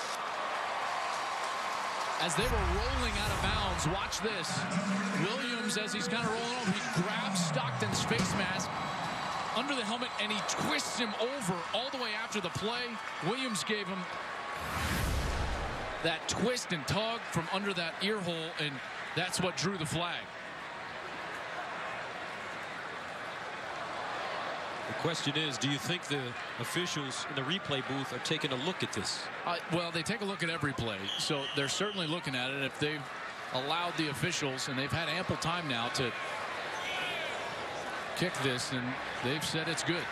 As they were rolling out of bounds, watch this. Williams, as he's kind of rolling over, he grabs Stockton's face mask under the helmet, and he twists him over all the way after the play. Williams gave him that twist and tug from under that ear hole, and that's what drew the flag. The question is, do you think the officials in the replay booth are taking a look at this? Uh, well, they take a look at every play, so they're certainly looking at it. If they've allowed the officials, and they've had ample time now to kick this, and they've said it's good.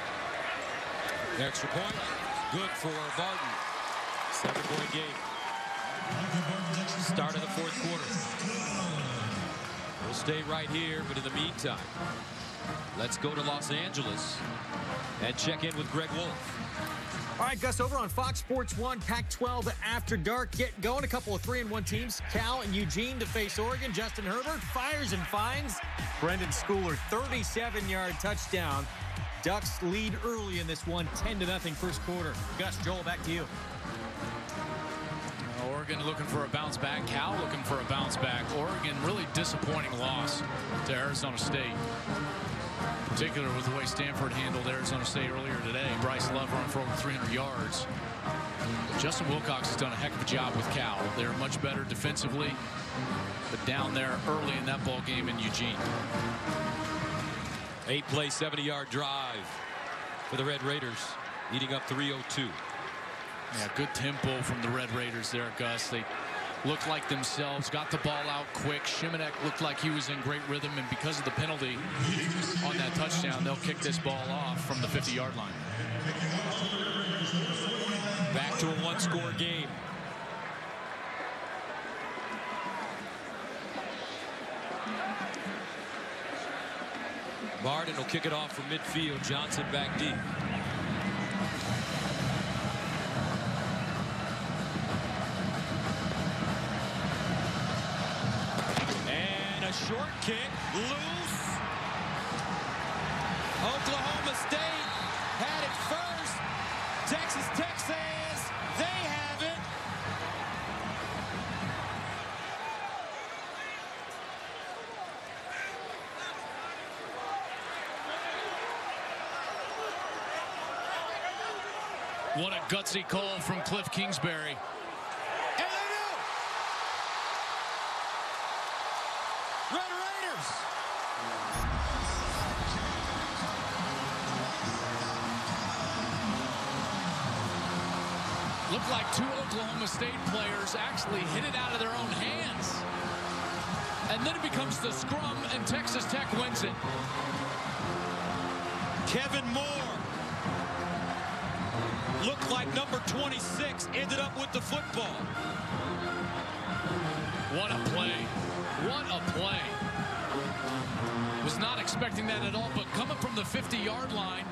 Extra point, good for Barton. Seven-point game. Start of the fourth quarter. We'll stay right here, but in the meantime, let's go to Los Angeles and check in with Greg Wolf. All right, Gus, over on Fox Sports one, Pac twelve After Dark. Get going. A couple of three and one teams. Cal and Eugene to face Oregon. Justin Herbert fires and finds Brendan Schooler, thirty-seven-yard touchdown. Ducks lead early in this one, ten to nothing first quarter. Gus, Joel, back to you. Oregon looking for a bounce back. Cal looking for a bounce back. Oregon really disappointing loss to Arizona State. Particular with the way Stanford handled Arizona State earlier today. Bryce Love run for over three hundred yards. Justin Wilcox has done a heck of a job with Cal. They're much better defensively, but down there early in that ball game in Eugene. Eight-play, seventy-yard drive for the Red Raiders, eating up three oh two. Yeah, good tempo from the Red Raiders there, Gus. They looked like themselves, got the ball out quick. Shimonek looked like he was in great rhythm, and because of the penalty on that touchdown, they'll kick this ball off from the fifty-yard line. Back to a one-score game. Barden will kick it off from midfield. Johnson back deep. Short kick, loose. Oklahoma State had it first. Texas Tech says they have it. What a gutsy call from Cliff Kingsbury. Looked like two Oklahoma State players actually hit it out of their own hands. And then it becomes the scrum, and Texas Tech wins it. Kevin Moore looked like number twenty-six, ended up with the football. What a play. What a play. Was not expecting that at all, but coming from the fifty-yard line,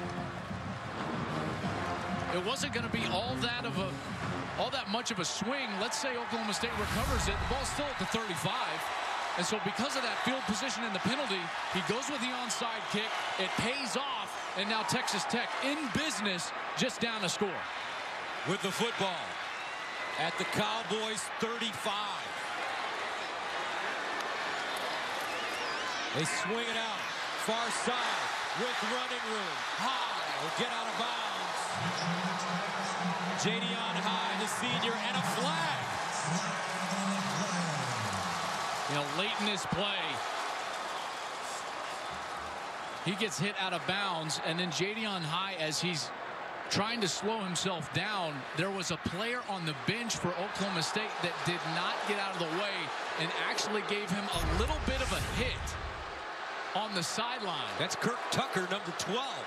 it wasn't going to be all that of a all that much of a swing. Let's say Oklahoma State recovers it. The ball's still at the thirty-five. And so because of that field position and the penalty, he goes with the onside kick. It pays off, and now Texas Tech in business, just down a score. With the football at the Cowboys thirty-five. They swing it out, far side, with running room. High will get out of bounds. Jadion High, the senior, and a flag. You know, late in this play, he gets hit out of bounds, and then Jadion High, as he's trying to slow himself down, there was a player on the bench for Oklahoma State that did not get out of the way and actually gave him a little bit of a hit on the sideline. That's Kirk Tucker, number twelve.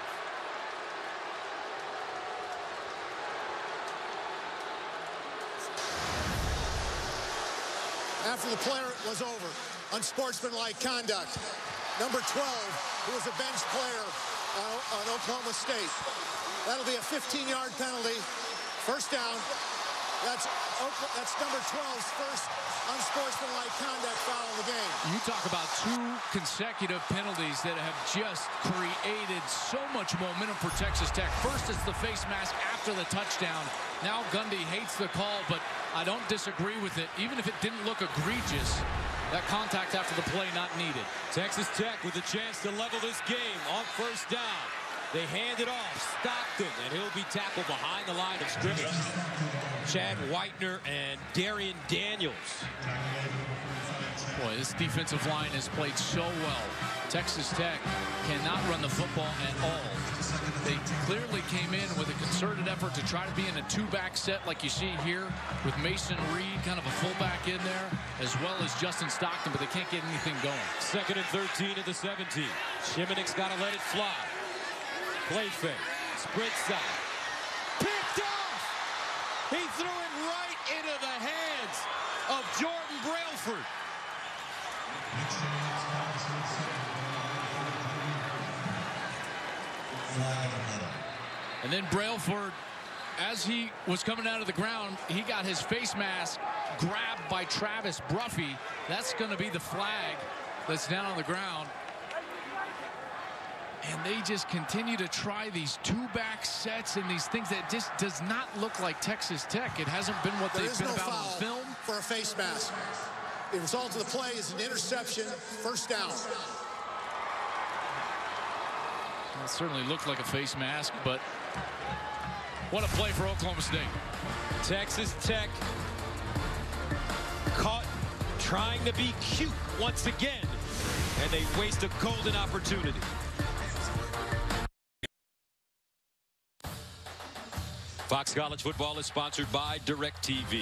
After the player was over, unsportsmanlike conduct. Number twelve, who was a bench player on, on Oklahoma State. That'll be a fifteen-yard penalty. First down. That's, that's number twelve's first unsportsmanlike conduct foul in the game. You talk about two consecutive penalties that have just created so much momentum for Texas Tech. First, it's the face mask after the touchdown. Now Gundy hates the call, but I don't disagree with it. Even if it didn't look egregious, that contact after the play not needed. Texas Tech with a chance to level this game on first down. They hand it off. Stockton, and he'll be tackled behind the line of scrimmage. Chad Whitener and Darian Daniels. Boy, this defensive line has played so well. Texas Tech cannot run the football at all. They clearly came in with a concerted effort to try to be in a two-back set like you see here with Mason Reed, kind of a fullback in there, as well as Justin Stockton, but they can't get anything going. Second and thirteen at the seventeen. Shimonik's got to let it fly. Play fake. Sprint side. Picked off! He threw it right into the hands of Jordan Brailford. And then Brailford, as he was coming out of the ground, he got his face mask grabbed by Travis Bruffy. That's going to be the flag that's down on the ground. And they just continue to try these two-back sets and these things that just does not look like Texas Tech. It hasn't been what there they've been no about foul on film. For a face mask. The result of the play is an interception, first down. It certainly looked like a face mask, but what a play for Oklahoma State. Texas Tech caught trying to be cute once again, and they waste a golden opportunity. Fox College Football is sponsored by DirecTV.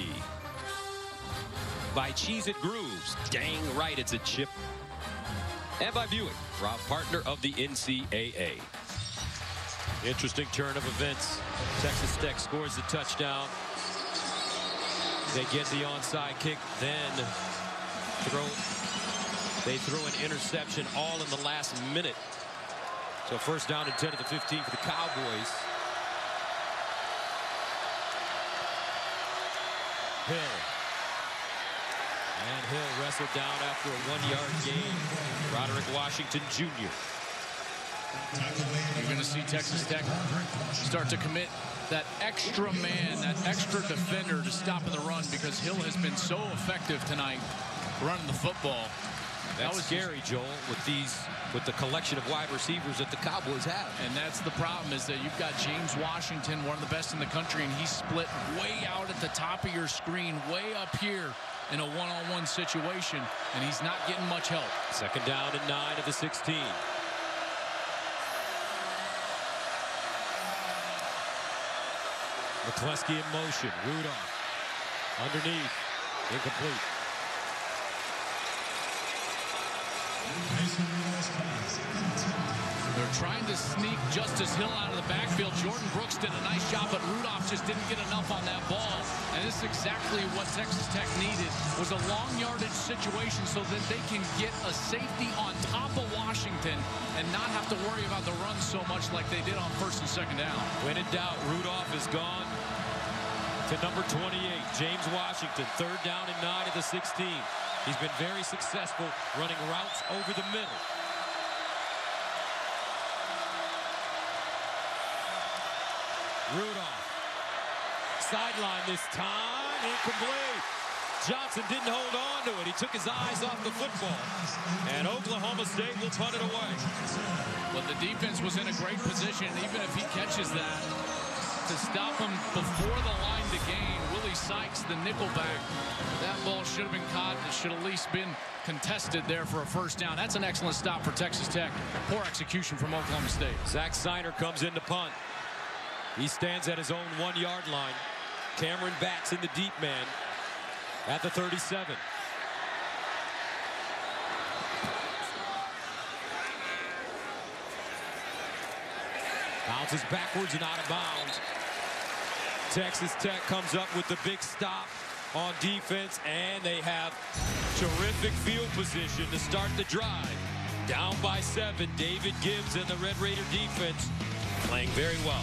By Cheez-It Grooves, dang right it's a chip. And by Buick, proud partner of the N C A A. Interesting turn of events. Texas Tech scores the touchdown. They get the onside kick, then throw. They throw an interception all in the last minute. So first down and ten to the fifteen for the Cowboys. Hill. And Hill wrestled down after a one-yard gain. Roderick Washington, Junior You're going to see Texas Tech start to commit that extra man, that extra defender to stop in the run because Hill has been so effective tonight running the football. That's that was scary, Joel, with these, with the collection of wide receivers that the Cowboys have. And that's the problem, is that you've got James Washington, one of the best in the country, and he's split way out at the top of your screen, way up here in a one-on-one situation, and he's not getting much help. Second down and nine of the sixteen. McCleskey in motion. Rudolph underneath. Incomplete. They're trying to sneak Justice Hill out of the backfield. Jordan Brooks did a nice job, but Rudolph just didn't get enough on that ball. And this is exactly what Texas Tech needed, was a long yardage situation so that they can get a safety on top of Washington and not have to worry about the run so much like they did on first and second down. When in doubt, Rudolph is gone to number twenty-eight, James Washington. Third down and nine at the sixteen. He's been very successful running routes over the middle. Rudolph. Sideline this time. Incomplete. Johnson didn't hold on to it. He took his eyes off the football. And Oklahoma State will punt it away. But the defense was in a great position, even if he catches that, to stop him before the line to gain. Willie Sykes, the nickelback. That ball should have been caught. It should at least been contested there for a first down. That's an excellent stop for Texas Tech. Poor execution from Oklahoma State. Zach Steiner comes in to punt. He stands at his own one-yard line. Cameron Batts in the deep man at the thirty-seven. Bounces backwards and out of bounds. Texas Tech comes up with the big stop on defense, and they have terrific field position to start the drive. Down by seven, David Gibbs and the Red Raider defense playing very well.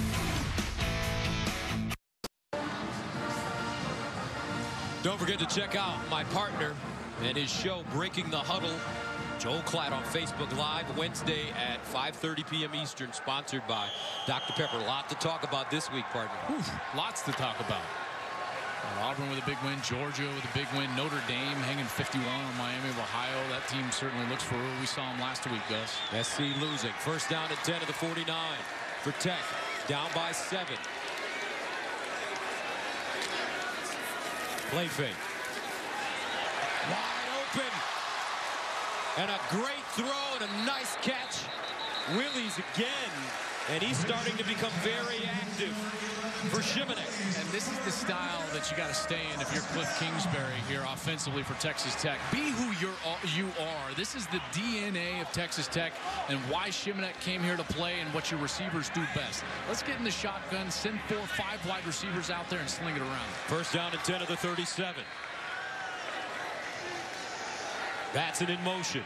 Don't forget to check out my partner and his show, Breaking the Huddle. Joel Klatt on Facebook Live Wednesday at five thirty p m Eastern, sponsored by Doctor Pepper. A lot to talk about this week, partner. Whew, lots to talk about. Auburn with a big win, Georgia with a big win, Notre Dame hanging fifty-one on Miami of Ohio. That team certainly looks for real. We saw them last week, Gus. S C losing. First down at ten of the forty-nine for Tech. Down by seven. Play fake. Wide open. And a great throw and a nice catch. Willie's again. And he's starting to become very active for Shimonek. And this is the style that you got to stay in if you're Cliff Kingsbury here offensively for Texas Tech. Be who you're, you are. This is the D N A of Texas Tech and why Shimonek came here to play and what your receivers do best. Let's get in the shotgun, send four, five wide receivers out there and sling it around. First down and ten of the thirty-seven. Batson in motion.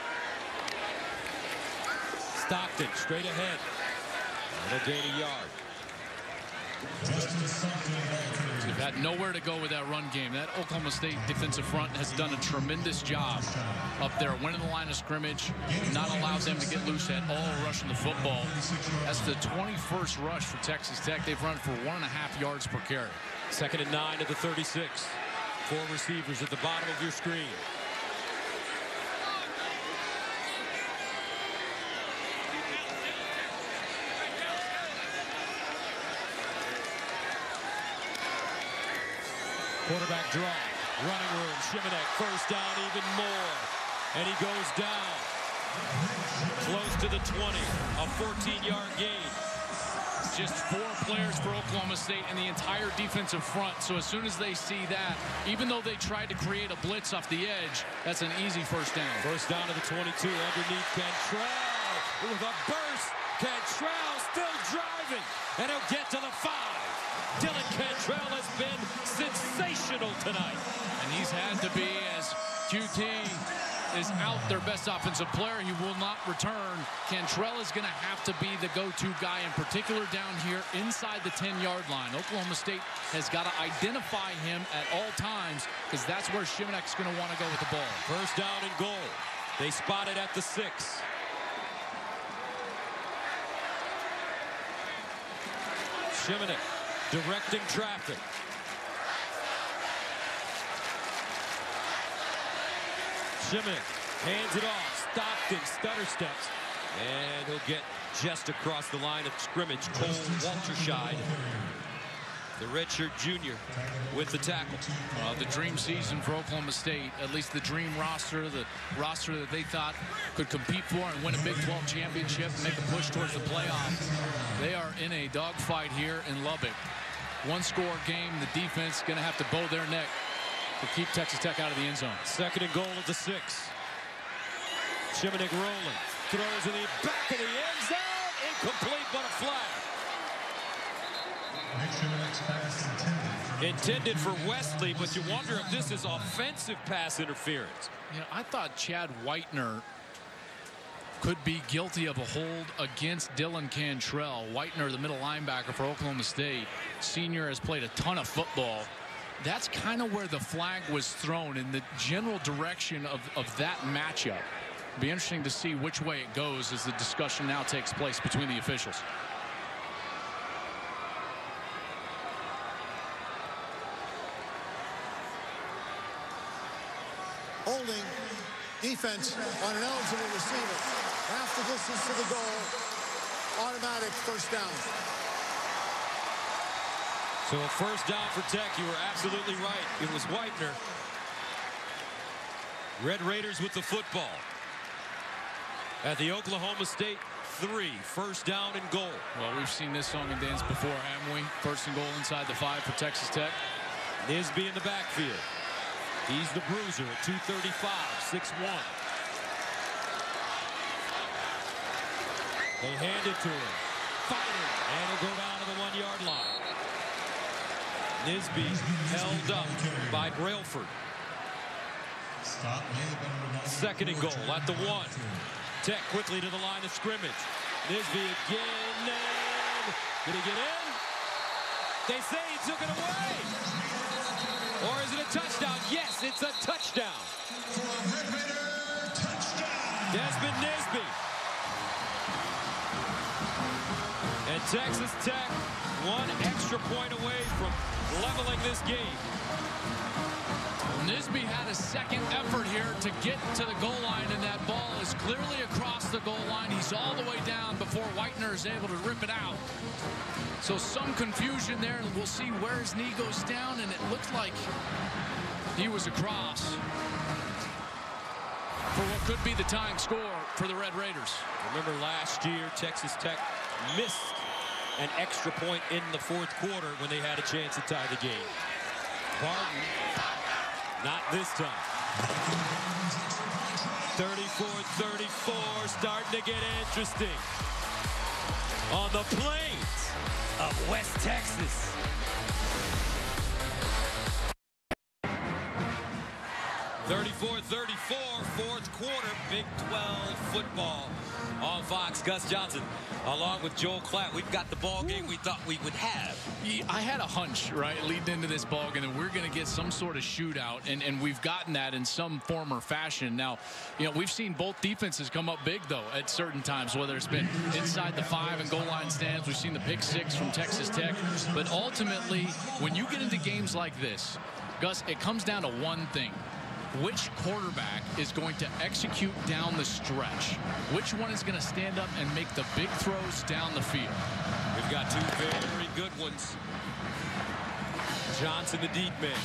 Stockton straight ahead. That'll gain a yard. They've had nowhere to go with that run game. That Oklahoma State defensive front has done a tremendous job up there, winning the line of scrimmage, not allowed them to get loose at all rushing the football. That's the twenty-first rush for Texas Tech. They've run for one and a half yards per carry. Second and nine to the thirty-six. Four receivers at the bottom of your screen. Quarterback draw, running room, Shimonek, first down, even more. And he goes down. Close to the twenty, a fourteen-yard gain. Just four players for Oklahoma State and the entire defensive front. So as soon as they see that, even though they tried to create a blitz off the edge, that's an easy first down. First down to the twenty-two, underneath Cantrell. With a burst, Cantrell still driving, and he'll get to the five. Dylan Cantrell has been sensational tonight. And he's had to be, as Q T is out their best offensive player. He will not return. Cantrell is going to have to be the go-to guy, in particular down here inside the ten-yard line. Oklahoma State has got to identify him at all times because that's where Shimonek's going to want to go with the ball. First down and goal. They spot it at the six. Shimonek directing traffic. Shimonek hands it off. Stockton stutter steps. And he'll get just across the line of scrimmage. Cole Walterscheid, the redshirt junior, with the tackle. Uh, the dream season for Oklahoma State, at least the dream roster, the roster that they thought could compete for and win a Big twelve championship and make a push towards the playoff. They are in a dogfight here in Lubbock. one-score game. The defense going to have to bow their neck to keep Texas Tech out of the end zone. Second and goal at the six. Shimonek rolling. Throws in the back of the end zone. Incomplete, but a flag. Intended for Wesley, but you wonder if this is offensive pass interference. You know, I thought Chad Whitener could be guilty of a hold against Dylan Cantrell. Whitener, the middle linebacker for Oklahoma State, senior, has played a ton of football. That's kind of where the flag was thrown, in the general direction of, of that matchup. It'll be interesting to see which way it goes as the discussion now takes place between the officials. Holding defense on an eligible receiver. Half the distance to the goal. Automatic first down. So a first down for Tech. You were absolutely right. It was Whitener. Red Raiders with the football. At the Oklahoma State three. First down and goal. Well, we've seen this song and dance before, haven't we? First and goal inside the five for Texas Tech. Nisby in the backfield. He's the bruiser at two thirty-five, six one. They hand it to him. Fighting. And he'll go down to the one-yard line. Nisby held up by Brailford. Second and goal at the one. Tech quickly to the line of scrimmage. Nisby again. And did he get in? They say he took it away. Or is it a touchdown? Yes, it's a touchdown. Desmond Nisby. And Texas Tech one extra point away from leveling this game. Nisby had a second effort here to get to the goal line, and that ball is clearly across the goal line. He's all the way down before Whitener is able to rip it out. So some confusion there, and we'll see where his knee goes down, and it looks like he was across for what could be the tying score for the Red Raiders. Remember last year, Texas Tech missed an extra point in the fourth quarter when they had a chance to tie the game. Barton, not this time. thirty-four thirty-four, starting to get interesting on the plains of West Texas. thirty-four thirty-four, fourth quarter, Big twelve football on Fox. Gus Johnson, along with Joel Klatt, we've got the ball game we thought we would have. I had a hunch, right, leading into this ball game that we're going to get some sort of shootout, and, and we've gotten that in some form or fashion. Now, you know, we've seen both defenses come up big, though, at certain times, whether it's been inside the five and goal line stands. We've seen the pick six from Texas Tech. But ultimately, when you get into games like this, Gus, it comes down to one thing. Which quarterback is going to execute down the stretch? Which one is going to stand up and make the big throws down the field? We've got two very good ones. Johnson, the deep man.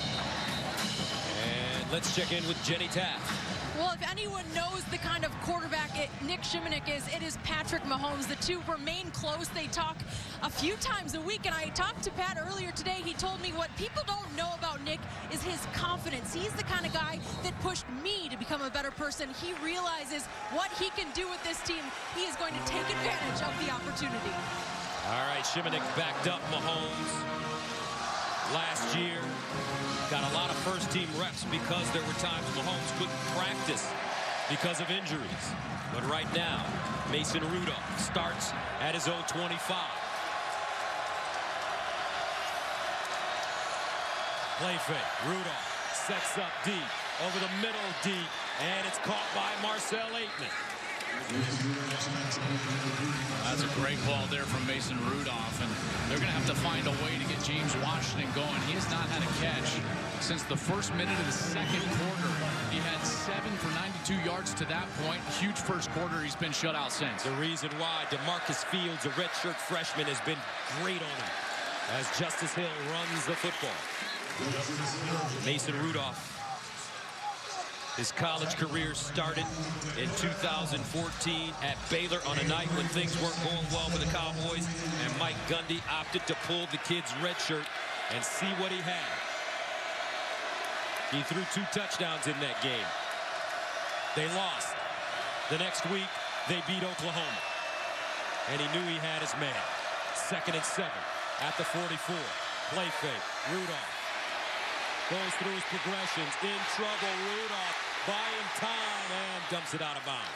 And let's check in with Jenny Taft. Well, if anyone knows the kind of quarterback it, Nick Shimonek is, it is Patrick Mahomes. The two remain close. They talk a few times a week, and I talked to Pat earlier today. He told me what people don't know about Nick is his confidence. He's the kind of guy that pushed me to become a better person. He realizes what he can do with this team. He is going to take advantage of the opportunity. All right, Shimonek backed up Mahomes last year. Got a lot of first-team reps because there were times Mahomes couldn't practice because of injuries. But right now, Mason Rudolph starts at his own twenty-five. Play fake. Rudolph sets up deep, over the middle deep, and it's caught by Marcel Aitman. That's a great ball there from Mason Rudolph, and they're going to have to find a way to get James Washington going. He has not had a catch since the first minute of the second quarter. He had seven for ninety-two yards to that point. Huge first quarter. He's been shut out since. The reason why DeMarcus Fields, a redshirt freshman, has been great on him as Justice Hill runs the football. Mason Rudolph His college career started in two thousand fourteen at Baylor on a night when things weren't going well with the Cowboys, and Mike Gundy opted to pull the kid's red shirt and see what he had. He threw two touchdowns in that game. They lost. The next week, they beat Oklahoma. And he knew he had his man. Second and seven at the forty-four. Play fake. Rudolph goes through his progressions. In trouble. Rudolph buying time and dumps it out of bounds.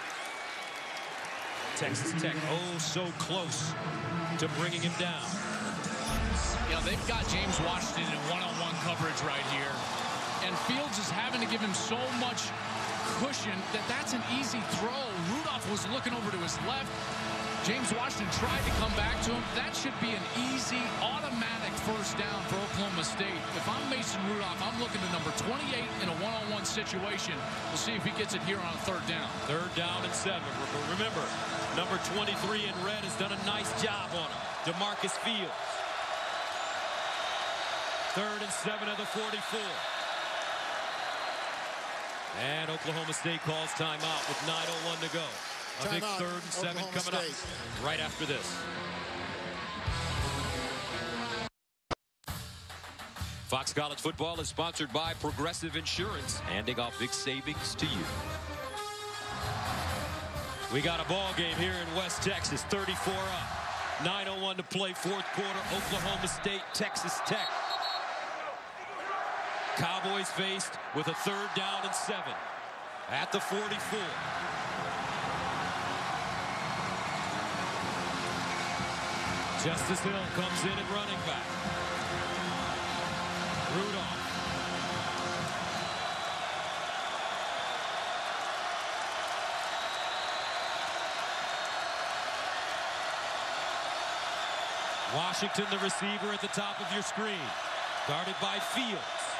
Texas Tech, oh, so close to bringing him down. You know, they've got James Washington in one-on-one coverage right here. And Fields is having to give him so much cushion that that's an easy throw. Rudolph was looking over to his left. James Washington tried to come back to him. That should be an easy, automatic first down for Oklahoma State. If I'm Mason Rudolph, I'm looking to number twenty-eight in a one-on-one situation. We'll see if he gets it here on a third down. Third down and seven. Remember, number twenty-three in red has done a nice job on him. DeMarcus Fields. Third and seven of the forty-four. And Oklahoma State calls timeout with nine oh one to go. A Time big out, third and seven Oklahoma coming State. up right after this. Fox College Football is sponsored by Progressive Insurance, handing off big savings to you. We got a ball game here in West Texas, thirty-four up. nine oh one to play, fourth quarter, Oklahoma State, Texas Tech. Cowboys faced with a third down and seven at the forty-four. Justice Hill comes in at running back. Rudolph. Washington, the receiver at the top of your screen. Guarded by Fields.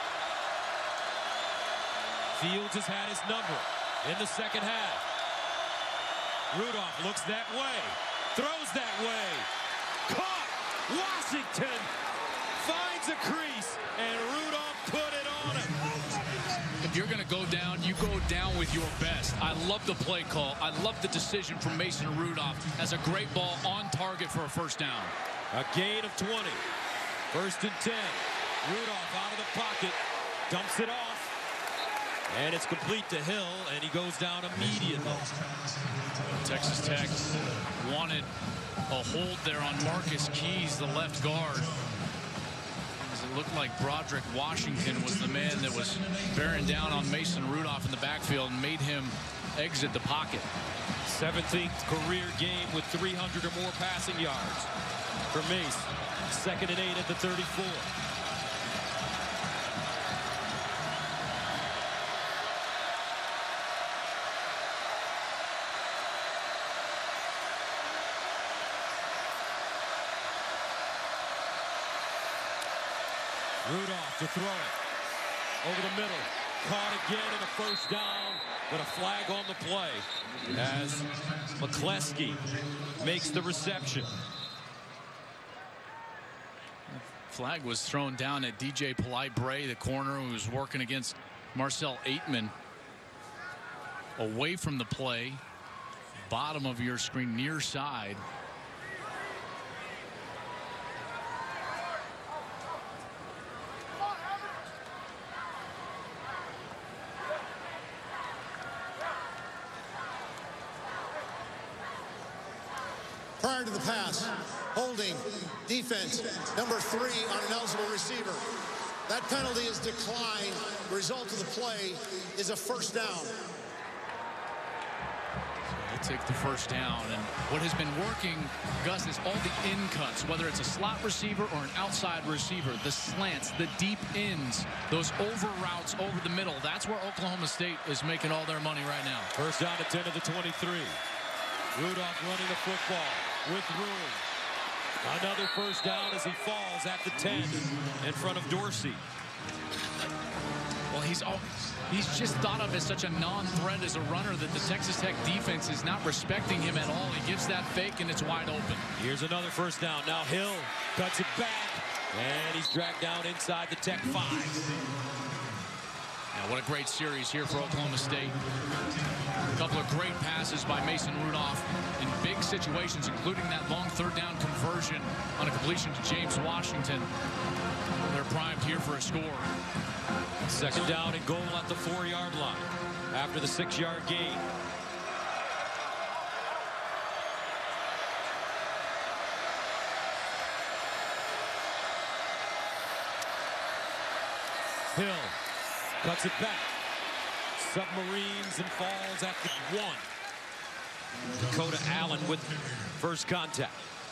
Fields has had his number in the second half. Rudolph looks that way. Throws that way. Caught. Washington finds a crease, and Rudolph put it on him. If you're going to go down, you go down with your best. I love the play call. I love the decision from Mason Rudolph. Has a great ball on target for a first down. A gain of twenty. First and ten. Rudolph out of the pocket. Dumps it off. And it's complete to Hill, and he goes down immediately. Texas Tech wanted a hold there on Marcus Keys, the left guard. As it looked like Broderick Washington was the man that was bearing down on Mason Rudolph in the backfield and made him exit the pocket. seventeenth career game with three hundred or more passing yards for Mace. Second and eight at the thirty-four. Rudolph to throw it over the middle. Caught again in a first down, but a flag on the play as McCleskey makes the reception. Flag was thrown down at D J Polite-Bray, the corner who was working against Marcel Aitman. Away from the play, bottom of your screen, near side. Prior to the pass, holding, defense, number three on an eligible receiver. That penalty is declined. The result of the play is a first down. We'll take the first down. And what has been working, Gus, is all the in cuts, whether it's a slot receiver or an outside receiver, the slants, the deep ins, those over routes over the middle. That's where Oklahoma State is making all their money right now. First down at ten of the twenty-three. Rudolph running the football with room. Another first down as he falls at the ten in front of Dorsey. Well, he's all, he's just thought of as such a non-threat as a runner that the Texas Tech defense is not respecting him at all. He gives that fake, and it's wide open. Here's another first down. Now Hill cuts it back, and he's dragged down inside the Tech five. Yeah, what a great series here for Oklahoma State. A couple of great passes by Mason Rudolph in big situations, including that long third down conversion on a completion to James Washington. They're primed here for a score. Second down and goal at the four-yard line after the six-yard gain. Hill cuts it back. Submarines and falls at the one. Dakota Allen with first contact.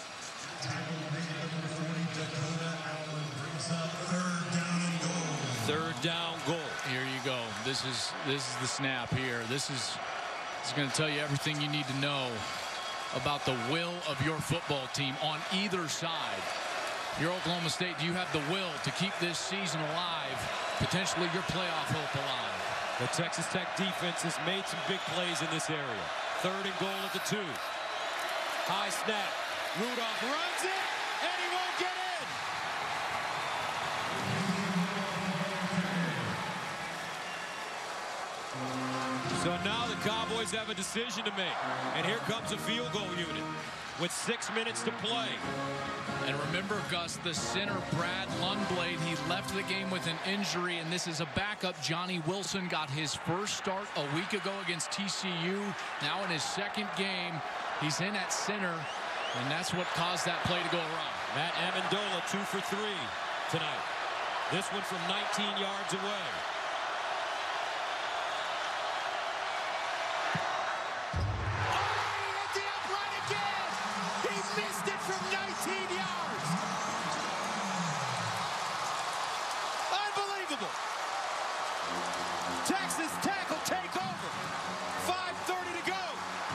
Third down goal. Here you go. This is this is the snap here. This is, this is going to tell you everything you need to know about the will of your football team on either side. Your Oklahoma State, do you have the will to keep this season alive, potentially your playoff hope alive? The Texas Tech defense has made some big plays in this area. Third and goal at the two. High snap. Rudolph runs it, and he won't get in. So now the Cowboys have a decision to make. And here comes a field goal unit with six minutes to play. And remember, Gus, the center, Brad Lundblade, he left the game with an injury, and this is a backup. Johnny Wilson got his first start a week ago against T C U. Now in his second game, he's in at center, and that's what caused that play to go wrong. Matt Amendola, two for three tonight. This one from nineteen yards away. Texas Tech will take over. five thirty to go.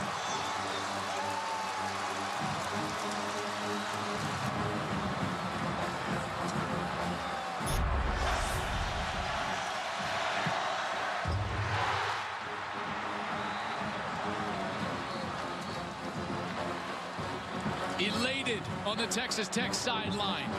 Elated on the Texas Tech sideline.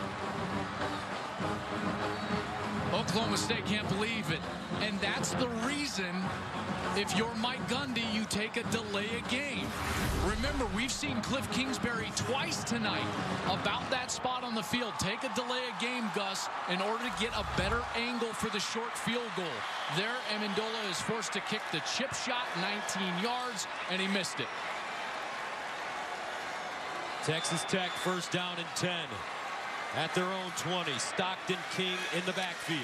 Oklahoma State can't believe it. And that's the reason, if you're Mike Gundy, you take a delay a game. Remember, we've seen Cliff Kingsbury twice tonight about that spot on the field. Take a delay a game, Gus, in order to get a better angle for the short field goal. There, Amendola is forced to kick the chip shot, nineteen yards, and he missed it. Texas Tech first down and ten. At their own twenty, Stockton King in the backfield.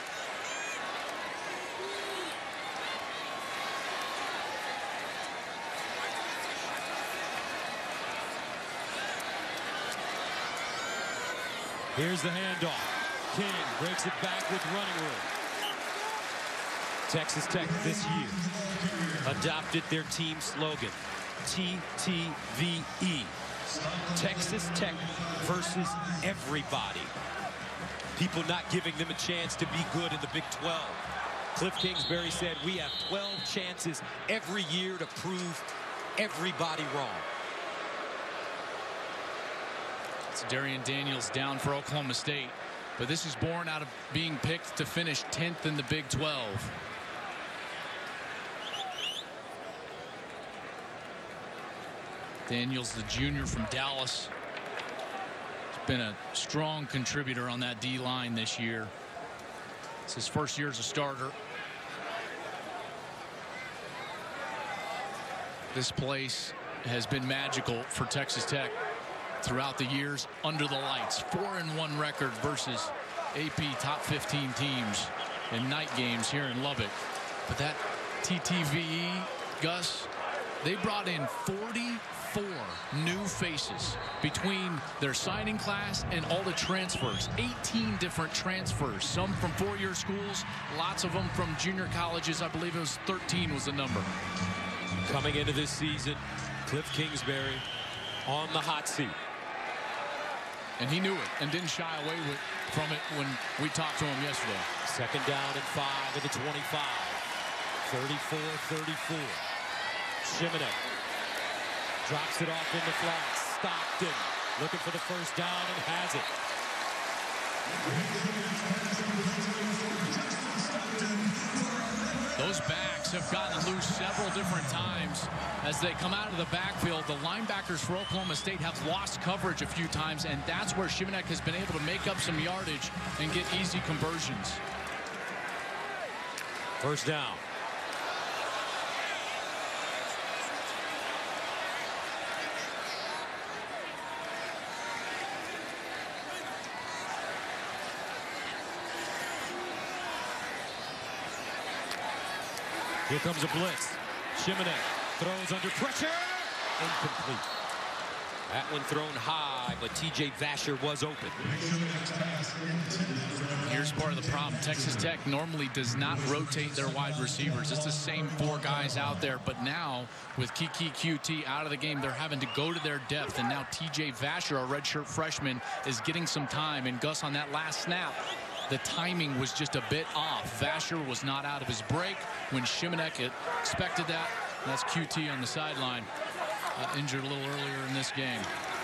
Here's the handoff. King breaks it back with running room. Texas Tech this year adopted their team slogan, T T V E. Texas Tech versus everybody. People not giving them a chance to be good in the Big twelve. Cliff Kingsbury said, we have twelve chances every year to prove everybody wrong. It's Darian Daniels down for Oklahoma State, but this is born out of being picked to finish tenth in the Big twelve. Daniels, the junior from Dallas, has been a strong contributor on that D-line this year. It's his first year as a starter. This place has been magical for Texas Tech throughout the years under the lights. four and one record versus A P top fifteen teams in night games here in Lubbock. But that T T V E, Gus, they brought in forty-four new faces between their signing class and all the transfers. eighteen different transfers, some from four-year schools, lots of them from junior colleges. I believe it was thirteen was the number. Coming into this season, Cliff Kingsbury on the hot seat. And he knew it and didn't shy away with, from it when we talked to him yesterday. Second down and five at the twenty-five. thirty-four thirty-four. Shimonek drops it off in the flat. Stockton looking for the first down and has it. Vasher's backs have gotten loose several different times as they come out of the backfield. The linebackers for Oklahoma State have lost coverage a few times, and that's where Shimanek has been able to make up some yardage and get easy conversions. First down. Here comes a blitz. Shimanek throws under pressure. Incomplete. That one thrown high, but T J Vasher was open. Here's part of the problem. Texas Tech normally does not rotate their wide receivers. It's the same four guys out there, but now with Kiki Q T out of the game, they're having to go to their depth, and now T J Vasher, a redshirt freshman, is getting some time. And Gus, on that last snap, the timing was just a bit off. Vasher was not out of his break when Shimanek expected that. And that's Q T on the sideline, uh, injured a little earlier in this game.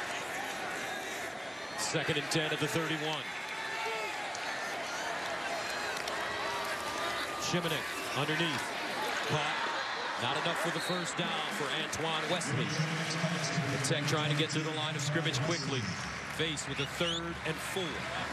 Second and ten at the thirty-one. Shimanek underneath. Caught. Not enough for the first down for Antoine Wesley. The Tech trying to get to the line of scrimmage quickly. Faced with a third and four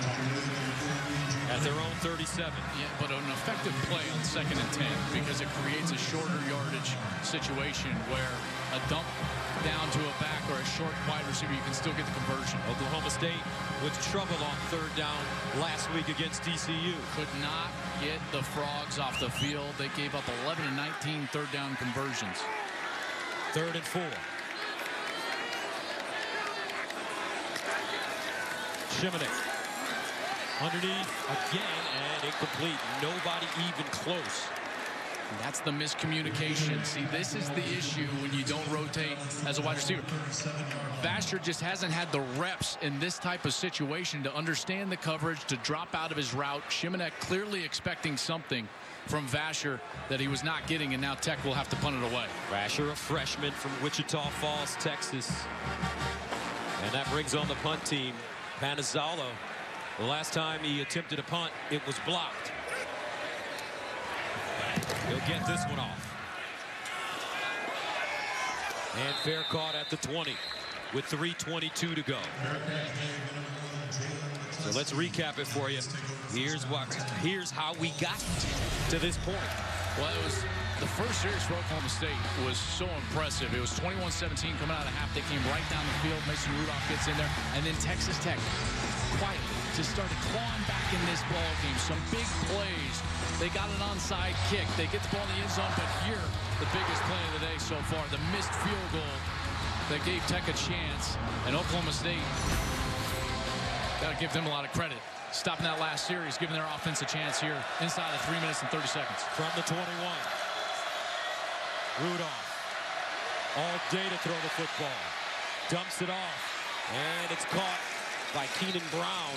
at their own thirty-seven. Yeah, but an effective play on second and ten because it creates a shorter yardage situation where a dump down to a back or a short wide receiver, you can still get the conversion. Oklahoma State with trouble on third down last week against T C U. Could not get the Frogs off the field. They gave up eleven and nineteen third down conversions. Third and four. Shimanek underneath again and incomplete. Nobody even close. And that's the miscommunication. See, this is the issue when you don't rotate as a wide receiver. Vasher just hasn't had the reps in this type of situation to understand the coverage, to drop out of his route. Shimanek clearly expecting something from Vasher that he was not getting, and now Tech will have to punt it away. Vasher, a freshman from Wichita Falls, Texas. And that brings on the punt team. Panizzalo, the last time he attempted a punt, it was blocked. He'll get this one off. And fair caught at the twenty with three twenty-two to go. So let's recap it for you. Here's what, here's how we got to this point. Well, it was the first series for Oklahoma State was so impressive. It was twenty-one seventeen coming out of the half. They came right down the field. Mason Rudolph gets in there. And then Texas Tech quietly just started clawing back in this ball game. Some big plays. They got an onside kick. They get the ball in the end zone. But here, the biggest play of the day so far, the missed field goal that gave Tech a chance. And Oklahoma State, got to give them a lot of credit. Stopping that last series, giving their offense a chance here inside of three minutes and thirty seconds. From the twenty-one. Rudolph. All day to throw the football. Dumps it off. And it's caught by Keenan Brown.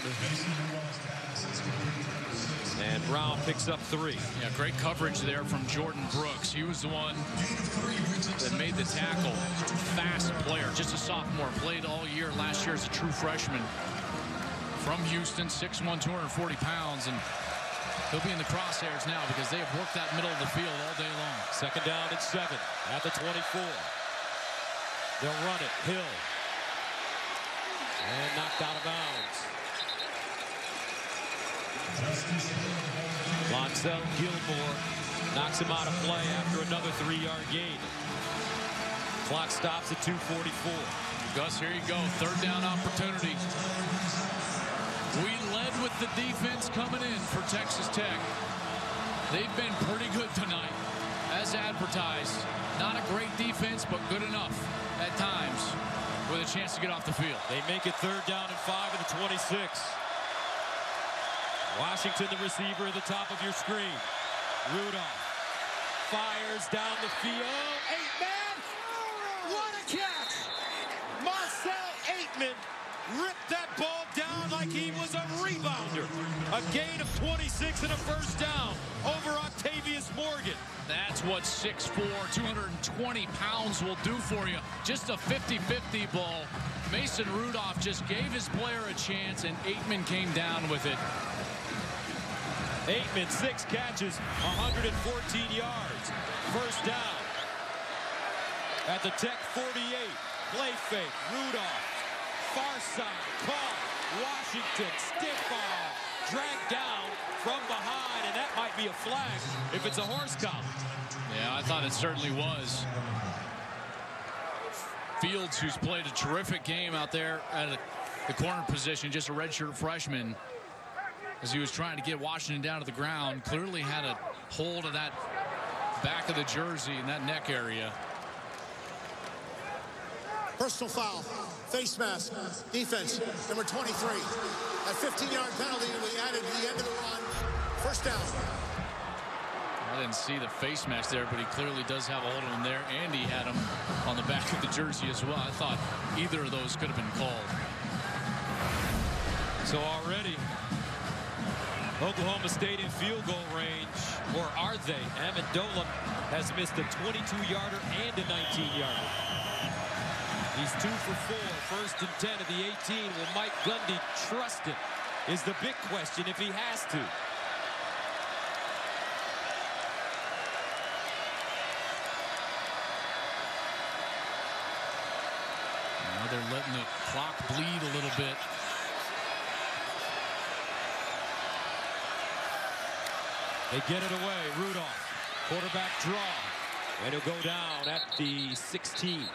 And Brown picks up three. Yeah, great coverage there from Jordan Brooks. He was the one that made the tackle. Fast player, just a sophomore. Played all year last year as a true freshman. From Houston, six one, two hundred forty pounds, and he'll be in the crosshairs now because they have worked that middle of the field all day long. Second down and seven at the twenty-four. They'll run it. Hill. And knocked out of bounds. Loncel Gilmore knocks him out of play after another three-yard gain. Clock stops at two forty-four. Gus, here you go. Third down opportunity. We led with the defense coming in for Texas Tech. They've been pretty good tonight, as advertised. Not a great defense, but good enough at times with a chance to get off the field. They make it third down and five at the twenty-six. Washington, the receiver at the top of your screen. Rudolph fires down the field. Aitman! What a catch! Marcel Aitman ripped that ball down like he was a rebounder. A gain of twenty-six and a first down over Octavius Morgan. That's what six four, two hundred twenty pounds will do for you. Just a fifty fifty ball. Mason Rudolph just gave his player a chance, and Aitman came down with it. Aitman, six catches, one hundred fourteen yards. First down. At the Tech forty-eight. Play fake. Rudolph. Far side. Caught. Washington. Stiff arm. Dragged down from behind. And that might be a flag if it's a horse collar. Yeah, I thought it certainly was. Fields, who's played a terrific game out there at a, the corner position, just a redshirt freshman, as he was trying to get Washington down to the ground, clearly had a hold of that back of the jersey in that neck area. Personal foul, face mask, defense, number twenty-three. That fifteen-yard penalty we added to the end of the run. First down. I didn't see the face mask there, but he clearly does have a hold of him there. And he had him on the back of the jersey as well. I thought either of those could have been called. So already, Oklahoma State in field goal range, or are they? Amendola has missed a twenty-two yarder and a nineteen yarder. He's two for four, first and ten at the eighteen. Will Mike Gundy trust it? Is the big question if he has to. Now they're letting the clock bleed a little bit. They get it away. Rudolph, quarterback draw, and he'll go down at the sixteen.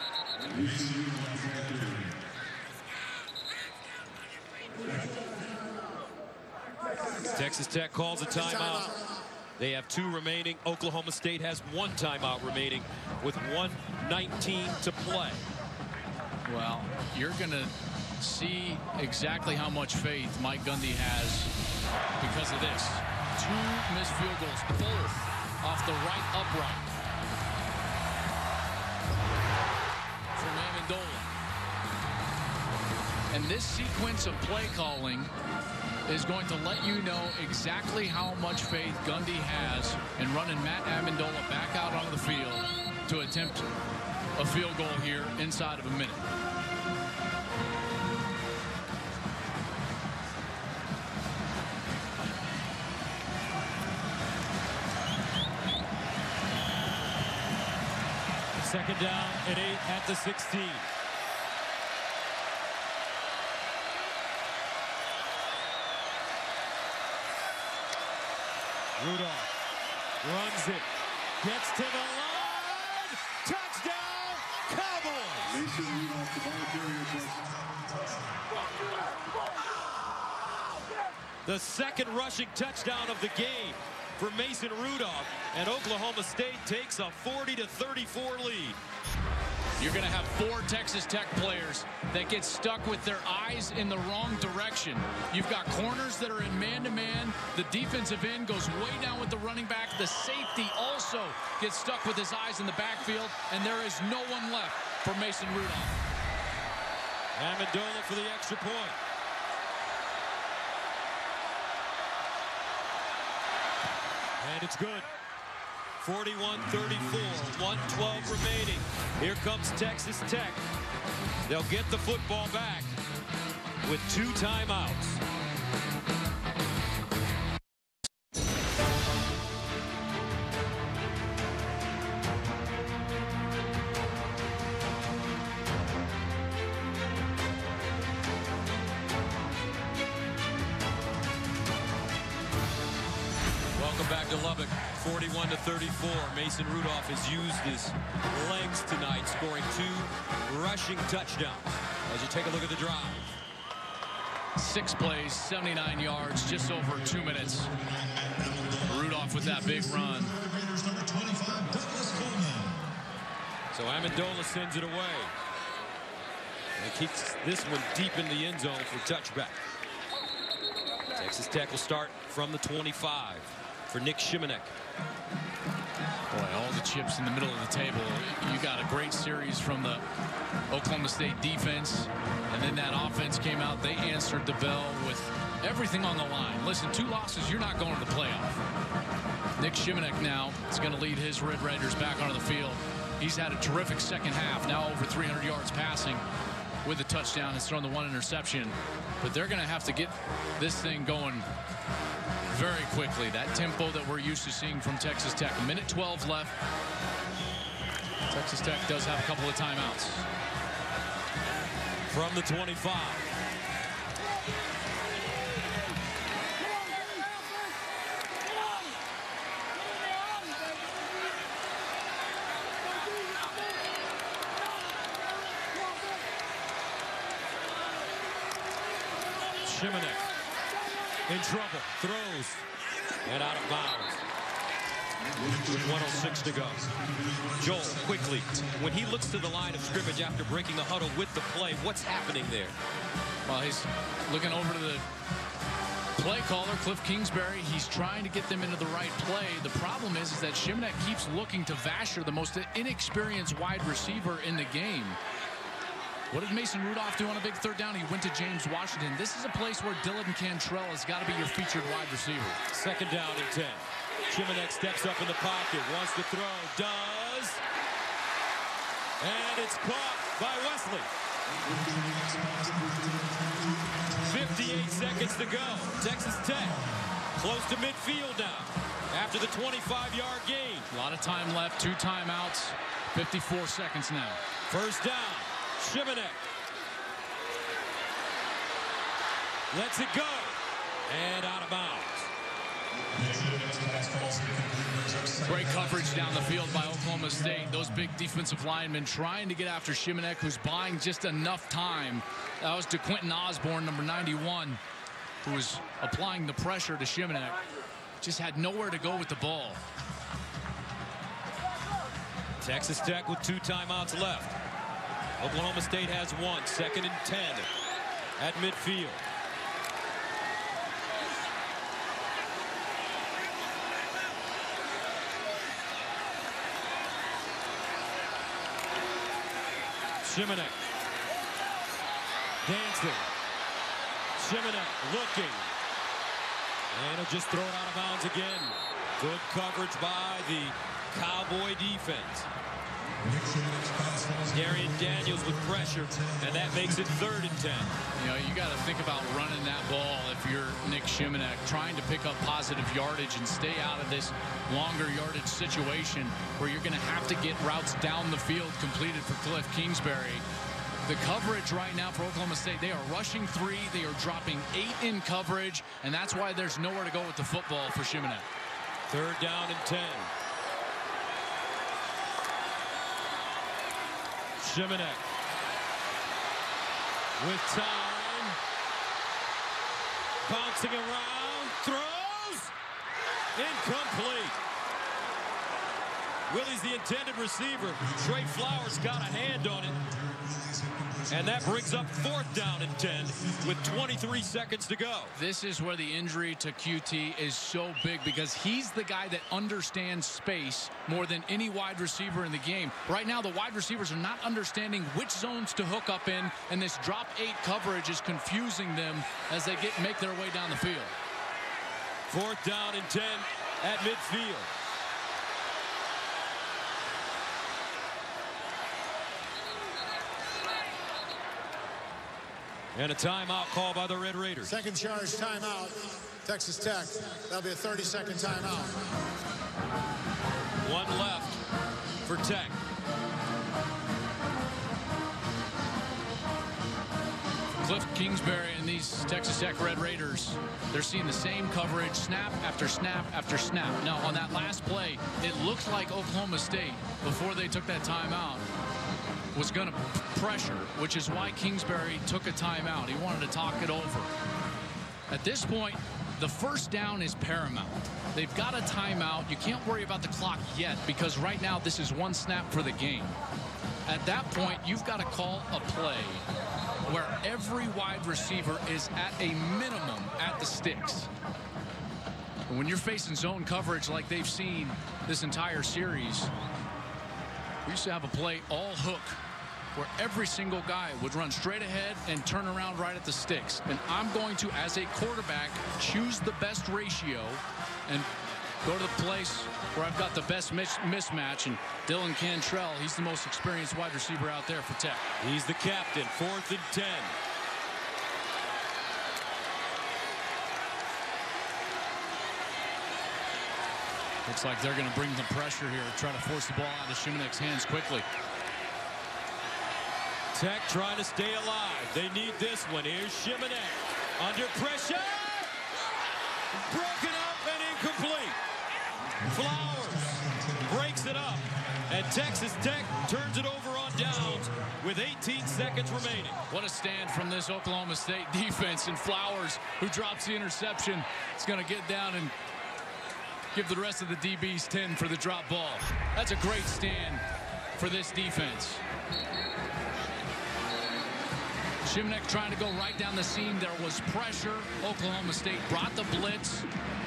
Texas Tech calls a timeout. They have two remaining. Oklahoma State has one timeout remaining with one nineteen to play. Well, you're going to see exactly how much faith Mike Gundy has because of this. Two missed field goals, both off the right upright from Amendola. And this sequence of play calling is going to let you know exactly how much faith Gundy has in running Matt Amendola back out onto the field to attempt a field goal here inside of a minute. Second down and eight at the sixteen. Rudolph runs it, gets to the line, touchdown, Cowboys! The second rushing touchdown of the game for Mason Rudolph, and Oklahoma State takes a forty to thirty-four lead. You're going to have four Texas Tech players that get stuck with their eyes in the wrong direction. You've got corners that are in man-to-man. The defensive end goes way down with the running back. The safety also gets stuck with his eyes in the backfield, and there is no one left for Mason Rudolph. Amendola for the extra point. And it's good. forty-one thirty-four, one twelve remaining. Here comes Texas Tech. They'll get the football back with two timeouts. Back to Lubbock, forty-one to thirty-four. Mason Rudolph has used his legs tonight, scoring two rushing touchdowns. As you take a look at the drive. Six plays, seventy-nine yards, just over two minutes. Rudolph with that big run. So Amendola sends it away. And he keeps this one deep in the end zone for touchback. Texas Tech will start from the twenty-five. For Nick Shimonek. Boy, all the chips in the middle of the table. You got a great series from the Oklahoma State defense, and then that offense came out. They answered the bell with everything on the line. Listen, two losses, you're not going to the playoff. Nick Shimonek now is going to lead his Red Raiders back onto the field. He's had a terrific second half, now over three hundred yards passing with a touchdown. Has thrown the one interception, but they're going to have to get this thing going very quickly. That tempo that we're used to seeing from Texas Tech. A minute twelve left. Texas Tech does have a couple of timeouts. From the twenty-five. Shimonek in trouble, throws, and out of bounds. With one oh six to go. Joel, quickly, when he looks to the line of scrimmage after breaking the huddle with the play, what's happening there? Well, he's looking over to the play caller, Cliff Kingsbury. He's trying to get them into the right play. The problem is, is that Shimonek keeps looking to Vasher, the most inexperienced wide receiver in the game. What did Mason Rudolph do on a big third down? He went to James Washington. This is a place where Dylan Cantrell has got to be your featured wide receiver. Second down and ten. Shimonek steps up in the pocket, wants to throw, does. And it's caught by Wesley. fifty-eight seconds to go. Texas Tech close to midfield now after the twenty-five yard gain. A lot of time left, two timeouts, fifty-four seconds now. First down, Shimonek. Lets it go. And out of bounds. Great coverage down the field by Oklahoma State. Those big defensive linemen trying to get after Shimonek, who's buying just enough time. That was DeQuinton Osborne, number ninety-one, who was applying the pressure to Shimonek. Just had nowhere to go with the ball. Texas Tech with two timeouts left. Oklahoma State has one. Second and ten at midfield. Shimonek dancing. Shimonek looking. And he'll just throw it out of bounds again. Good coverage by the Cowboy defense. Darian Daniels with pressure, and that makes it third and ten. You know, you got to think about running that ball if you're Nick Shimonek, trying to pick up positive yardage and stay out of this longer yardage situation where you're going to have to get routes down the field completed for Cliff Kingsbury. The coverage right now for Oklahoma State, they are rushing three, they are dropping eight in coverage, and that's why there's nowhere to go with the football for Shimonek. Third down and ten. Shimonek with time, bouncing around, throws, incomplete. Willie's the intended receiver. Trey Flowers got a hand on it. And that brings up fourth down and ten with twenty-three seconds to go. This is where the injury to Q T is so big because he's the guy that understands space more than any wide receiver in the game. Right now, the wide receivers are not understanding which zones to hook up in, and this drop eight coverage is confusing them as they get make their way down the field. Fourth down and ten at midfield. And a timeout call by the Red Raiders. Second charge timeout, Texas Tech. That'll be a thirty second timeout. One left for Tech. Cliff Kingsbury and these Texas Tech Red Raiders, they're seeing the same coverage snap after snap after snap. Now, on that last play, it looked like Oklahoma State, before they took that timeout, was going to pressure, which is why Kingsbury took a timeout. He wanted to talk it over. At this point, the first down is paramount. They've got a timeout. You can't worry about the clock yet because right now this is one snap for the game. At that point, you've got to call a play where every wide receiver is at a minimum at the sticks. And when you're facing zone coverage like they've seen this entire series, we used to have a play all hook where every single guy would run straight ahead and turn around right at the sticks. And I'm going to, as a quarterback, choose the best ratio and go to the place where I've got the best mis mismatch. And Dylan Cantrell, he's the most experienced wide receiver out there for Tech. He's the captain. Fourth and ten. Looks like they're going to bring the pressure here, try to force the ball out of Shimonek's hands quickly. Tech trying to stay alive. They need this one. Here's Shimonek under pressure. Broken up and incomplete. Flowers breaks it up. And Texas Tech turns it over on downs with eighteen seconds remaining. What a stand from this Oklahoma State defense. And Flowers, who drops the interception, is going to get down and give the rest of the D Bs ten for the drop ball. That's a great stand for this defense. Shimonek trying to go right down the seam. There was pressure. Oklahoma State brought the blitz.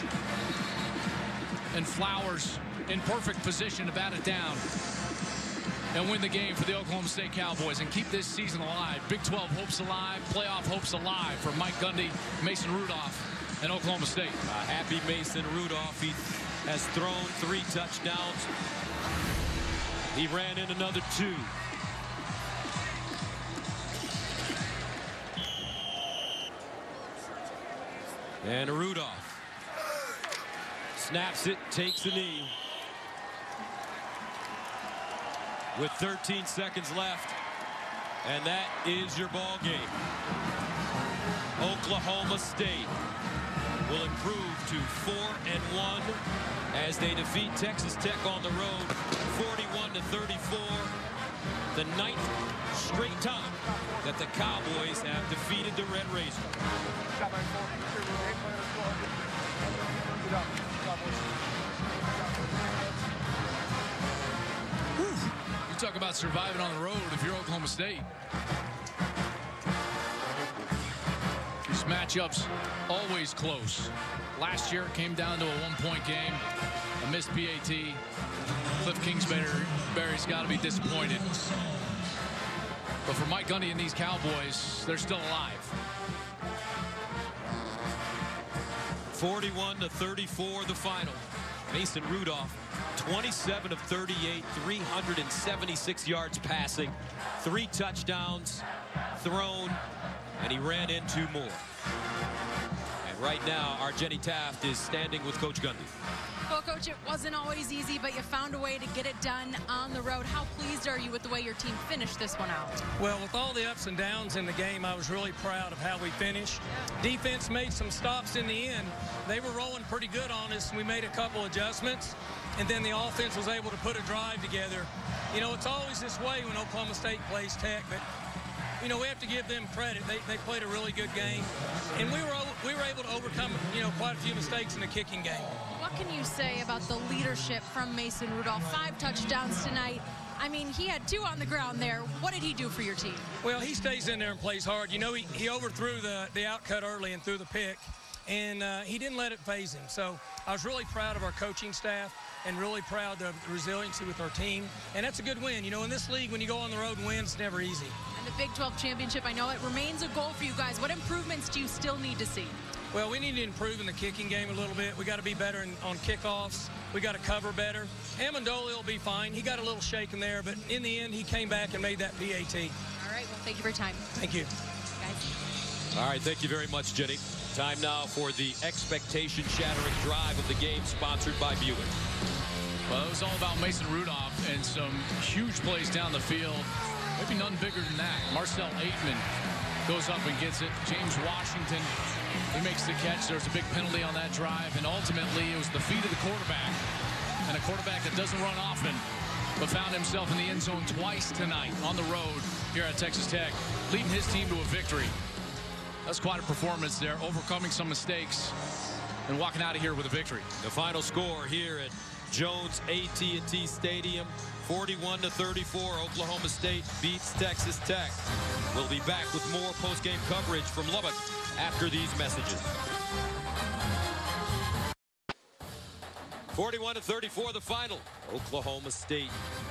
And Flowers in perfect position to bat it down and win the game for the Oklahoma State Cowboys and keep this season alive. Big twelve hopes alive, playoff hopes alive for Mike Gundy, Mason Rudolph, and Oklahoma State. Uh, happy Mason Rudolph. He has thrown three touchdowns. He ran in another two. And Rudolph snaps it, takes a knee. With thirteen seconds left. And that is your ball game. Oklahoma State will improve to four and one as they defeat Texas Tech on the road forty-one to thirty-four. The ninth straight time that the Cowboys have defeated the Red Razor. You talk about surviving on the road if you're Oklahoma State. These matchups always close. Last year it came down to a one-point game, a missed P A T. Cliff Kingsbury's got to be disappointed. But for Mike Gundy and these Cowboys, they're still alive. forty-one to thirty-four the final. Mason Rudolph, twenty-seven of thirty-eight, three hundred seventy-six yards passing, three touchdowns thrown, and he ran in two more. And right now, our Jenny Taft is standing with Coach Gundy. Well, Coach, it wasn't always easy, but you found a way to get it done on the road. How pleased are you with the way your team finished this one out? Well, with all the ups and downs in the game, I was really proud of how we finished. Defense made some stops in the end. They were rolling pretty good on us, and we made a couple adjustments, and then the offense was able to put a drive together. You know, it's always this way when Oklahoma State plays Tech, but you know, we have to give them credit. They, they played a really good game, and we were we were able to overcome, you know, quite a few mistakes in the kicking game. What can you say about the leadership from Mason Rudolph? Five touchdowns tonight. I mean, he had two on the ground there. What did he do for your team? Well, he stays in there and plays hard. You know, he, he overthrew the, the outcut early and threw the pick, and uh, he didn't let it phase him. So I was really proud of our coaching staff and really proud of the resiliency with our team. And that's a good win. You know, in this league, when you go on the road and win, it's never easy. And the Big twelve championship, I know it remains a goal for you guys. What improvements do you still need to see? Well, we need to improve in the kicking game a little bit. We got to be better in, on kickoffs. We got to cover better. Amendola will be fine. He got a little shaken there, but in the end, he came back and made that P A T. All right, well, thank you for your time. Thank you. Guys. All right, thank you very much, Jenny. Time now for the expectation-shattering drive of the game, sponsored by Buick. Well, it was all about Mason Rudolph and some huge plays down the field. Maybe none bigger than that. Marcel Aitman goes up and gets it. James Washington, he makes the catch. There's a big penalty on that drive, and ultimately it was the feet of the quarterback, and a quarterback that doesn't run often, but found himself in the end zone twice tonight on the road here at Texas Tech, leading his team to a victory. That's quite a performance there, overcoming some mistakes and walking out of here with a victory. The final score here at Jones A T and T Stadium, forty-one to thirty-four. Oklahoma State beats Texas Tech. We'll be back with more post-game coverage from Lubbock after these messages. forty-one to thirty-four, the final. Oklahoma State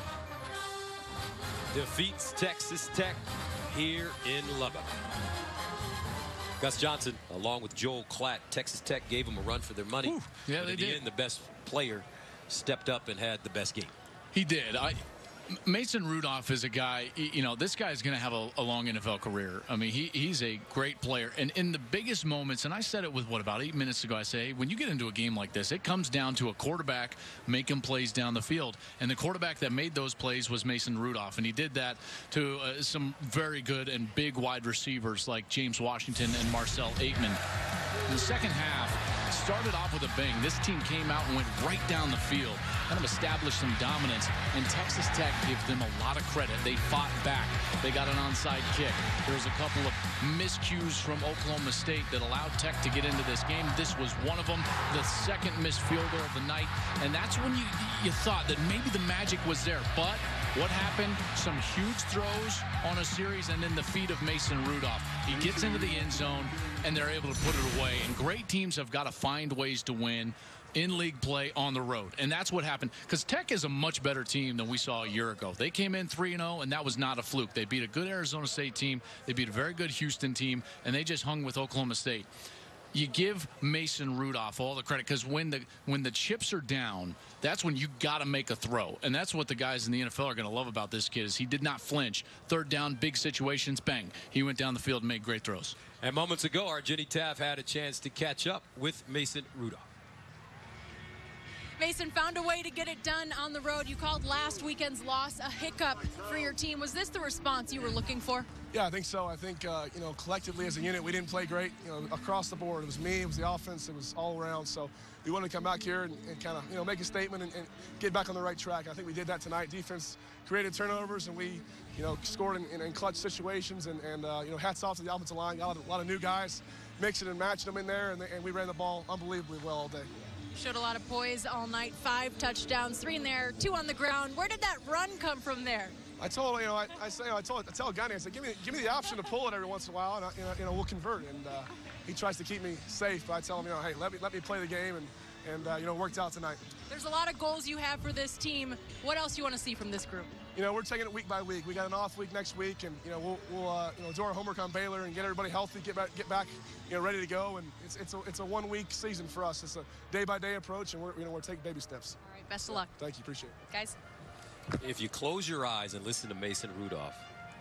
defeats Texas Tech here in Lubbock. Gus Johnson, along with Joel Klatt, Texas Tech gave them a run for their money. Ooh, yeah, but they in the did. end, the best player stepped up and had the best game. He did. I, Mason Rudolph is a guy, you know, this guy is going to have a, a long N F L career. I mean, he, he's a great player. And in the biggest moments, and I said it with, what, about eight minutes ago, I say, when you get into a game like this, it comes down to a quarterback making plays down the field. And the quarterback that made those plays was Mason Rudolph. And he did that to uh, some very good and big wide receivers like James Washington and Marcel Aitman. In the second half, started off with a bang. This team came out and went right down the field, kind of established some dominance, and Texas Tech gives them a lot of credit. They fought back. They got an onside kick. There was a couple of miscues from Oklahoma State that allowed Tech to get into this game. This was one of them, the second missed field goal of the night, and that's when you, you thought that maybe the magic was there. But what happened? Some huge throws on a series, and then the feet of Mason Rudolph. He gets into the end zone, and they're able to put it away. And great teams have got to find ways to win in league play on the road. And that's what happened, because Tech is a much better team than we saw a year ago. They came in three and oh, and that was not a fluke. They beat a good Arizona State team. They beat a very good Houston team, and they just hung with Oklahoma State. You give Mason Rudolph all the credit, because when the when the chips are down, that's when you got to make a throw. And that's what the guys in the N F L are going to love about this kid, is he did not flinch. Third down, big situations, bang. He went down the field and made great throws. And moments ago, our Jenny Taff had a chance to catch up with Mason Rudolph. Mason found a way to get it done on the road. You called last weekend's loss a hiccup for your team. Was this the response you were looking for? Yeah, I think so. I think, uh, you know, collectively as a unit, we didn't play great, you know, across the board. It was me, it was the offense, it was all around. So we wanted to come back here and, and kind of, you know, make a statement and, and get back on the right track. I think we did that tonight. Defense created turnovers, and we, you know, scored in, in, in clutch situations. And, and uh, you know, hats off to the offensive line. Got a lot of new guys, mixing and matching them in there, and, they, and we ran the ball unbelievably well all day. Showed a lot of poise all night. Five touchdowns, three in there, two on the ground. Where did that run come from there? I told you know I, I say I told I tell Gunny, I said give me give me the option to pull it every once in a while, and I, you know, you know we'll convert. And uh, he tries to keep me safe, but I tell him, you know, hey, let me let me play the game, and and uh, you know, worked out tonight. There's a lot of goals you have for this team. What else do you want to see from this group? You know, we're taking it week by week. We got an off week next week, and you know we'll we'll uh, you know do our homework on Baylor and get everybody healthy, get back get back you know ready to go. And it's it's a it's a one week season for us. It's a day by day approach, and we're you know we're taking baby steps. All right, best of luck. Thank you, appreciate it, guys. If you close your eyes and listen to Mason Rudolph,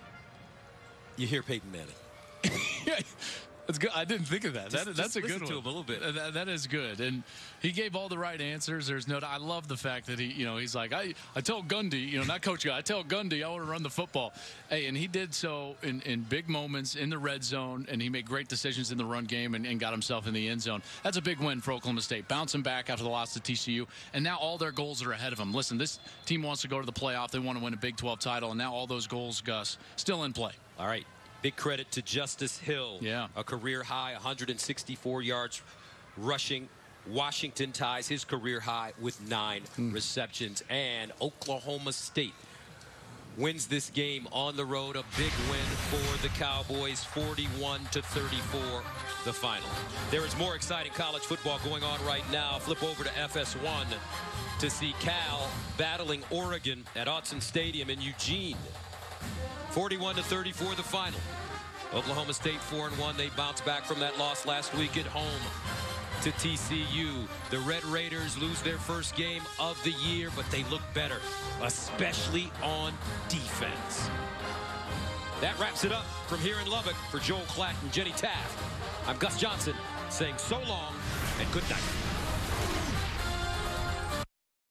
you hear Peyton Manning. That's good. I didn't think of that. Just, that just that's a good listen one. to him a little bit. That, that is good, and he gave all the right answers. There's no. I love the fact that he, you know, he's like, I, I tell Gundy, you know, not Coach Guy, I tell Gundy I want to run the football. Hey, and he did so in, in big moments in the red zone, and he made great decisions in the run game and, and got himself in the end zone. That's a big win for Oklahoma State, bouncing back after the loss to T C U, and now all their goals are ahead of them. Listen, this team wants to go to the playoff. They want to win a Big twelve title, and now all those goals, Gus, still in play. All right. Big credit to Justice Hill. Yeah. A career high, one hundred sixty-four yards rushing. Washington ties his career high with nine mm. receptions. And Oklahoma State wins this game on the road. A big win for the Cowboys, forty-one to thirty-four, the final. There is more exciting college football going on right now. Flip over to F S one to see Cal battling Oregon at Autzen Stadium in Eugene. forty-one to thirty-four, the final. Oklahoma State four and one. They bounced back from that loss last week at home to T C U. The Red Raiders lose their first game of the year, but they look better, especially on defense. That wraps it up from here in Lubbock. For Joel Klatt and Jenny Taft, I'm Gus Johnson saying so long and good night.